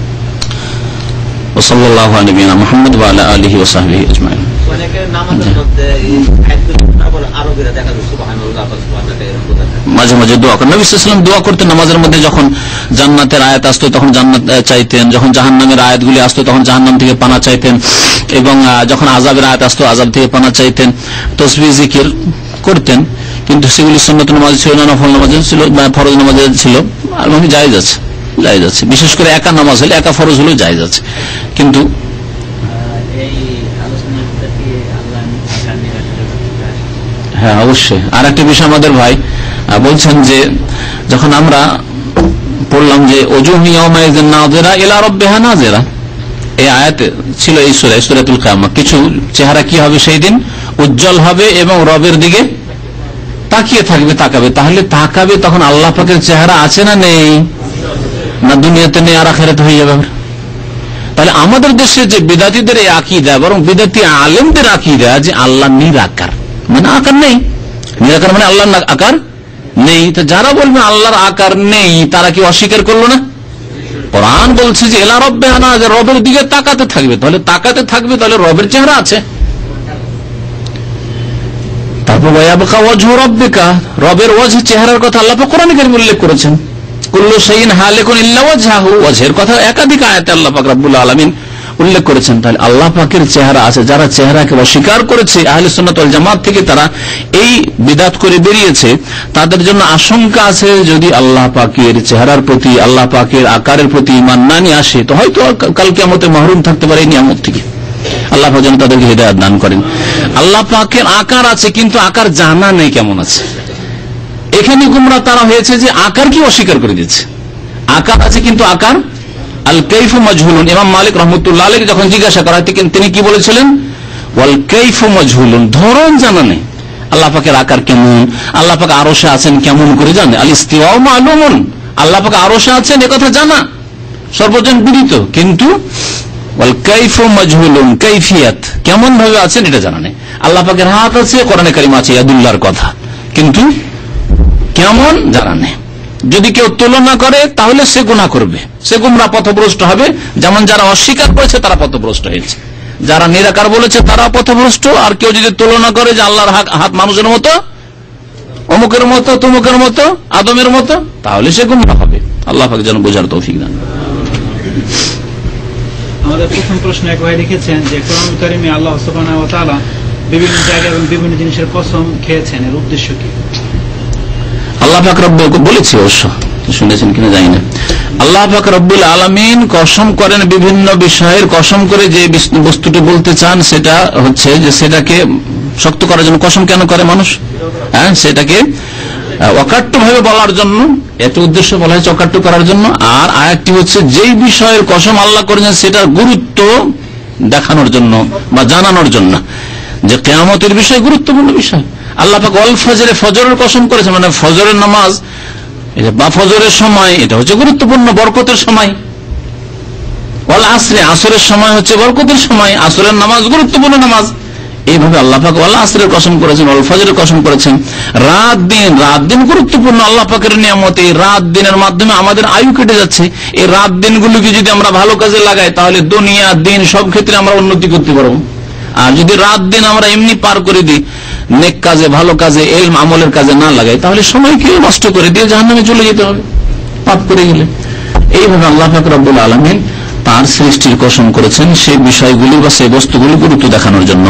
ওয়া সাল্লাল্লাহু আলা নবিয়িনা মুহাম্মদ ওয়া আলা আলিহি ওয়া সাহবিহি আজমাইন। অনেকে নামাজের মধ্যে আয়াতগুলো না বলে আরবিতে দেখা যায় সুবহানাল্লাহ সুবহানাল্লাহ এরকম কথা, মাঝে মাঝে দোয়া করেন। নবী সাল্লাল্লাহু আলাইহি ওয়াসাল্লাম দোয়া করতেন নামাজের মধ্যে, যখন জান্নাতের আয়াত আসতো তখন জান্নাত চাইতেন, যখন জাহান্নামের আয়াতগুলি আসতো তখন জাহান্নাম থেকে পানা চাইতেন, এবং যখন আযাবের আয়াত আসতো আযাব থেকে পানা চাইতেন। তাসবিহ জিকির করতেন, কিন্তু সেগুলি সুন্নত নামাজ ছিল না, নফল নামাজ ছিল বা ফরজ নামাজ ছিল, আর মানে জায়েজ আছে, জায়েজ আছে। বিশেষ করে একা নামাজ হলে, একা ফরজ হলেও জায়েজ আছে। কিন্তু হ্যাঁ অবশ্যই। আর একটা বিষয় আমাদের ভাই বলছেন যে যখন আমরা পড়লাম যে ওজুহু ইয়াওমাইযিন নাযিরা ইলা রাব্বিহা নাযিরা, এই আয়াতে ছিল এই সূরা সূরাতুল কিয়ামা, কিছু চেহারা কি হবে সেই দিন, উজ্জ্বল হবে এবং রবের দিকে তাকিয়ে থাকবে, তাকাবে। তাহলে তাকাবে তখন আল্লাহ পাকের চেহারা আছে না নেই? না দুনিয়াতে নেই আর আখিরাতে হয়ে যাবে। তাহলে আমাদের দেশে যে বিদাতীদের এই আকীদা, বরং বিদাতী আলেমদের আকীদা যে আল্লাহ নিরাকার, মানে আকার নেই, নিরাকার মানে আল্লাহর আকার নেই। তো যারা বলবে আল্লাহর আকার নেই তারা কি অস্বীকার করলো না? কোরআন বলছে যে ইলা রাব্বিহা নাযিরা, রবের দিকে তাকাতে থাকবে। তাহলে তাকাতে থাকবে, তাহলে রবের চেহারা আছে। তারপর ওয়ায়াবকা ওয়াজহু রাব্বিকা, রবের ওয়াজহ চেহারার কথা আল্লাহ পাক কোরআনে কারীমে উল্লেখ করেছেন। কুল্লু শাইইন হালিকুন ইল্লা ওয়াজহাহু, ওয়াজহের কথা একাধিক আয়াতে আল্লাহ পাক রব্বুল আলামিন উল্লেখ করেছেন। তাহলে আল্লাহ পাকের চেহারা আছে। যারা চেহারাকে অস্বীকার করেছে আহলে সুন্নাত ওয়াল জামাত থেকে, তারা এই বিদআত করে বেরিয়েছে, তাদের জন্য আশঙ্কা আছে যদি আল্লাহ পাকের চেহারার প্রতি, আল্লাহ পাকের আকারের প্রতি ঈমান না নিয়ে আসে তো হয়তো কাল কিয়ামতে মাহরুম থাকতে পারে এই নিয়ামত থেকে। আল্লাহ পাক যেন তাদেরকে হিদায়াত দান করেন। আল্লাহ পাকের আকার আছে, কিন্তু আকার জানা নেই কেমন আছে। এখানে গুমরা তারা হয়েছে যে আকার কি অস্বীকার করে দিয়েছে। আকার আছে কিন্তু আকার আল কাইফু মাজহুলুন। ইমাম মালিক রাহমাতুল্লাহ আলাইহি যখন জিজ্ঞাসা করা হয় তিনি কি বলেছিলেন? ওয়াল কাইফু মাজহুলুন, ধরন জানা নেই। আল্লাহ পাকের আকার কেমন, আল্লাহ পাক আরশে আছেন কেমন করে জানে? আল ইস্তিওয়াউ মালুমুন, আল্লাহ পাক আরশে আছেন এ কথা জানা, সর্বজন বিদিত, কিন্তু ওয়াল কাইফু মাজহুলুন, কাইফিয়াত কেমন ভাবে আছেন এটা জানা নেই। আল্লাহ পাকের হাত আছে, কোরআনে কারীম আছে ইয়াদুল্লাহর কথা, কিন্তু কেমন জানা নেই। যদি কেউ তুলনা করে তাহলে সে গুনাহ করবে, সে গুমরা পথভ্রষ্ট হবে। যেমন যারা অস্বীকার করেছে তারা পথভ্রষ্ট হয়েছে, যারা নিরাকার বলেছে তারা পথভ্রষ্ট। আর কেউ যদি তুলনা করে যে আল্লাহর হাত মানুষের মতো, অমুকের মতো, তমুকের মতো, আদমের মতো, তাহলে সে গুমরা হবে। আল্লাহ পাক যেন বোঝার তৌফিক দান। আমাদের প্রথম প্রশ্ন এক ভাই লিখেছেন যে কোরআন কারীমে আল্লাহ সুবহানাহু ওয়া তাআলা বিভিন্ন জায়গায় এবং বিভিন্ন জিনিসের কসম খেয়েছেন, এর উদ্দেশ্য কি? আল্লাহ পাক রব্বুল বলেছে, অবশ্য শুনেছেন কিনা জানি না, আল্লাহ পাক রব্বুল আলামিন কসম করেন বিভিন্ন বিষয়ের, কসম করে যে বস্তুটি বলতে চান সেটা হচ্ছে যে সেটাকে শক্ত করার জন্য কসম কেন করে মানুষ, হ্যাঁ, সেটাকে অকাট্য ভাবে বলার জন্য, একটা উদ্দেশ্য বলা হয়েছে অকাট্য করার জন্য। আর আরেকটি হচ্ছে যেই বিষয়ের কসম আল্লাহ করেছেন সেটার গুরুত্ব দেখানোর জন্য বা জানানোর জন্য, যে কিয়ামতের বিষয় গুরুত্বপূর্ণ বিষয়। আল্লাহ পাক ওয়াল ফজরে, ফজরের কসম করেছে, মানে ফজরের নামাজ বা ফজরের সময় এটা হচ্ছে গুরুত্বপূর্ণ বরকতের সময়। ওয়াল আসরে, আসরের সময় হচ্ছে বরকতের সময়, আসরের নামাজ গুরুত্বপূর্ণ নামাজ। এইভাবে আল্লাহ পাক ওয়াল আসরের কসম করেছেন, ওয়াল ফজরের কসম করেছেন। রাত দিন, রাত দিন গুরুত্বপূর্ণ আল্লাহ পাকের নিয়ামত। এই রাত দিনের মাধ্যমে আমাদের আয়ু কেটে যাচ্ছে। এই রাত দিনগুলোকে যদি আমরা ভালো কাজে লাগাই তাহলে দুনিয়া দিন সব ক্ষেত্রে আমরা উন্নতি করতে পারবো। আর যদি রাত দিন আমরা এমনি পার করে দিই, নেক কাজে, ভালো কাজে, ইলম আমলের কাজে না লাগাই, তাহলে সময়কে নষ্ট করে দিয়ে জাহান্নামে চলে যেতে হবে পাপ করে গেলে। এইভাবে আল্লাহ পাক রব্বুল আলামিন তার সৃষ্টির কসম করেছেন সেই বিষয়গুলি বা সেই বস্তুগুলি গুরুত্ব দেখানোর জন্য।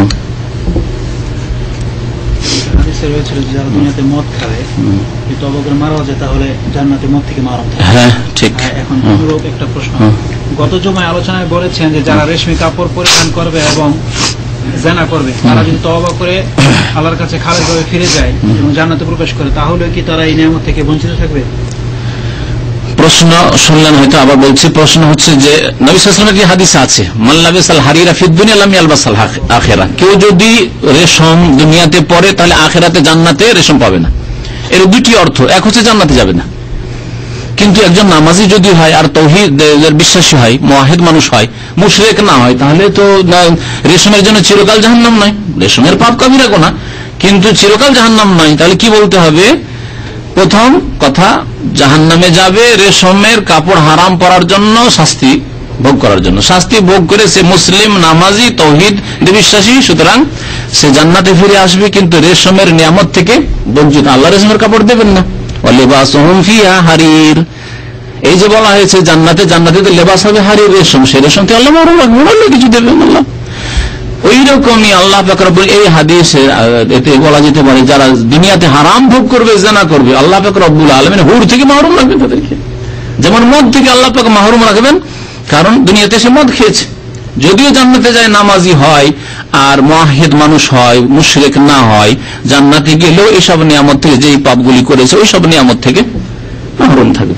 হাদিসে রয়েছে যারা দুনিয়াতে মদ খায় যদি তওবা করে মারা যায় তাহলে জান্নাতে মদ থেকে মারা যায়। হ্যাঁ, ঠিক। এখন অনুরূপ একটা প্রশ্ন, গত জুমায় আলোচনায় বলেছেন যে যারা রেশমি কাপড় পরিধান করবে এবং জানা করবে তারা যদি তওবা করে আল্লাহর কাছে খালেসভাবে ফিরে যায় এবং জান্নাতে প্রবেশ করে তাহলে কি তারা এই নিয়ামত থেকে বঞ্চিত থাকবে? প্রশ্ন শুনলেন হয়তো, আবার বলছি। প্রশ্ন হচ্ছে যে নবী সাল্লাল্লাহু আলাইহি ওয়াসাল্লামের যে হাদিস আছে, মান লাবিসাল হারিরা ফিদ দুনিয়া লাম ইয়ালবাসাল আখিরা, কেউ যদি রেশম দুনিয়াতে পরে তাহলে আখিরাতে জান্নাতে রেশম পাবে না। এর দুটি অর্থ, এক হচ্ছে জান্নাতে যাবে না। কিন্তু একজন নামাজি যদি হয় আর তাওহীদের বিশ্বাসী হয়, মুওয়াহিদ মানুষ হয়, মুশরিক না হয়, তাহলে তো রেশমের জন্য চিরকাল জাহান্নাম নয়। রেশমের পাপ কবিরা গুনাহ, কিন্তু চিরকাল জাহান্নাম নয়। তাহলে কি বলতে হবে? প্রথম কথা, জাহান্নামে যাবে রেশমের কাপড় হারাম পরার জন্য, শাস্তি ভোগ করার জন্য। শাস্তি ভোগ করে সে মুসলিম, নামাজি, তাওহীদ বিশ্বাসী, সুতরাং সে জান্নাতে ফিরে আসবে, কিন্তু রেশমের নিয়ামত থেকে বঞ্চিত। আল্লাহ রেশমের কাপড় দেবেন না। ওয়ালিবাসুহুম ফিহা হারির, এই যে বলা হয়েছে জান্নাতে, জান্নাতে লেবাস হবে হারির, রেশম। সেই রেশম থেকে আল্লাহ মরুন কিছু দেবেন আল্লাহ। ওই রকমই আল্লাহ পাক রব্বুল, এই হাদিসে এতে বলা যেতে পারে যারা দুনিয়াতে হারাম ভোগ করবে, জানা করবে, আল্লাহ পাক রব্বুল আলামিন হুর থেকে মাহরুম রাখবেন তাদেরকে। যেমন মদ থেকে আল্লাহ পাক মাহরুম রাখবেন, কারণ দুনিয়াতে সে মদ খেয়েছে। যদিও জান্নাতে যায় নামাজি হয় আর মুওয়াহিদ মানুষ হয়, মুশরিক না হয়, জান্নাতে গেলেও এসব নিয়ামত থেকে, যেই পাপগুলি করেছে ওই সব নিয়ামত থেকে মাহরুম থাকবে।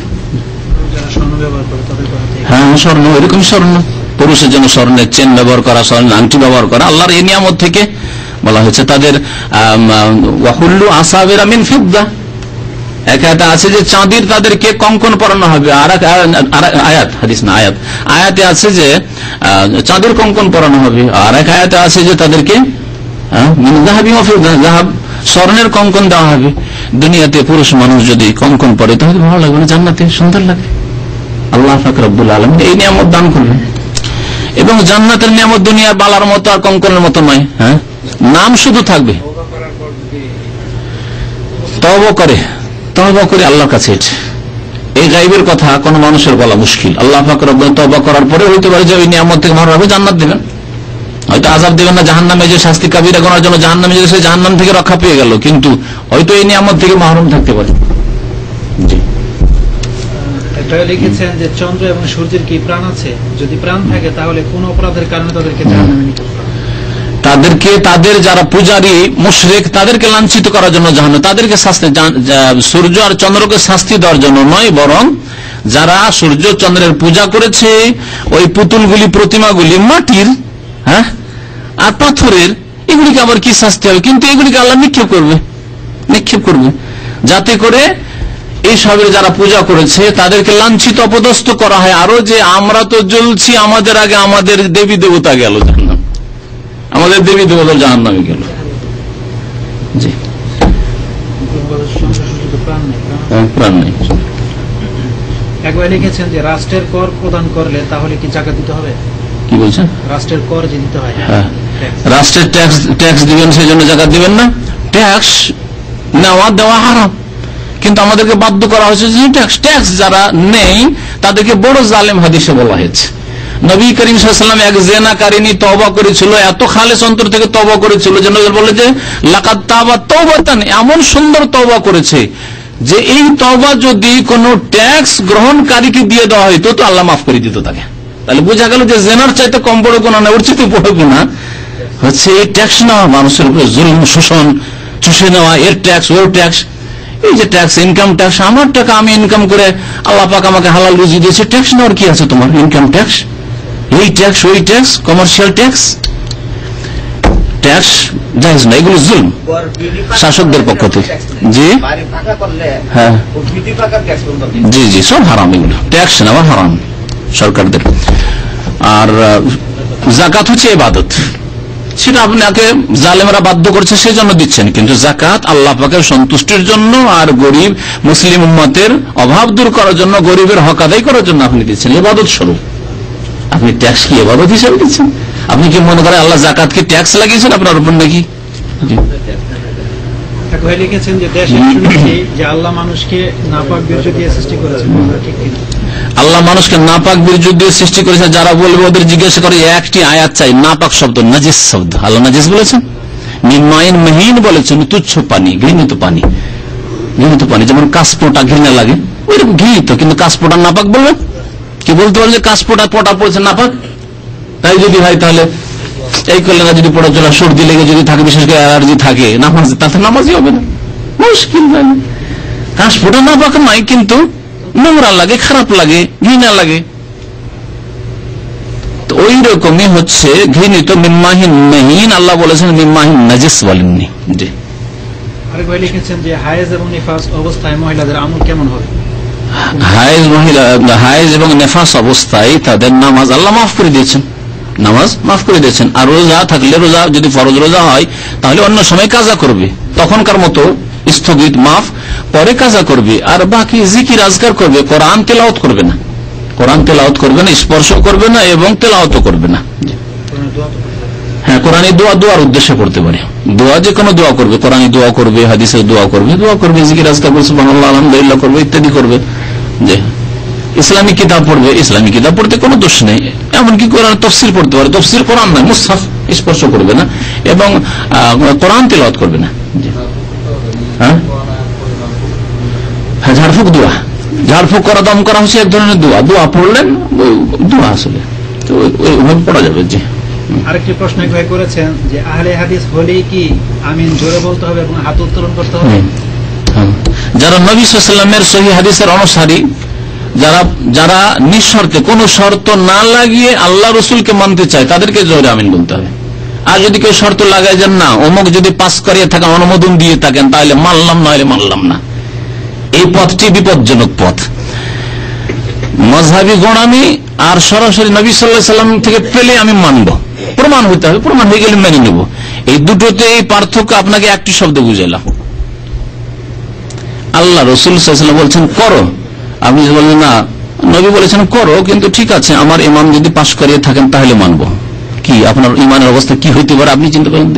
হ্যাঁ, স্বর্ণ, এরকম স্বর্ণ, পুরুষের জন্য স্বর্ণের চেন ব্যবহার করা, স্বর্ণের আংটি ব্যবহার করা, আল্লাহর এই নিয়ামত থেকে বলা হয়েছে। তাদের ওয়াহুল্লু আসাবিরা মিন ফিদ্দা, এক আয়াত আছে যে চাঁদির তাদেরকে কঙ্কন পরানো হবে। আর আয়াত, হাদিস না আয়াত, আয়াতে আছে যে চাঁদের কঙ্কন পরানো হবে। আর এক আয়াতে আছে যে তাদেরকে স্বর্ণের কঙ্কন দেওয়া হবে। দুনিয়াতে পুরুষ মানুষ যদি কঙ্কন পরে তাহলে ভালো লাগবে না, জান্নাতে সুন্দর লাগে। আল্লাহ পাক রব্বুল আলামিন এই নিয়ামত দান করবেন। এবং জান্নাতের নিয়ামত দুনিয়ার বালার মতো আর কঙ্কনের মতো নয়। হ্যাঁ, নাম শুধু থাকবে। তওবা করে, তওবা করে আল্লাহর কাছে, এই গায়বের কথা কোন মানুষের বলা মুশকিল। আল্লাহ পাক রব্বুল তওবা করার পরে হইতে পারে যে ওই নিয়ামত থেকে মাহরুম হবে, জান্নাত দেবেন, হয়তো আযাব দেবেন না। জাহান্নামে যে শাস্তি কাবিরা করার জন্য জাহান্নামে যে সে জাহান্নাম থেকে রক্ষা পেয়ে গেল, কিন্তু হয়তো এই নিয়ামত থেকে মাহরুম থাকতে পারে। জি, একটা লিখেছেন যে চন্দ্র এবং সূর্যের কি প্রাণ আছে? যদি প্রাণ থাকে তাহলে কোন অপরাধের কারণে তাদেরকে জাহান্নামে নিতে হবে? তাদেরকে, তাদের যারা পূজারী মুশরিক তাদেরকে লাঞ্ছিত করার জন্য জাহান্নাম, তাদেরকে শাস্তি, সূর্য আর চন্দ্রকে শাস্তি দেওয়ার জন্য নয়, বরং যারা সূর্য চন্দ্রের পূজা করেছে, ওই পুতুলগুলি, প্রতিমাগুলি মাটির, হ্যাঁ, আর পাথরের, এগুলিকে আবার কি শাস্তি হবে? কিন্তু এগুলিকে আল্লাহ নিক্ষেপ করবে, নিক্ষেপ করবে, যাতে করে এই সবের যারা পূজা করেছে তাদেরকে লাঞ্ছিত, অপদস্থ করা হয়। আরো যে আমরা তো জ্বলছি, আমাদের আগে আমাদের দেবী দেবতা গেল জাহান্নাম, আমাদের দেবী দেবতা জাহান্নামে গেল। জি, প্রাণ নেই। একবার লিখেছেন যে রাষ্ট্রের কর প্রদান করলে তাহলে কি জাকাত দিতে হবে? কি বলছেন? রাষ্ট্রের কর যে দিতে হয়, হ্যাঁ, রাষ্ট্রের ট্যাক্স, ট্যাক্স দিবেন, সেই জন্য জাকাত দিবেন না? ট্যাক্স নেওয়া দেওয়া হারাম, কিন্তু আমাদেরকে বাধ্য করা হয়েছে যে ট্যাক্স, ট্যাক্স যারা নেই তাদেরকে বড় জালেম হাদিসে বলা হয়েছে। নবী করিম সাল্লাল্লাহু আলাইহি ওয়াসাল্লাম এক জিনাকারিনী তওবা করেছিল, এত খালেস অন্তর থেকে তওবা করেছিল যে নবী বলে যে লাকাদ তাবা তাওবাতান, এমন সুন্দর তওবা করেছে যে এই তওবা যদি কোন ট্যাক্স গ্রহণকারীকে দিয়ে দেওয়া হইতো তো আল্লাহ মাফ করে দিত তাকে। তাহলে বোঝা গেল যে জেনার চাইতে কম বড় গুনাহ না, ওর চাইতে বড় গুনাহ হচ্ছে এই ট্যাক্স নেওয়া, মানুষের উপরে জুলুম শোষণ চুষে নেওয়া, এর ট্যাক্স ওর ট্যাক্স। এই যে ট্যাক্স, ইনকাম ট্যাক্স, আমার টাকা আমি ইনকাম করে আল্লাহ পাক আমাকে হালাল রুজি দিয়েছে, ট্যাক্স নেওয়ার কি আছে তোমার? ইনকাম ট্যাক্স, এই ট্যাক্স ওই ট্যাক্স, কমার্শিয়াল ট্যাক্স, ট্যাক্স জায়েজ না, এগুলো জুলম শাসকদের পক্ষ থেকে। জি হ্যাঁ জি জি সব হারাম, এগুলো ট্যাক্স নেওয়া হারাম সরকারদের। আর যাকাত হচ্ছে ইবাদত, সেটা আপনাকে জালেমরা বাধ্য করছে সেজন্য দিচ্ছেন, কিন্তু যাকাত আল্লাহ পাকের সন্তুষ্টির জন্য আর গরিব মুসলিম উম্মতের অভাব দূর করার জন্য, গরিবের হক আদায় করার জন্য আপনি দিচ্ছেন ইবাদত স্বরূপ। আপনি ট্যাক্স কি ইবাদত হিসাবে দিচ্ছেন? আপনি কি মনে করেন আল্লাহ যাকাত কি ট্যাক্স লাগিয়েছেন আপনার উপর নাকি? লিখেছেন যে দেশে শুনেছি যে আল্লাহ মানুষকে নাপাক বীর্য দিয়ে সৃষ্টি করেছেন, ঠিক কিনা? আল্লাহ মানুষকে নাপাক বীর্য দিয়ে সৃষ্টি করেছে, যারা বলবে ওদের জিজ্ঞাসা করে একটি আয়াত চাই। নাপাক শব্দ নাজিস শব্দ, আল্লাহ নাজিস বলেছেন, মিনমাইন মহিন বলেছেন, তুচ্ছ পানি, ঘৃণিত পানি, ঘৃণিত পানি, যেমন কাশপোটা ঘৃণা লাগে ওইরকম ঘৃণিত, কিন্তু কাশপোটা নাপাক বলবে? কি বলতে পারবে যে কাশপোটা পটা পড়েছে নাপাক? তাই যদি হয় তাহলে এই করলে না, যদি পড়া চলা সর্দি লেগে যদি থাকে, বিশেষ করে অ্যালার্জি থাকে, নামাজ তাতে নামাজই হবে না, মুশকিল। কাশপোটা নাপাক নয়, কিন্তু নোংরা লাগে, খারাপ লাগে, ঘৃণা লাগে। তো ওই রকমই হচ্ছে ঘৃণিত মিম্মাহিন মহিন, আল্লাহ বলেছেন মিম্মাহিন নাজিস বলেননি। জি আরেক ভাই লিখেছেন যে হায়েজ এবং নিফাস অবস্থায় মহিলাদের আমল কেমন হবে? হায়েজ মহিলা, হায়েজ এবং নেফাস অবস্থায় তাদের নামাজ আল্লাহ মাফ করে দিয়েছেন, নামাজ মাফ করে দিয়েছেন। আর রোজা থাকলে, রোজা যদি ফরজ রোজা হয় তাহলে অন্য সময় কাজা করবে, তখনকার মতো স্থগিত মাফ, পরে কাজা করবে। আর বাকি জিকির আজকার করবে, কোরআন তেলাওয়াত করবে না, কোরআন তেলাওয়াত করবে না, স্পর্শ করবে না এবং তেলাওয়াতও করবে না। হ্যাঁ, কোরআনী দোয়া দোয়ার উদ্দেশ্যে করতে পারে, দোয়া যে কোনো দোয়া করবে, কোরআনী দোয়া করবে, হাদিসের দোয়া করবে, দোয়া করবে, জিকির আজকার করবে, সুবহানাল্লাহ আলহামদুলিল্লাহ করবে, ইত্যাদি করবে। যে ইসলামী কিতাব পড়বে, ইসলামী কিতাব পড়তে কোনো দোষ নেই, এমনকি কোরআন তফসির পড়তে পারে, তফসির কোরআন নয়, মুসহাফ স্পর্শ করবে না এবং কোরআন তেলাওয়াত করবে না। হ্যাঁ, ঝাড়ফুঁক দোয়া, ঝাড়ফুঁক করা, দম করা হচ্ছে এক ধরনের দোয়া, দোয়া পড়লেন দোয়া আসলে তো ওইভাবে পড়া যাবে। জি আরেকটি প্রশ্ন এক ভাই করেছেন যে আহলে হাদিস হলেই কি আমিন জোরে বলতে হবে এবং হাত উত্তোলন করতে হবে? যারা নবী সাল্লাল্লাহু আলাইহি ওয়াসাল্লামের সহিহ হাদিসের অনুসারী, যারা যারা নিঃশর্তে কোনো শর্ত না লাগিয়ে আল্লাহ রসুলকে মানতে চায়, তাদেরকে জোরে আমিন বলতে হবে। আর যদি কেউ শর্ত লাগায় যে না অমুক যদি পাস করিয়ে থাকেন, অনুমোদন দিয়ে থাকেন, তাহলে মানলাম, না হলে মানলাম না, এই পথটি বিপজ্জনক পথ। মযহাবী গোঁড়ামি আর সরাসরি নবী সাল্লাল্লাহু আলাইহি ওয়াসাল্লাম থেকে পেলে আমি মানব, প্রমাণ হইতে হবে, প্রমাণ হয়ে গেলে মেনে নেব। এই দুটোতে এই পার্থক্য আপনাকে একটি শব্দ বুঝাইলাম। আল্লাহ রসুল সাল্লাল্লাহু আলাইহি ওয়াসাল্লাম বলছেন করো, আপনি বললেন না, নবী বলেছেন করো, কিন্তু ঠিক আছে আমার ইমাম যদি পাশ করিয়ে থাকেন তাহলে মানব। কি আপনার ইমানের অবস্থা কি হইতে পারে আপনি চিন্তা করেন?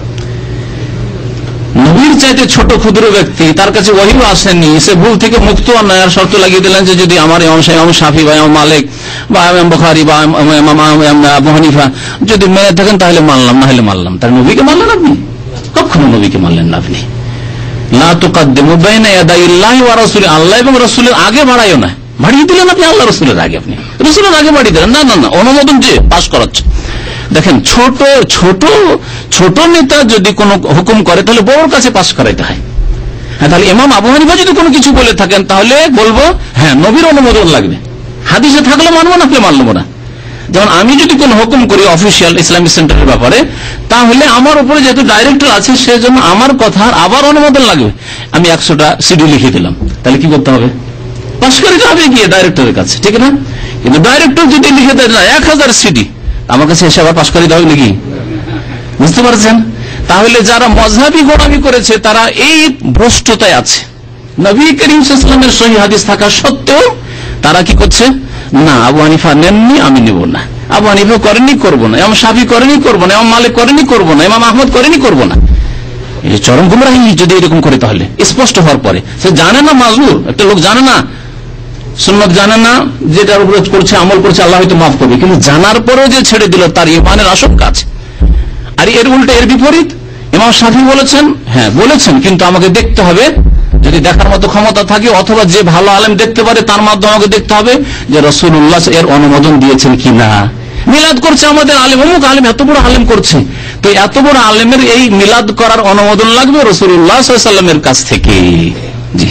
নবীর চাইতে ছোট ক্ষুদ্র ব্যক্তি, তার কাছে ওহীও আসেনি, সে ভুল থেকে মুক্ত আর নয়, আর শর্ত লাগিয়ে দিলেন যে যদি আমার ইমাম ইমাম শাফি বা ইমাম মালিক বা ইমাম বুখারী বা ইমাম আবু হানিফা যদি মেনে থাকেন তাহলে মানলাম, না হলে মানলাম। তার নবীকে মানলেন আপনি? কখনো নবীকে মানলেন না আপনি। লা তুকাদ্দিমু বাইনা ইয়াদাইল্লাহি ওয়া রাসূলিহি, আল্লাহ এবং রাসূলের আগে বাড়াইও না, বাড়িয়ে দিলেন আপনি আল্লাহ রাসূলের আগে, আপনি রাসূলের আগে বাড়িয়ে দিলেন। না না না, অনুমোদন যে পাস করাচ্ছে। দেখেন, ছোট ছোট ছোট নেতা যদি কোনো হুকুম করে তাহলে বড়র কাছে পাস করাইতে হয়। হ্যাঁ, তাহলে ইমাম আবু হানিফা যদি কোনো কিছু বলে থাকেন তাহলে বলবো হ্যাঁ নবীর অনুমোদন লাগবে, হাদিসে থাকলে মানবো না, আপনি মানবো না। যেমন আমি যদি কোন হুকুম করি অফিসিয়াল ইসলামিক সেন্টারের ব্যাপারে, তাহলে আমার উপরে যেহেতু ডাইরেক্টর আছে সেজন্য আমার কথার আবার অনুমোদন লাগবে। আমি একশোটা সিডি লিখে দিলাম, তাহলে কি করতে হবে? পাস করিতে হবে গিয়ে ডাইরেক্টরের কাছে, ঠিক না? কিন্তু ডাইরেক্টর যদি লিখে দেয় না এক হাজার সিডি, আমার কাছে এসে আবার পাস করিতে হবে নাকি? বুঝতে পারছেন? তাহলে যারা মযহাবী গোঁড়ামি করেছে তারা এই ভ্রষ্টতায় আছে। নবী করিম সাল্লাল্লাহু আলাইহি ওয়াসাল্লামের সহিহ হাদিস থাকা সত্ত্বেও তারা কি করছে? না, আবু হানিফা নেননি, আমি নেব না। আবু হানিফা করেনি, করবো না। ইমাম শাফি করেনি, করবো না। ইমাম মালিক করেনি, করবো না। ইমাম আহমদ করেনি, করবো না। এই চরম গুমরাহি যদি এরকম করে, তাহলে স্পষ্ট হওয়ার পরে সে জানে না, মাজবুর একটা লোক জানে না, সুন্নাত জানে না, যেটার উপরে করছে আমল করছে আল্লাহ হয়তো মাফ করবে, কিন্তু জানার পরেও যে ছেড়ে দিল তার ইমানের আশঙ্কা আছে। আর এর উল্টো এর বিপরীত, ইমাম শাফি বলেছেন, হ্যাঁ বলেছেন, কিন্তু আমাকে দেখতে হবে, যদি দেখার মতো ক্ষমতা থাকে অথবা যে ভালো আলেম দেখতে পারে তার মাধ্যমে আমাকে দেখতে হবে যে রাসূলুল্লাহ এর অনুমোদন দিয়েছেন কিনা। মিলাদ করছে আমাদের আলেম, অমুক আলেম এত বড় আলেম করছে, তো এত বড় আলেমের এই মিলাদ করার অনুমোদন লাগবে রাসূলুল্লাহ সাল্লাল্লাহু আলাইহি ওয়াসাল্লামের কাছ থেকে। জি,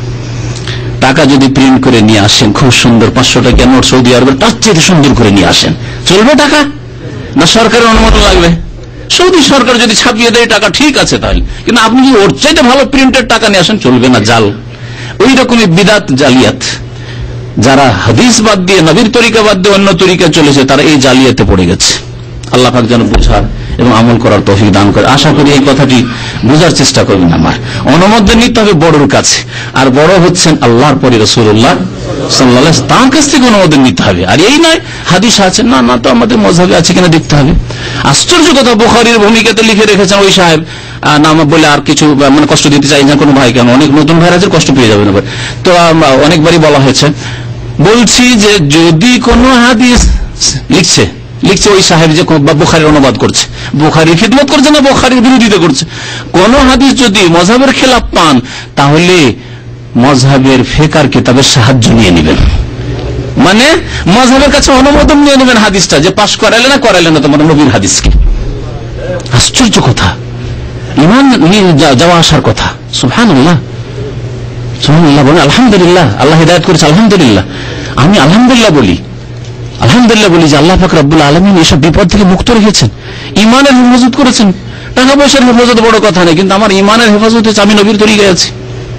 টাকা যদি প্রিন্ট করে নিয়ে আসেন, খুব সুন্দর পাঁচশো টাকা নোট সৌদি আরবের, তার চেয়ে সুন্দর করে নিয়ে আসেন, চলবে টাকা? না সরকারের অনুমোদন লাগবে? সৌদি সরকার যদি ছাপিয়ে দেয় টাকা ঠিক আছে তাহলে, কিন্তু আপনি যদি ওর চাইতে ভালো প্রিন্টের টাকা নিয়ে আসেন, চলবে না, জাল। ওই রকমই বিদাত জালিয়াত, যারা হাদিস বাদ দিয়ে নবীর তরিকা বাদ দিয়ে অন্য তরিকা চলেছে তারা এই জালিয়াতে পড়ে গেছে। আল্লাহ পাক যেন বোঝার এবং আমল করার তৌফিক দান করে। আশা করি এই কথাটি বোঝার চেষ্টা করবেন। আমার অনুমোদন নিতে হবে বড়র কাছে, আর বড় হচ্ছেন আল্লাহর পরে রাসূলুল্লাহ সাল্লাল্লাহু আলাইহি ওয়াসাল্লাম, তার কাছ থেকে অনুমোদন নিতে হবে। আর এই নয় হাদিস আছে না না তো আমাদের মযহাবে আছে কিনা দেখতে হবে। আশ্চর্য কথা, বুখারীর ভূমিকাতে লিখে রেখেছেন ওই সাহেব, নাম বলে আর কিছু মানে কষ্ট দিতে চাই না কোনো ভাই, কেন অনেক নতুন ভাইরা আছে কষ্ট পেয়ে যাবেন। তো অনেকবারই বলা হয়েছে, বলছি যে যদি কোনো হাদিস লিখছে লিখছে ওই সাহেব যে বুখারীর অনুবাদ করছে, বুখারীর খিদমত করছে না বুখারীর বিরোধিতা করছে, কোন হাদিস যদি মযহাবের খেলাফ পান তাহলে মযহাবের ফিকহের কিতাবের সাহায্য নিয়ে নেবেন, মানে মযহাবের কাছে অনুমোদন নিয়ে নেবেন হাদিসটা, যে পাশ করাইলে না করাইলে না তোমার নবীর হাদিসকে। আশ্চর্য কথা, ঈমান নিয়ে যাওয়া আসার কথা। সুবহানাল্লাহ সুবহানাল্লাহ বলেন আলহামদুলিল্লাহ, আল্লাহ হিদায়াত করেছে আলহামদুলিল্লাহ। আমি আলহামদুলিল্লাহ বলি, আলহামদুলিল্লাহ বলি যে আল্লাহ পাক রব্বুল আলামিন এসব বিপদ থেকে মুক্ত রেখেছেন, ঈমানের হেফাজত করেছেন। টাকা পয়সার হেফাজত বড় কথা নেই, কিন্তু আমার ঈমানের হেফাজত হচ্ছে আমি নবীর তরিকায় আছি,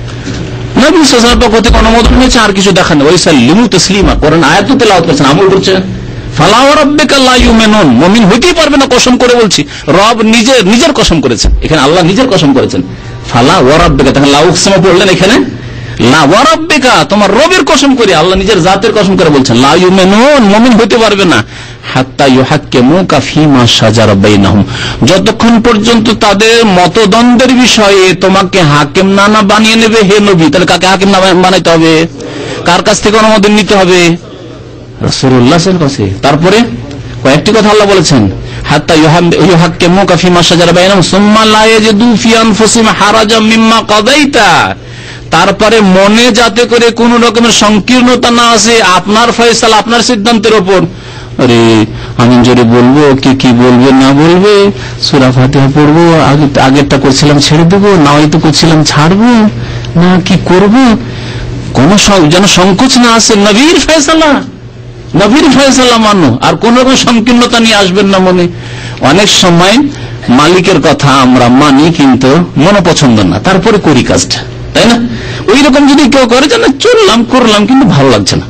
নবী সাল্লাল্লাহু আলাইহি ওয়াসাল্লামের পক্ষ থেকে অনুমোদন হয়েছে, আর কিছু দেখা নেই। ওয়াসাল্লিমু তাসলিমা, কোরআন আয়াত তেলাওয়াত করছেন, আমল করছেন। ফালা ওয়া রাব্বিকা লা ইউমিনুন, মুমিন হইতেই পারবে না, কসম করে বলছি। রব নিজের নিজের কসম করেছেন, এখানে আল্লাহ নিজের কসম করেছেন। ফালা ওয়া রাব্বিকা, তাহলে লা উকসিমু পড়লেন এখানে, লা ওয়া রাব্বিকা তোমার রবের কসম করে, আল্লাহ নিজের জাতের কসম করে বলছেন লা ইউমিনুন, মুমিন হইতে পারবে না হাত্তা ইউহাক্কিমুকা ফীমা শাজারা বাইনাহুম, যতক্ষণ পর্যন্ত তাদের মতদ্বন্দ্বের বিষয়ে তোমাকে হাকিম না না বানিয়ে নেবে হে নবী। তাহলে কাকে হাকিম না বানাইতে হবে? কার কাছ থেকে অনুমোদন নিতে হবে? রাসূলুল্লাহ সাল্লাল্লাহু আলাইহি ওয়াসাল্লাম। তারপরে কয়েকটি কথা আল্লাহ বলেছেন, হাত্তা ইউহাক্কিমুকা ফীমা শাজারা বাইনাহুম সুম্মা লা ইয়াজিদু ফি আনফুসিহিম হারাজাম মিম্মা কাযাইতা, তারপরে মনে যাতে করে কোন রকমের সংকীর্ণতা না আসে আপনার ফয়সালা, আপনার সিদ্ধান্তের উপর। আরে আমি জোরে বলবো, কে কি বলবে না বলবে, সূরা ফাতিহা পড়বো, আগে আগেরটা করছিলাম ছেড়ে দেবো, না হয়তো করছিলাম ছাড়বো, না কি করব, কোন যেন সংকোচ না আসে। নবীর ফয়সালা, নবীর ফয়সালা মানো, আর কোন রকম সংকীর্ণতা নিয়ে আসবেন না মনে। অনেক সময় মালিকের কথা আমরা মানি কিন্তু মনে পছন্দ না, তারপরে করি কাজটা, তাই না? ওই রকম যদি কেউ করে যে না চললাম করলাম কিন্তু ভালো লাগছে না,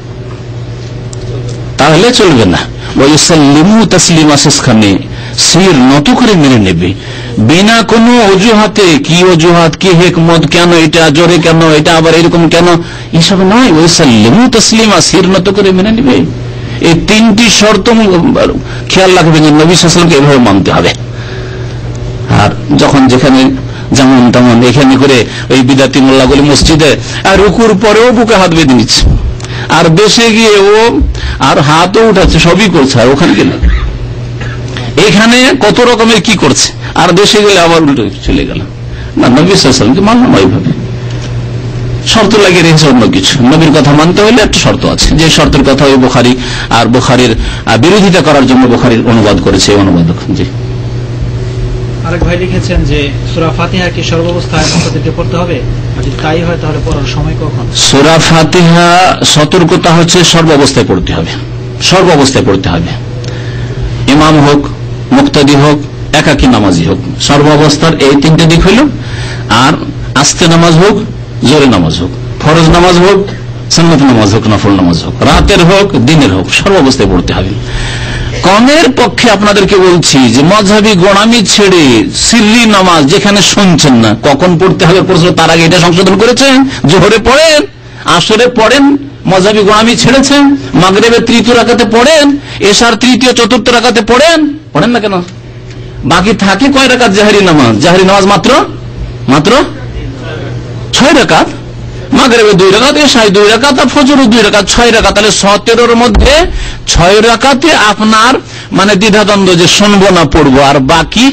তাহলে চলবে না। ওয়ায়ুসাল্লিমু তাসলিমা, শেষখানে শির নত করে মেনে নেবে, বিনা কোনো অজুহাতে। কি অজুহাত, কি হিকমত, কেন এটা জোরে, কেন এটা আবার এরকম কেন, এসব নয়। ওয়ায়ুসাল্লিমু তাসলিমা, শির নত করে মেনে নেবে। এই তিনটি শর্ত খেয়াল রাখবেন যে নবী সাল্লাল্লাহু আলাইহি ওয়াসাল্লামকে এভাবে মানতে হবে। আর যখন যেখানে যেমন তেমন এখানে করে ওই বিদাতি মোল্লাগুলি মসজিদে আর রুকুর পরেও বুকে হাত বেঁধে নিচ্ছে, আর দেশে গিয়ে ও আর হাতও উঠাচ্ছে, সবই করছে, আর ওখানে গেলে এখানে কত রকমের কি করছে, আর দেশে গেলে আবার উল্টো চলে গেল না। নবী সাল্লাল্লাহু আলাইহি ওয়াসাল্লামকে মানলাম ওইভাবে, শর্ত লাগিয়ে রেখেছে অন্য কিছু। নবীর কথা মানতে হলে একটা শর্ত আছে, যে শর্তের কথা ওই বুখারী আর বুখারীর বিরোধিতা করার জন্য বুখারীর অনুবাদ করেছে অনুবাদক। জি, আরেক ভাই লিখেছেন যে সূরা ফাতিহা কি সর্বাবস্থায় মুক্তাদিরকে পড়তে হবে? যদি তাই হয় তাহলে পড়ার সময় কখন? সূরা ফাতিহা সতর্কতা হচ্ছে সর্বাবস্থায় পড়তে হবে, সর্বাবস্থায় পড়তে হবে। ইমাম হোক, মুক্তাদি হোক, একাকী নামাজি হোক, সর্বাবস্থার এই তিনটে দিক হইল। আর আস্তে নামাজ হোক, জোরে নামাজ হোক, ফরজ নামাজ হোক, সুন্নত নামাজ হোক, নফল নামাজ হোক, রাতের হোক, দিনের হোক, সর্বাবস্থায় পড়তে হবে। কমের পক্ষে আপনাদেরকে বলছি যে মযহাবী গোড়ামি ছেড়ে সিররি নামাজ যেখানে শুনছেন না, কখন পড়তে হবে প্রশ্ন, তার আগে এটা সংশোধন করেছেন। জোহরে পড়েন, আসরে পড়েন, মযহাবী গোড়ামি ছেড়েছেন। মাগরিবের তৃতীয় রাকাতে পড়েন, এশার তৃতীয় চতুর্থ রাকাতে পড়েন, পড়েন না কেন? বাকি থাকে কয় রাকাত জাহরি নামাজ? জাহরি নামাজ মাত্র মাত্র ছয় রাকাত, মাগরিবে দুই রাকাত, এশায় দুই রাকাত, আর ফজর দুই রাকাত, ছয় রাকাত। তাহলে সতেরোর মধ্যে ছয় রাকাতে আপনার মানে দ্বিধাদ্বন্দ্ব যে শুনবো না পড়বো, আর বাকি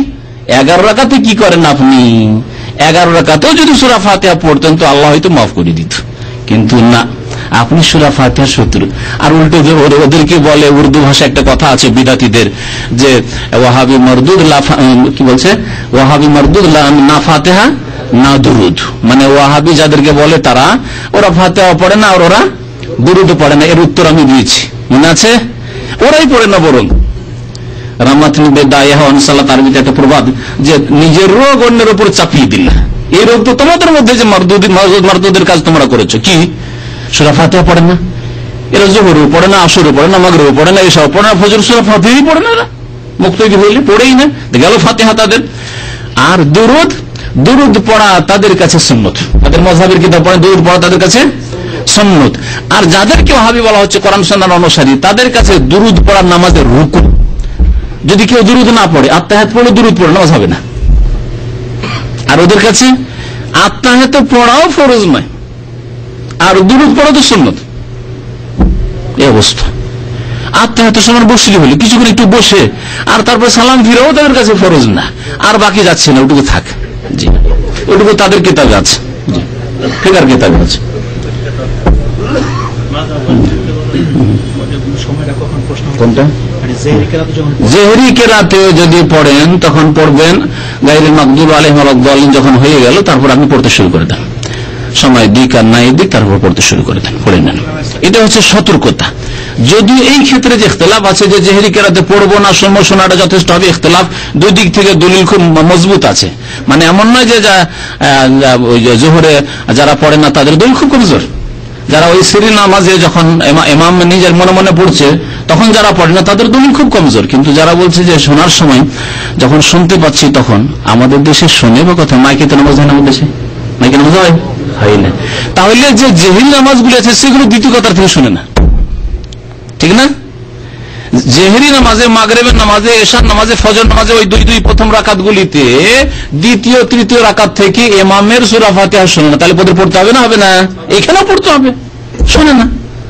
এগারো রাকাতে কি করেন আপনি? এগারো রাকাতেও যদি সূরা ফাতিহা পড়তেন তো আল্লাহ হয়তো মাফ করে দিত, কিন্তু না, আপনি সূরা ফাতিহার শত্রু। আর উল্টো যে ওদেরকে বলে, উর্দু ভাষা একটা কথা আছে বিদাতীদের, যে ওয়াহাবি মরদুদ কি বলছে, ওয়াহাবি মরদুদ না ফাতিহা না দুরুদ, মানে ওয়াহাবি যাদেরকে বলে তারা ওরা ফাতিহা পড়ে না আর ওরা দুরুদ পড়ে না। এর উত্তর আমি দিয়েছি, মনে আছে? ওরাই পড়ে না, বরং তার ভিতরে একটা প্রবাদ যে নিজের রোগ অন্যের উপর চাপিয়ে দিল। এই রোগ তো তোমাদের মধ্যে যে মারদুদের কাজ তোমরা করেছো, কি সূরা ফাতিহা পড়ে না, এরা জোহরও পড়ে না, আসরও পড়ে না, মাগরিবও পড়ে না, এসব পড়ে না, ফজর সূরা ফাতিহাই পড়ে না, এরা মুক্তাদি হইলে পড়েই না, গেল ফাতিহা তাদের। আর দুরুদ, দুরুদ পড়া তাদের কাছে সুন্নত, তাদের মাযহাবের কিতাব পড়ে দুরুদ পড়া তাদের কাছে সুন্নত। আর যাদেরকে ওয়াহাবি বলা হচ্ছে কোরআন সুন্নাহর অনুসারী, তাদের কাছে দুরুদ পড়া নামাজের রুকন। যদি কেউ দুরুদ না পড়ে, আত্মাহাত পড়লে দুরুদ পড়ে নামাজ হবে না। আর ওদের কাছে আত্মাহাত পড়াও ফরজ নয়, আর দুরুদ পড়া তো সুন্নত। এই অবস্থা। আত্মাহাতের সময় বসলি হলে কিছুক্ষণ একটু বসে আর তারপর সালাম ফিরেও তাদের কাছে ফরজ না, আর বাকি যাচ্ছে না, ওটুকু থাক। জি, ওটুকু তাদের কিতাবে আছে, ফিকার কিতাবে আছে। কোনটা? জেহরি কেরাতে যদি পড়েন তখন পড়বেন গায়রুল মাগদুব আলাইহিম ওয়ালাদ-দাল্লিন, যখন হয়ে গেল তারপর আপনি পড়তে শুরু করে দেন, সময় দিক আর নাই দিক, তারপর পড়তে শুরু করে দেন, পড়ে নেন। এটা হচ্ছে সতর্কতা। যদিও এই ক্ষেত্রে যে ইখতিলাফ আছে যে জেহরি কেরাতে পড়বো না শুনবো, শোনাটা যথেষ্ট হবে, ইখতিলাফ দুই দিক থেকে দলিল খুব মজবুত আছে। মানে এমন নয় যে জোহরে যারা পড়ে না তাদের দলিল খুব কমজোর। যারা ওই সিরি নামাজে যখন ইমাম নিজের মনে মনে পড়ছে তখন যারা পড়ে না তাদের দলিল খুব কমজোর। কিন্তু যারা বলছে যে শোনার সময় যখন শুনতে পাচ্ছি তখন, আমাদের দেশে শোনে বা কথা মাইকে তো নামাজ হয় না, আমাদের দেশে মাইকে নামাজ হয় হয় না, তাহলে যে জেহির নামাজগুলি আছে সেগুলো দ্বিতীয় কথার থেকে শুনে না, ঠিক না? জেহেরি নামাজে, মাগরিবের নামাজে, এশার নামাজে, ফজর নামাজে ওই দুই দুই প্রথম রাকাত গুলিতে দ্বিতীয় তৃতীয় রাকাত থেকে ইমামের সূরা ফাতিহা শোনে না, তাহলে পড়তে পড়তে হবে না? হবে না? এখানেও পড়তে হবে, শোনে না।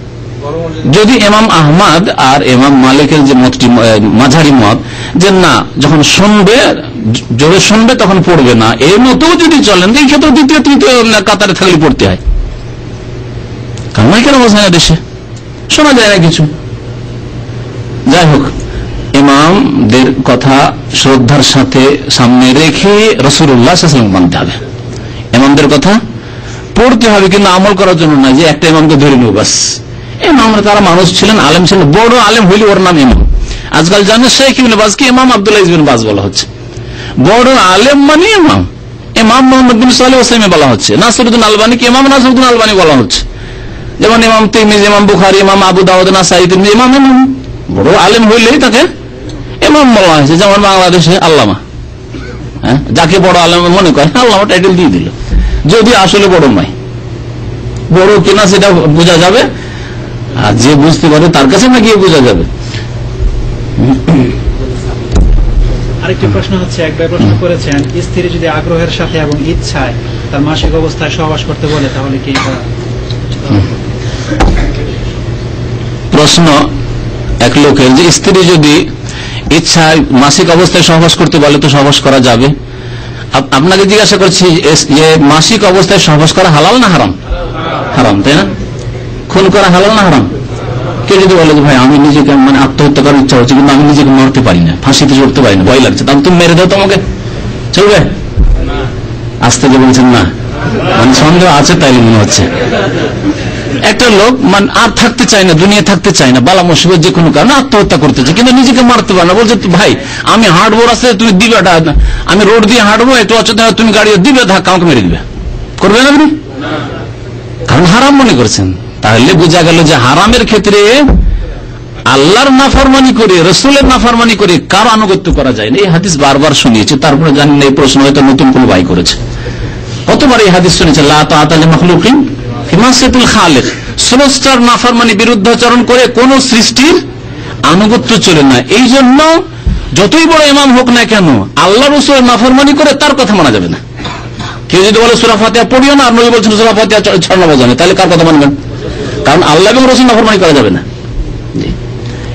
যদি ইমাম আহমদ আর ইমাম মালিকের যে মতটি মাঝারি মত যে না, যখন শুনবে জোরে শুনবে তখন পড়বে না, এর মতো যদি চলেন এই ক্ষেত্রে দ্বিতীয় তৃতীয় কাতারে থাকলে পড়তে হয়। কারণ এখানে বোঝা না, দেশে শোনা যায় না কিছু। যাই হোক, ইমামদের কথা শ্রদ্ধার সাথে সামনে রেখে রাসূলুল্লাহ সাল্লাল্লাহু আলাইহি ওয়াসাল্লাম মানতে হবে, ইমামদের কথা পড়তে হবে, কিন্তু আমল করার জন্য না যে একটা ইমামকে ধরে নেব বাস। ইমামরা তারা মানুষ ছিলেন, আলেম ছিলেন, বড় আলেম হইলে ওর নাম ইমাম। আজকাল জানেন শেখ ইবনে বাজকে ইমাম আব্দুল্লাহ ইবনে বাজ বলা হচ্ছে, বড় আলেম মানে ইমাম। ইমাম মুহাম্মদ বিন সালেহ ওসাইমি বলা হচ্ছে, নাসিরউদ্দিন আলবানীকে ইমাম নাসিরউদ্দিন আলবানী বলা হচ্ছে, যেমন ইমাম তিরমিজি, ইমাম বুখারী, ইমাম আবু দাউদ, নাসাঈ, তিরমিজি, ইমাম ইমাম। বড় আলেম হইলেই তাকে ইমাম বলা হয়েছে। যেমন বাংলাদেশে আল্লামা, হ্যাঁ, যাকে বড় আলেম মনে করে আল্লামা টাইটেল দিয়ে দিল, যদি আসলে বড় নয়। বড় কিনা সেটা বোঝা যাবে, আর যে বুঝতে পারে তার কাছে না গিয়ে বোঝা যাবে। আরেকটি প্রশ্ন হচ্ছে, একবার প্রশ্ন করেছেন, স্ত্রী যদি আগ্রহের সাথে এবং ইচ্ছায় তার মাসিক অবস্থায় সহবাস করতে বলে তাহলে কি? প্রশ্ন এক লোকের যে স্ত্রী যদি ইচ্ছায় মাসিক অবস্থায় সহবাস করতে বলে তো সহবাস করা যাবে। আপনাকে জিজ্ঞাসা করছি যে মাসিক অবস্থায় সহবাস করা হালাল না হারাম? হারাম, তাই না? খুন করা হালাল না হারাম? কেউ যদি বলে যে ভাই আমি নিজেকে মানে আত্মহত্যা করার ইচ্ছা হচ্ছে কিন্তু আমি নিজেকে মারতে পারি না, ফাঁসিতে চড়তে পারি না, ভয় লাগছে, তাহলে তুমি মেরে দাও, তোমাকে চলবে? আসতে যে বলছেন না, মানে সন্দেহ আছে তাই মনে হচ্ছে। একটা লোক মানে আর থাকতে চায় না, দুনিয়া থাকতে চায় না, বালা মুসিবত যে কোনো কারণে আত্মহত্যা করতে চায়, কিন্তু নিজেকে মারতে পারে না। বলছে ভাই আমি হাঁটবো রাস্তায়, তুমি দিবে, আমি রোড দিয়ে হাঁটবো, একটু অচেতন তুমি গাড়ি দিবে, ধাক্কা আমাকে মেরে দিবে, করবে না আপনি? কারণ হারাম মনে করছেন। তাহলে বোঝা গেল যে হারামের ক্ষেত্রে আল্লাহর নাফরমানি করে, রসুলের নাফরমানি করে কারো আনুগত্য করা যায় না। এই হাদিস বারবার শুনিয়েছে, তারপরে জানেন এই প্রশ্ন হয়তো নতুন কোন ভাই করেছে। কতবার এই হাদিস শুনেছে, লা তাআতা লিমাখলুকিন ফি মাসিয়াতিল খালিক, স্রষ্টার নাফরমানি, বিরুদ্ধাচরণ করে কোন সৃষ্টির আনুগত্য চলে না। এই জন্য যতই বড় ইমাম হোক না কেন, আল্লাহ রসুলের নাফরমানি করে তার কথা মানা যাবে না। কেউ যদি বলে সূরা ফাতিহা পড়িও না, আর নবী বলছেন সূরা ফাতিহা ছড়ানো বোঝানো, তাহলে কার কথা মানবেন? কারণ আল্লাহ এবং রসুল নাফরমানি করা যাবে না।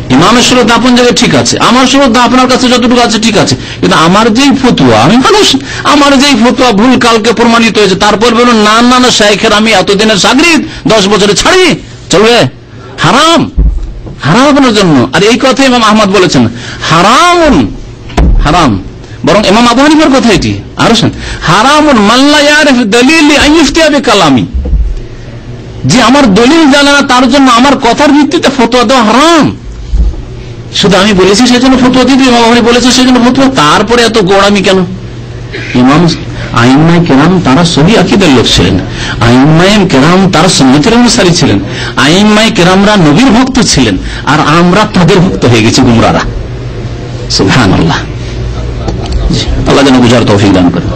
ইমামের শ্রদ্ধা আপন জায়গায় ঠিক আছে, আমার শ্রদ্ধা আপনার কাছে যতটুকু আছে ঠিক আছে, কিন্তু আমার যেই ফতুয়া, আমি মানুষ, আমার যেই ফতুয়া ভুল কালকে প্রমাণিত হয়েছে, তারপর বলুন না না না শাইখের আমি এতদিনের সাগরিদ, দশ বছরে ছাড়ি, চলবে? হারাম, হারাম আপনার জন্য। আর এই কথা ইমাম আহমদ বলেছেন, হারাম হারাম। বরং ইমাম আবু হানিফার কথা এটি আরো হারামুন মাল্লা ইয়ারিফ দলিলি আন ইফতিয়া বিকালামি, যে আমার দলিল জানে না তার জন্য আমার কথার ভিত্তিতে ফতোয়া দেওয়া হারাম। শুধু আমি বলেছি সেজন্য ফতোয়া দিতে, ইমাম আবু হানিফা বলেছে সেজন্য ফতোয়া, তারপরে এত গোড়ামি কেন? ইমাম আইম্মায়ে কেরাম তারা সহি আকীদার লোক ছিলেন, আইম্মায়ে কেরাম তারা সুন্নতের অনুসারী ছিলেন, আইম্মায়ে কেরামরা নবীর ভক্ত ছিলেন, আর আমরা তাদের ভক্ত হয়ে গেছি গুমরারা। সুবহানাল্লাহ, আল্লাহ যেন বুঝার তৌফিক দান করেন।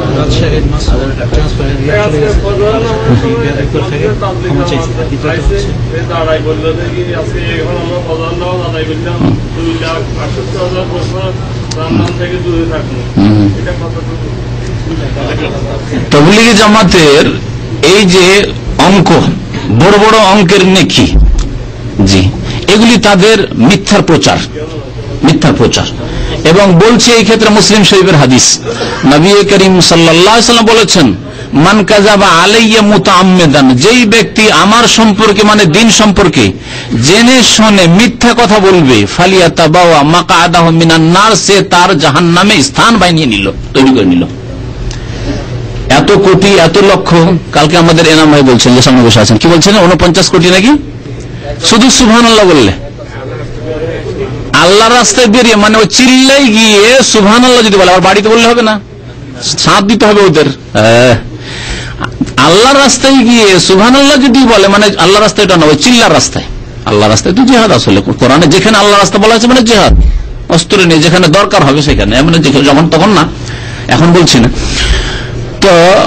তাবলীগী জামাতের এই যে অঙ্ক, বড় বড় অঙ্কের নেকি, জি, এগুলি তাদের মিথ্যার প্রচার, মিথ্যার প্রচার। এবং বলছে এই ক্ষেত্রে মুসলিম শরীফের হাদিস, নবী করিম সাল্লাল্লাহু আলাইহি ওয়াসাল্লাম বলেছেন, মান কাযাবা আলাইয়া মুতাআম্মিদান, যেই ব্যক্তি আমার সম্পর্কে মানে দিন সম্পর্কে জেনে শুনে মিথ্যা কথা বলবে, ফালিয়াতাবাওয়া মাকআদাহু মিনান নার, সে তার জাহান্নামে স্থান বানিয়ে নিল, তৈরি করে নিল। এত কোটি এত লক্ষ, কালকে আমাদের এনাম ভাই বলছেন যে সামনে বসে আছেন, কি বলছেন উনপঞ্চাশ কোটি নাকি, শুধু সুবহানাল্লাহ বললে, আল্লাহর রাস্তায় বেরিয়ে মানে ও চিল্লাই গিয়ে সুবহানাল্লাহ যদি বলে, আবার বাড়িতে বললে হবে না, সাথ দিতে হবে ওদের। আল্লাহর রাস্তায় গিয়ে সুবহানাল্লাহ যদি বলে, মানে আল্লাহ রাস্তায়টা না, ওই চিল্লার রাস্তায়। আল্লাহ রাস্তায় তো জিহাদ, আসলে কোরআনে যেখানে আল্লাহ রাস্তা বলা হয়েছে মানে জিহাদ, অস্ত্র নিয়ে যেখানে দরকার হবে সেখানে, মানে যখন তখন না, এখন বলছি না। তো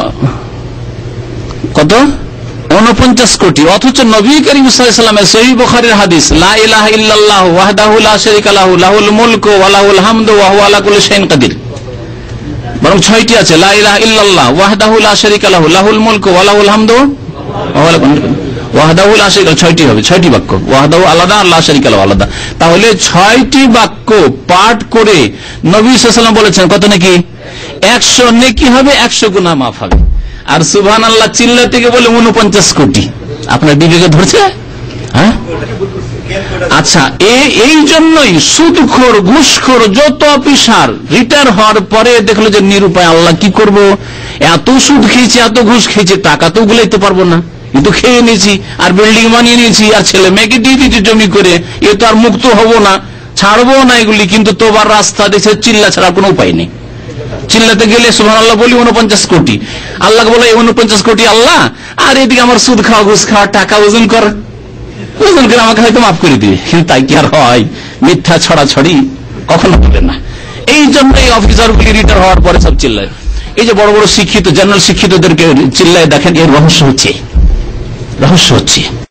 কত উনপঞ্চাশ কোটি, অথচ নবী করিম সাল্লাল্লাহু আলাইহি ওয়াসাল্লামের সহিহ বুখারীর হাদিস, লা ইলাহা ইল্লাল্লাহ ওয়াহদাহু লা শারীকা লাহু লাহুল মুলকু ওয়া লাহুল হামদু ওয়া হুয়া আলা কুল্লি শাইইন কাদির। বরং ছয়টি আছে, লা ইলাহা ইল্লাল্লাহ ওয়াহদাহু লা শারীকা লাহু লাহুল মুলকু ওয়া লাহুল হামদু ওয়াহদাহু লা শারীকা, ছয়টি হবে, ছয়টি বাক্য, ওয়াহদাহু আলাদা, লা শারীকা লাহু আলাদা। তাহলে ছয়টি বাক্য পাঠ করে নবী সাল্লাল্লাহু আলাইহি ওয়াসাল্লাম বলেছেন কত নাকি, একশো নেকি হবে, একশো গুনাহ মাফ হবে। আর সুবহানাল্লাহ চিল্লা থেকে বলে উনপঞ্চাশ কোটি, আপনার বিবেকে ধরছে? হ্যাঁ, আচ্ছা, এই জন্যই সুদখোর ঘুষখোর যত অফিসার রিটায়ার হওয়ার পরে দেখলো যে নিরুপায়, আল্লাহ কি করব, এত সুদ খেয়েছি, এত ঘুষ খেয়েছি, টাকা তো গুলাইতে পারবো না, কিন্তু খেয়ে নিয়েছি, আর বিল্ডিং বানিয়ে নিয়েছি, আর ছেলে মেয়েকে দিয়ে দিয়েছি জমি করে, এ তো আর মুক্ত হব না, ছাড়বো না এগুলি, কিন্তু তোবার রাস্তা দেখছে চিল্লা ছাড়া কোনো উপায় নেই। চিল্লাতে গেলে সুবহানাল্লাহ বলি উনপঞ্চাশ কোটি, আল্লাহ বলে উনপঞ্চাশ কোটি আল্লাহ, আর এদিকে আমার সুদ খাওয়া, ঘুষ খাওয়া, টাকা ওজন কর, ওজন করে আমাকে হয়তো মাফ করে দিবে, কিন্তু তাই কি আর হয়? মিথ্যা ছড়াছড়ি কখনো হবে না। এই জন্য এই অফিসারগুলি রিটায়ার হওয়ার পরে সব চিল্লায়। এই যে বড় বড় শিক্ষিত জেনারেল শিক্ষিতদেরকে চিল্লায়, দেখেন এর রহস্য হচ্ছে, রহস্য হচ্ছে